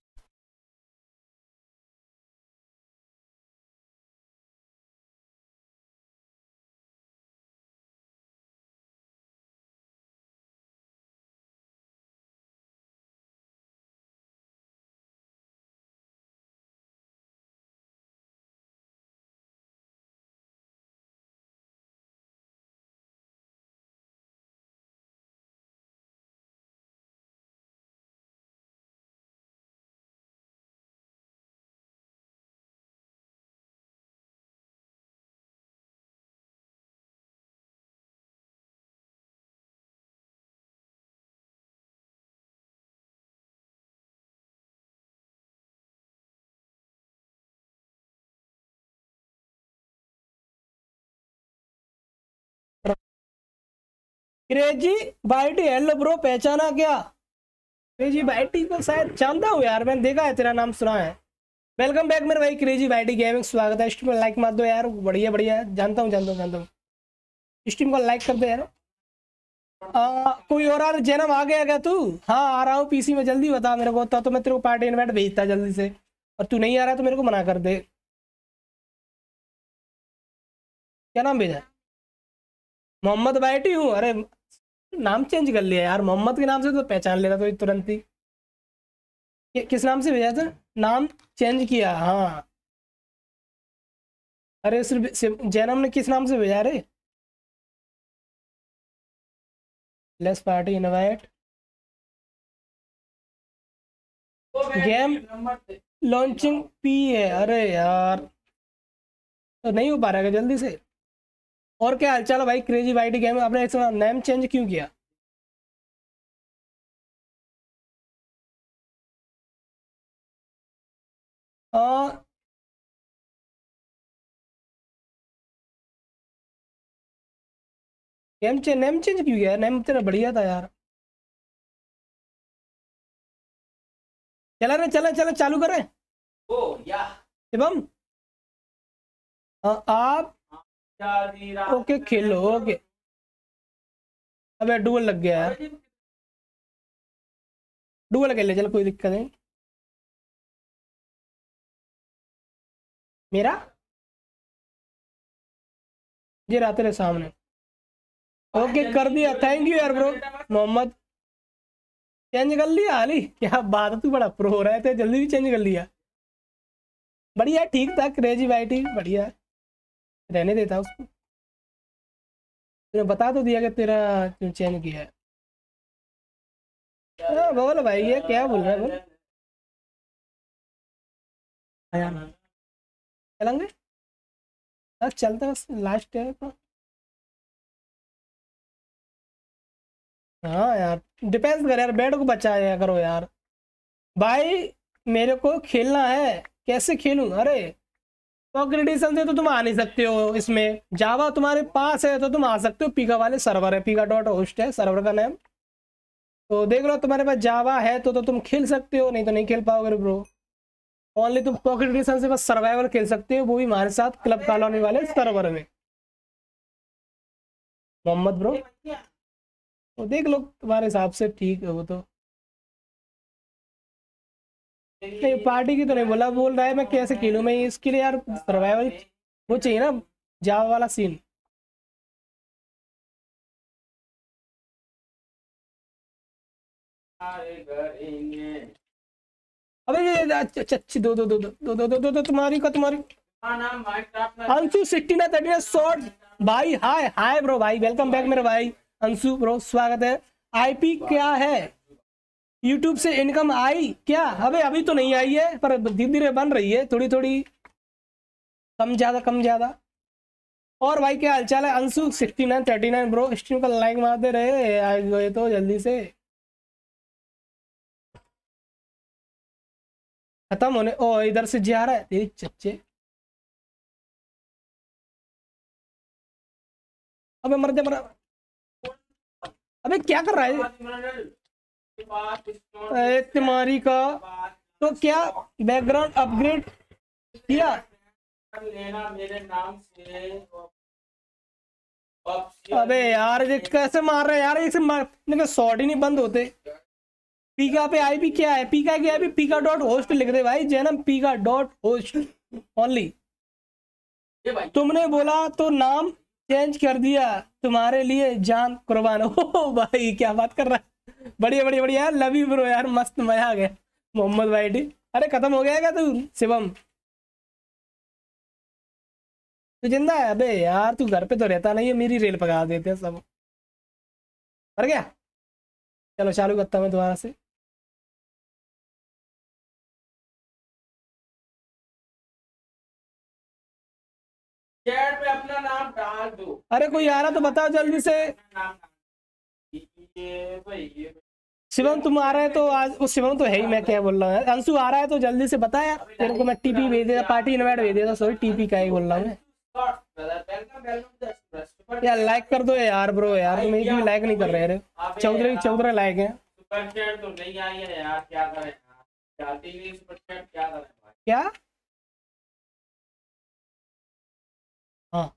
क्रेजी बाइटी, हेलो ब्रो, पहचाना क्या? क्रेजी बाइटी को शायद जानता हूँ यार, मैंने देखा है, तेरा नाम सुना है। वेलकम बैक मेरे भाई क्रेजी बाइटी गेमिंग, स्वागत है। स्ट्रीम को लाइक मार दो यार, बढ़िया बढ़िया, जानता हूँ जानता हूँ जानता हूँ। स्ट्रीम को लाइक कर दो यार। कोई और यार, जन्म आ गया क्या तू? हाँ आ रहा हूँ पीसी में, जल्दी बता मेरे को, तो मैं तेरे को पार्टी इनवाइट भेजता जल्दी से, और तू नहीं आ रहा तो मेरे को मना कर दे। क्या नाम भेजा है? मोहम्मद बाइटी हूँ। अरे नाम चेंज कर लिया यार, मोहम्मद के नाम से तो पहचान लेता तो तुरंत ही। किस नाम से भेजा था? नाम चेंज किया, हाँ। अरे सिर्फ जैनम ने किस नाम से भेजा रे? लेस पार्टी इनवाइट,
वो मेरा
गेम
नंबर दे।
लॉन्चिंग पी है। अरे यार तो नहीं हो पा रहा है जल्दी से। और क्या हालचाल है भाई क्रेजी वाइटी गेम, आपने एक नेम चेंज क्यों किया? आ, नेम चेंज क्यों किया? नेम तेरा बढ़िया था यार। चला रे, चला चला, चालू करें।
ओ या
शिवम, आप ओके खेलो, ओके। अबे डुअल लग गया यार, डुअल खेल ले चल, कोई दिक्कत नहीं। मेरा ये रहा तेरे सामने। ओके कर दिया, थैंक यू यार ब्रो। मोहम्मद चेंज कर लिया हाली, क्या बात है, तू बड़ा प्रो हो रहा है, तो जल्दी भी चेंज कर लिया। बढ़िया, ठीक था क्रेजी वाइटी, बढ़िया रहने देता उसको। तूने बता तो दिया कि तेरा क्यों चेंज किया है। बोल भाई, ये क्या बोल रहा है, बोल। हाँ यार, चलेंगे। हाँ चलते हैं, बस लास्ट है तो। हाँ यार, डिपेंड कर यार, बेड को बचाया करो यार भाई। मेरे को खेलना है, कैसे खेलूं? अरे पॉकेट एडिशन से तो तुम आ नहीं सकते हो इसमें, जावा तुम्हारे पास है तो तुम आ सकते हो। पीका वाले सर्वर है, पीका डॉट होस्ट है सर्वर का नाम, तो देख लो तुम्हारे पास जावा है तो तुम खेल सकते हो, नहीं तो नहीं खेल पाओगे ब्रो। ओनली तुम पॉकेट एडिशन से बस सर्वाइवल खेल सकते हो, वो भी हमारे साथ क्लब कॉलोनी वाले सर्वर में। मोहम्मद ब्रो, तो देख लो तुम्हारे हिसाब से ठीक है वो तो। नहीं पार्टी की तो नहीं बोला, बोल रहा है मैं कैसे खेलूं मैं इसके लिए यार, सर्वाइवल वो चाहिए ना, जावा वाला सीन। अबे ये अच्छी दो दो दो दो दो दो दो दो दो तुम्हारी का तुम्हारी। अंशु 69 शॉर्ट भाई, हाय हाय ब्रो भाई, वेलकम बैक मेरे भाई अंशु ब्रो, स्वागत है। आईपी क्या है? यूट्यूब से इनकम आई क्या? अबे अभी तो नहीं आई है, पर धीरे धीरे बन रही है, थोड़ी थोड़ी, कम ज्यादा कम ज्यादा। और भाई क्या हालचाल है? अंशु 69 ब्रो, स्ट्रीम का लाइक मारते रहे, आ गए तो जल्दी से। खत्म होने, ओ इधर से जा रहा है तेरी चच्चे। अबे मर जा, मर। अबे क्या कर रहा है तुम्हारी का? तो क्या बैकग्राउंड अपग्रेड किया?
लेना मेरे नाम से।
अबे यार ये कैसे मार रहे हैं यार, इसे मारने शॉट ही नहीं बंद होते। पीका पे आईपी क्या है? पीका क्या है? पीका डॉट होस्ट लिख दे भाई, जैनम पीका डॉट होस्ट ओनली। तुमने बोला तो नाम चेंज कर दिया, तुम्हारे लिए जान कुर्बान। हो भाई क्या बात कर रहा है, बढ़िया बढ़िया बढ़िया यार, लव यू ब्रो यार, मस्त मजा आ गया। मोहम्मद भाई अरे खत्म हो गया क्या तू शिवम? तू जिंदा है? अबे यार तू घर पे तो रहता नहीं है, मेरी रेल पका देते हैं सब। मर गया? चलो चालू करता हूँ मैं दोबारा से।
चैट पे अपना नाम डाल दो।
अरे कोई आ रहा तो बताओ जल्दी से।
ये
शिवम तुम आ रहा है तो आज, वो शिवम तो है ही, मैं क्या बोल रहा हूँ। अंशु आ रहा है तो जल्दी से बता यार, तेरे को मैं टीपी भेज देता, पार्टी इनवाइट भेज देता। सॉरी टीपी का ही बोल रहा हूँ मैं यार। लाइक कर दो यार ब्रो यार, तुम एक भी लाइक नहीं कर रहे यार। 14 लाइक है।
सुपर चैट तो नहीं आई है यार, क्या करें यार, जाती नहीं सुपर चैट, क्या करें भाई?
क्या? हाँ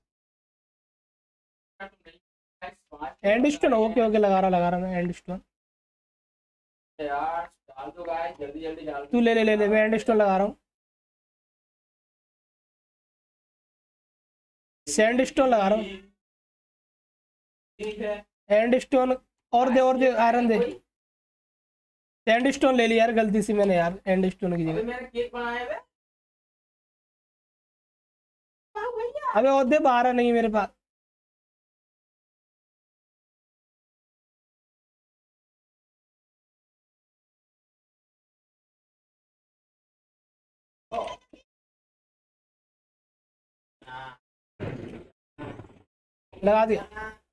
एंड स्टोन, ओके ओके लगा रहा मैं एंड स्टोन।
यार डाल दो गाइस, जल्दी जल्दी डाल दो।
तू ले मैं एंड स्टोन लगा रहा हूँ। सैंड स्टोन लगा रहा हूँ।
ठीक है
एंड स्टोन और दे आयरन दे। सैंड स्टोन ले लिया यार गलती से मैंने यार, एंड स्टोन की
अबे
जगह।
मैंने केक बनाया है।
अबे और दे, 12 नहीं है मेरे पास। लगा दिया।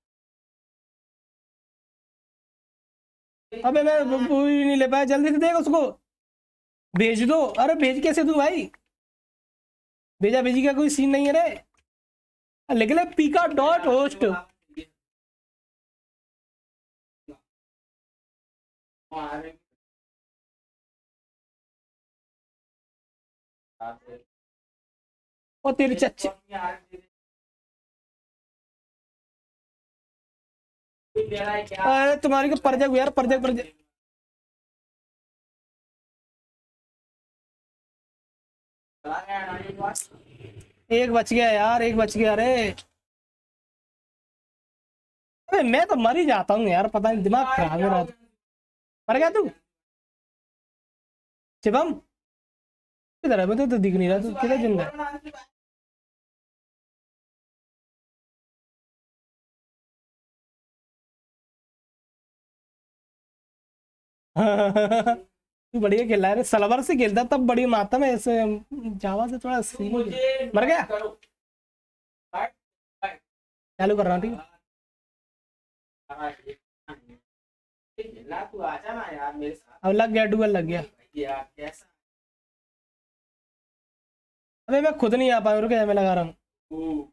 अबे मैं पूरी नहीं ले पाया, जल्दी से देख उसको भेज दो। अरे भेज कैसे दूं भाई? भेजी का कोई सीन नहीं है रे। लिख ले पीका डॉट होस्ट। ओ तेरी चच्ची, अरे तुम्हारी को परजग यार, परजग। एक बच गया यार, एक बच गया रे। अरे मैं तो मर ही जाता हूँ यार, पता नहीं दिमाग खराब हो रहा था। मर गया तू शिवम? किधर है? मुझे तो दिख नहीं रहा, तू किधर जिंदा है? तू बढ़िया खेल रहा है, सलवर से खेलता तब बड़ी माता में, ऐसे जावा से थोड़ा सीन मर गया। चालू कर रहा हूँ ठीक है।
तू आजा ना यार मेरे साथ।
अब लग गया, डुअल लग गया।
यार कैसा?
अबे मैं खुद नहीं आ पाया, रुक जा मैं लगा रहा हूँ।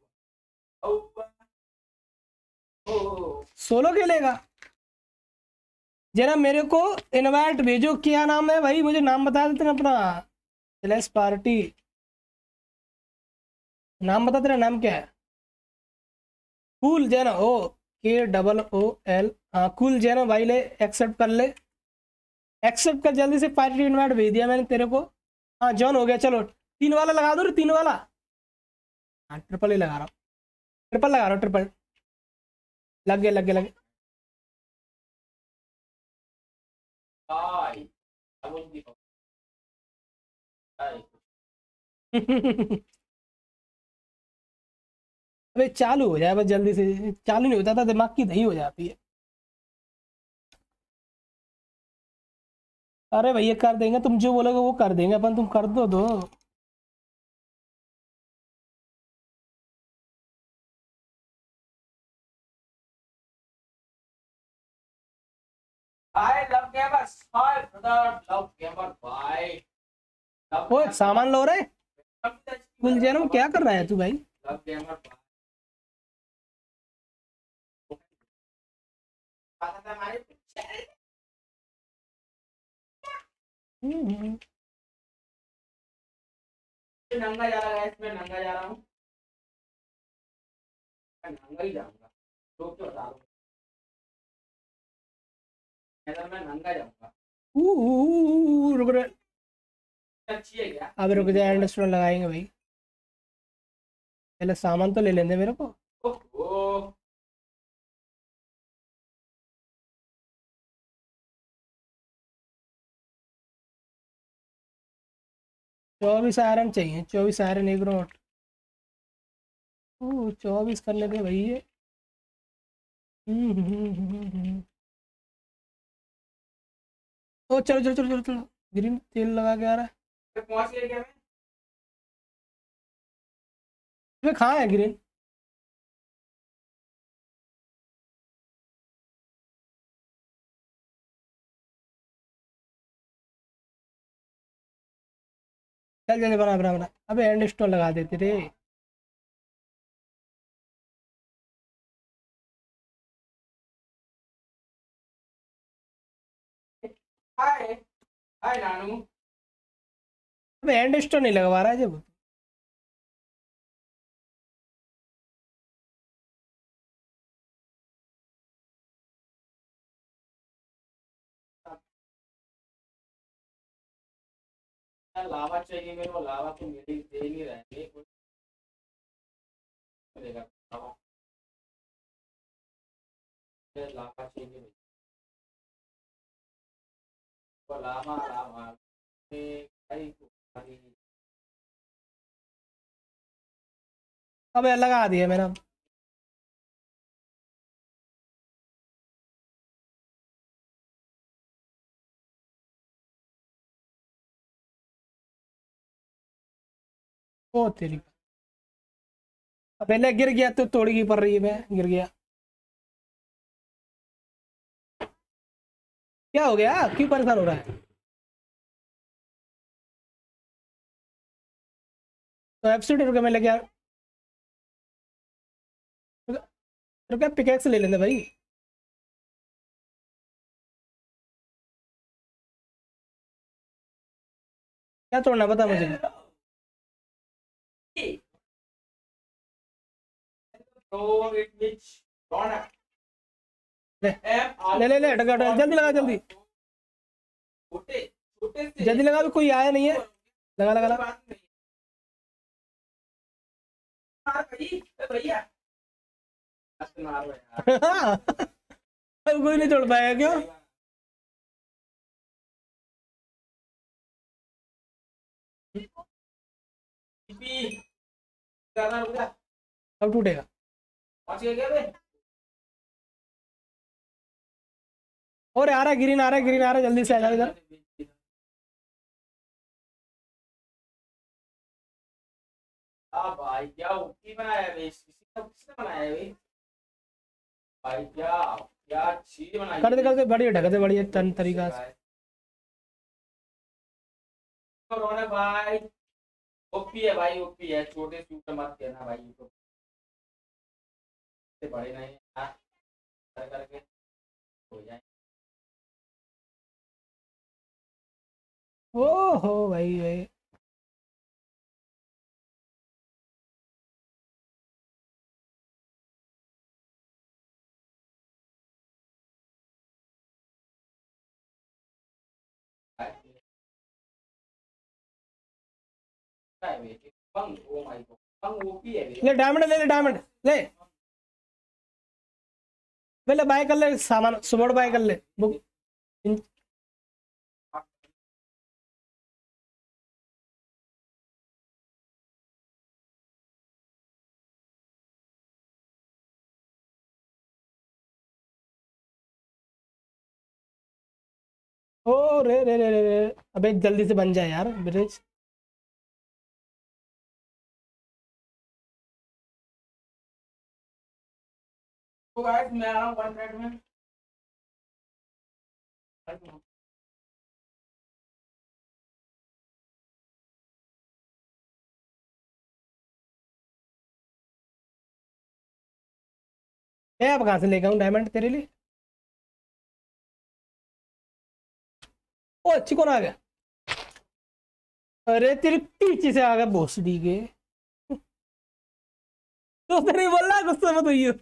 सोलो खेलेगा? जरा मेरे को इनवाइट भेजो। क्या नाम है भाई, मुझे नाम बता देते ना अपना। स्लैश पार्टी, नाम बता, तेरा नाम क्या है? कूल जैना, ओ KOOL। हाँ कूल जैना भाई, ले एक्सेप्ट कर ले, एक्सेप्ट कर जल्दी से। पार्टी इनवाइट भेज दिया मैंने तेरे को। हाँ जॉन हो गया। चलो 3 वाला लगा दो, 3 वाला। हाँ ट्रिपल ही लगा रहा हूँ, ट्रिपल लगा रहा हूँ, ट्रिपल। लग गया लग गया लग गया। अबे चालू हो जाए बस जल्दी से, चालू नहीं होता था, दिमाग की दही हो जाती है। अरे भैया कर देंगे, तुम जो बोलोगे वो कर देंगे अपन, तुम कर दो।
I love gamers. Hi brother, love gamer bye.
ओ सामान लो रहे कुल जैनम, क्या कर रहा है तू भाई?
Love gamer bye. बात था हमारे चेहरे
हम्म।
पे नंगा जा रहा है, इसमें नंगा जा रहा हूँ, मैं नंगा ही जाऊंगा, लोग क्यों बता रहा हूँ, मैं नंगा जाऊंगा।
रुक रहे।
अच्छी है क्या?
अब रुक जाए, एंड स्टोन लगाएंगे भाई, पहले सामान तो ले लेंगे मेरे को।
ओह
24 आयरन चाहिए, 24 आयरन एक रोट। 24 करने दे भाई ये। ओ चलो चलो चलो चलो चलो, ग्रीन तेल लगा के आ रहा है।
पहुंच गया क्या मैं?
इसमें कहाँ है ग्रीन? चल जल्दी बना बना बना, अबे एंड स्टोन लगा देते रे।
हाय हाय नानू।
अबे एंड स्टोन नहीं लगवा रहा है जब।
यार लावा चाहिए मेरे को, लावा तो मिल ही दे नहीं रहे कुछ मिलेगा लावा, लावा चाहिए भाई, तो लावा लावा भाई
अबे लगा दिया मैंने। ओ तेरी, पहले गिर गया तो तोड़ी की पड़ रही है, मैं गिर गया। क्या हो गया, क्यों परेशान हो रहा है? तो एब्सोल्यूट रुके, मैं लेके आ। रुके, पिकेक्स ले लेंगे भाई। क्या तोड़ना बता मुझे।
तो इट विच डोंट
ले ले ले ले, हटा हटा, जल्दी लगा जल्दी।
छोटे छोटे से
जल्दी लगा, भी कोई आया नहीं है। लगा लगा लगा।
बात नहीं मार भाई भैया मत मारो यार।
अब कोई नहीं तोड़ पाएगा क्यों?
टीपी करना रुक जा,
अब टूटेगा।
पहुंच गया क्या बे?
और आ रहा है ग्रीन, आ रहा है ग्रीन, आ रहा है, जल्दी से आ जा इधर।
हाँ भाई क्या उक्ति बनाया है बे, किसने बनाया है बे? भाई क्या क्या चीज बनाई
कर दे
है
कर दे, बढ़िया ढक दे, बढ़िया तन तरीका से।
रौनक भाई ओपी है भाई, ओपी है, छोटे सूट मत कहना भाई, ये तो बड़े नहीं यार, कर करके हो जाए।
ओ हो भाई भाई।
बंग ओ माय गॉड, बंग ओपी है बे।
ले डायमंड, ले ले डायमंड ले। पहले बाय कर ले सामान, सुबह बाय कर ले बुक। ओ रे रे रे रे रे। अबे जल्दी से बन जाए यार ब्रिज।
तो गाइस मैं आ रहा हूँ 1 मिनट में।
मैं अब कहाँ से लेके आऊँ डायमंड तेरे लिए? ओ अच्छी कौन आ गया? अरे तेरे पीछे से आ गया भोसड़ी के। तो नहीं बोल रहा, गुस्सा मत होइयो।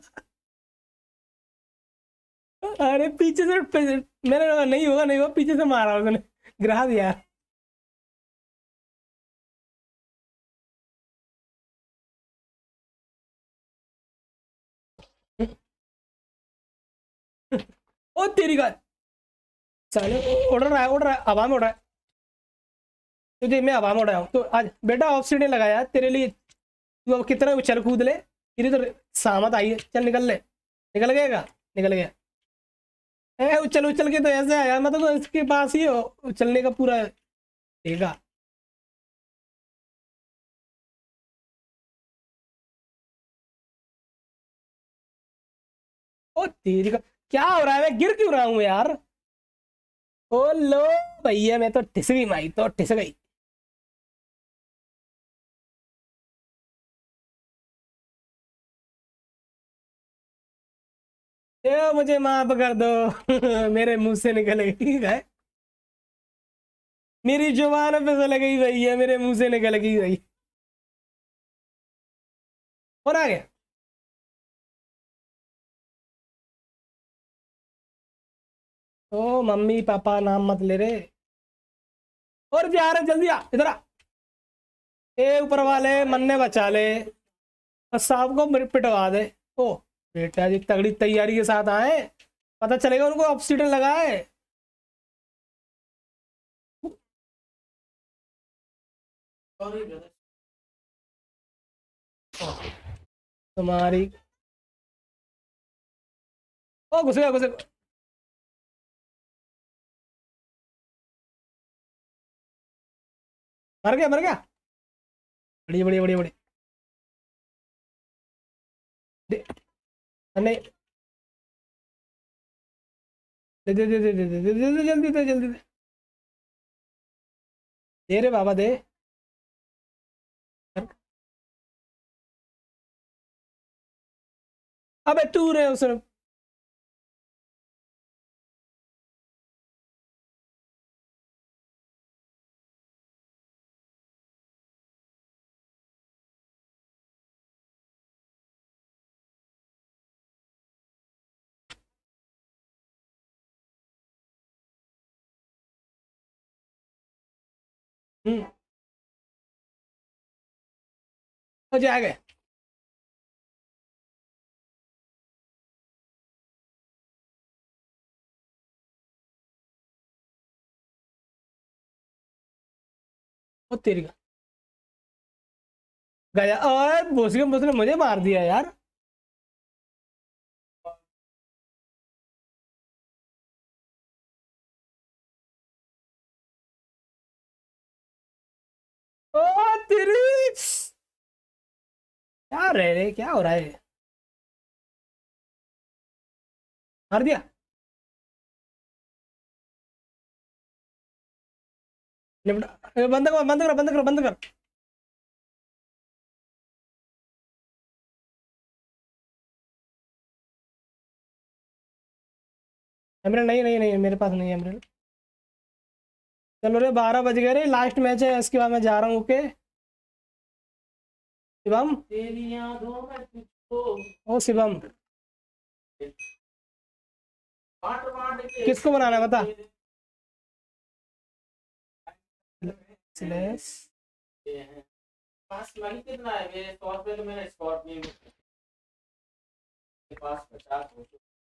अरे पीछे से मैंने कहा, नहीं होगा नहीं होगा, पीछे से मारा उसने, गिरा दिया। ओ तेरी का साले, उड़ रहा है हवा में, उड़ रहा है। तुझे मैं हवा में उड़ाया हूँ तो आज बेटा ऑक्सीजन लगाया तेरे लिए। तू अब कितना उछल कूद ले, तेरी तो सामत आई है। चल निकल ले, निकल गएगा, निकल गया। उछल उछल के तो ऐसे आया, मतलब तो इसके पास ही हो उछलने का पूरा ठीक है। ओ तेरी का, क्या हो रहा है? मैं गिर क्यों रहा हूँ यार? ओ लो भैया, मैं तो ठिस गई, माई तो ठिस गई। ए मुझे माफ कर दो। मेरे मुंह से निकल गई है, मेरी जुबान पे से गई भैया, मेरे मुंह से निकल गई भाई। और आ गया। ओ मम्मी पापा नाम मत ले रे। और जा रहे, जल्दी आ इधर आ। ए ऊपर वाले मन ने बचा ले, और सांप को पिटवा दे। ओ बेटा जी तगड़ी तैयारी के साथ आए, पता चलेगा उनको ऑक्सीजन लगा है।
Sorry brother.
तुम्हारी, ओ घुस गया, घुस गया। मर गया, मर गया। बड़ी बड़ी बड़ी बड़ी नहीं, दे दे दे दे दे दे दे दे दे, जल्दी दे, जल्दी दे। दे रे बाबा दे। अबे तू रे उस, हो जाएगा। ओ तेरी का गया, और भोसड़ी ने मुझे मार दिया यार। ओ तेरी, क्या रह रे, क्या हो रहा है? मार दिया। बंद कर, बंद कर, बंद कर, बंद कर। एमरल्ड नहीं, नहीं नहीं मेरे पास नहीं है एमरल्ड। चलो रे 12 बज गए रे, लास्ट मैच है, इसके बाद मैं जा रहा हूँ। ओके शिवम,
तेरी यादों में तुझको
ओ शिवम,
बांट बांट के
किसको बनाना है बता। स्लैश
ये हैं। पास मनी कितना है? मेरे 100 रुपये तो मैंने स्कॉर्पियो के पास 50 हो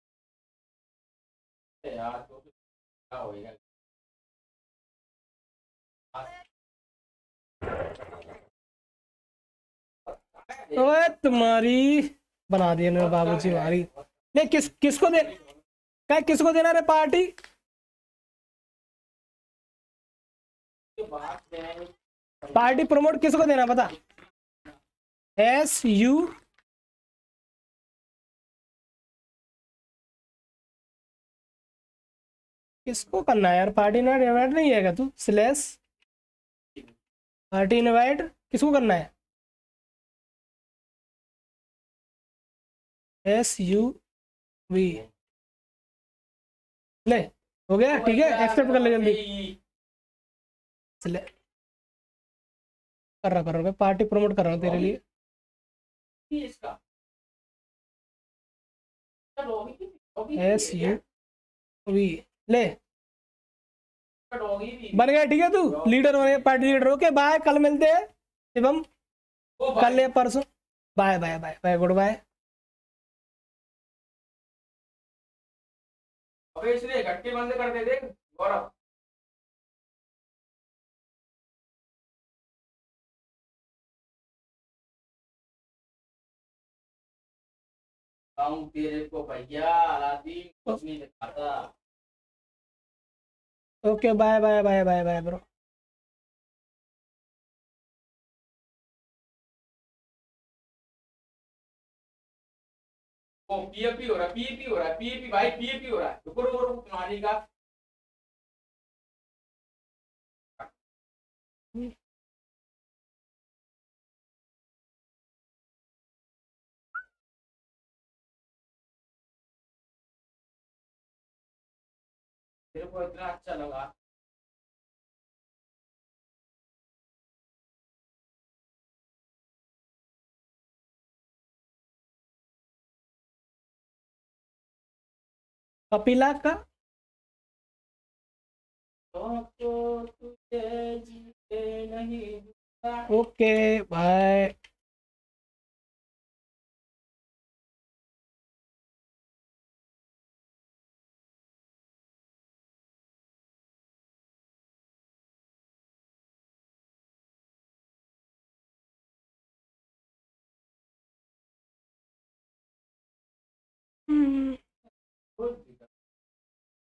चुके हैं यार, तो क्या होएगा?
ओए तुम्हारी, बना दिया मेरे बाबूजी हमारी। ले किसको दे, क्या किसको देना रे पार्टी? पार्टी प्रमोट किसको देना बता। SU किसको करना है यार? पार्टी इनवाइट नहीं है क्या तू? स्लैश पार्टी इनवाइट किसको करना है? SUV ले, हो गया ठीक है, एक्सेप्ट कर ले जल्दी।
भाई,
चले कर रहा मैं पार्टी प्रमोट कर रहा हूँ तेरे लिए।
ये इसका डॉगी
एस यू वी ले
डॉगी भी
बन गया ठीक है, तू लीडर हो गया, पार्टी लीडर। ओके बाय, कल मिलते हैं शिवम,
ओ
कल
भाई
या परसों। Bye bye bye bye, goodbye.
अबे इसने घंटे बंद कर दे देख गौरव। तेरे को भैया अलादीन कुछ नहीं दिखाता।
Okay bye bye bye bye bye bro.
वो पीएपी हो रहा है, पीएपी हो रहा है, पीएपी भाई पीएपी हो रहा है। रुको रुको रुको तुम्हारी का तेरे को इतना अच्छा लगा।
कपिला का
तो तुझे जीते नहीं दूंगा।
Okay bye.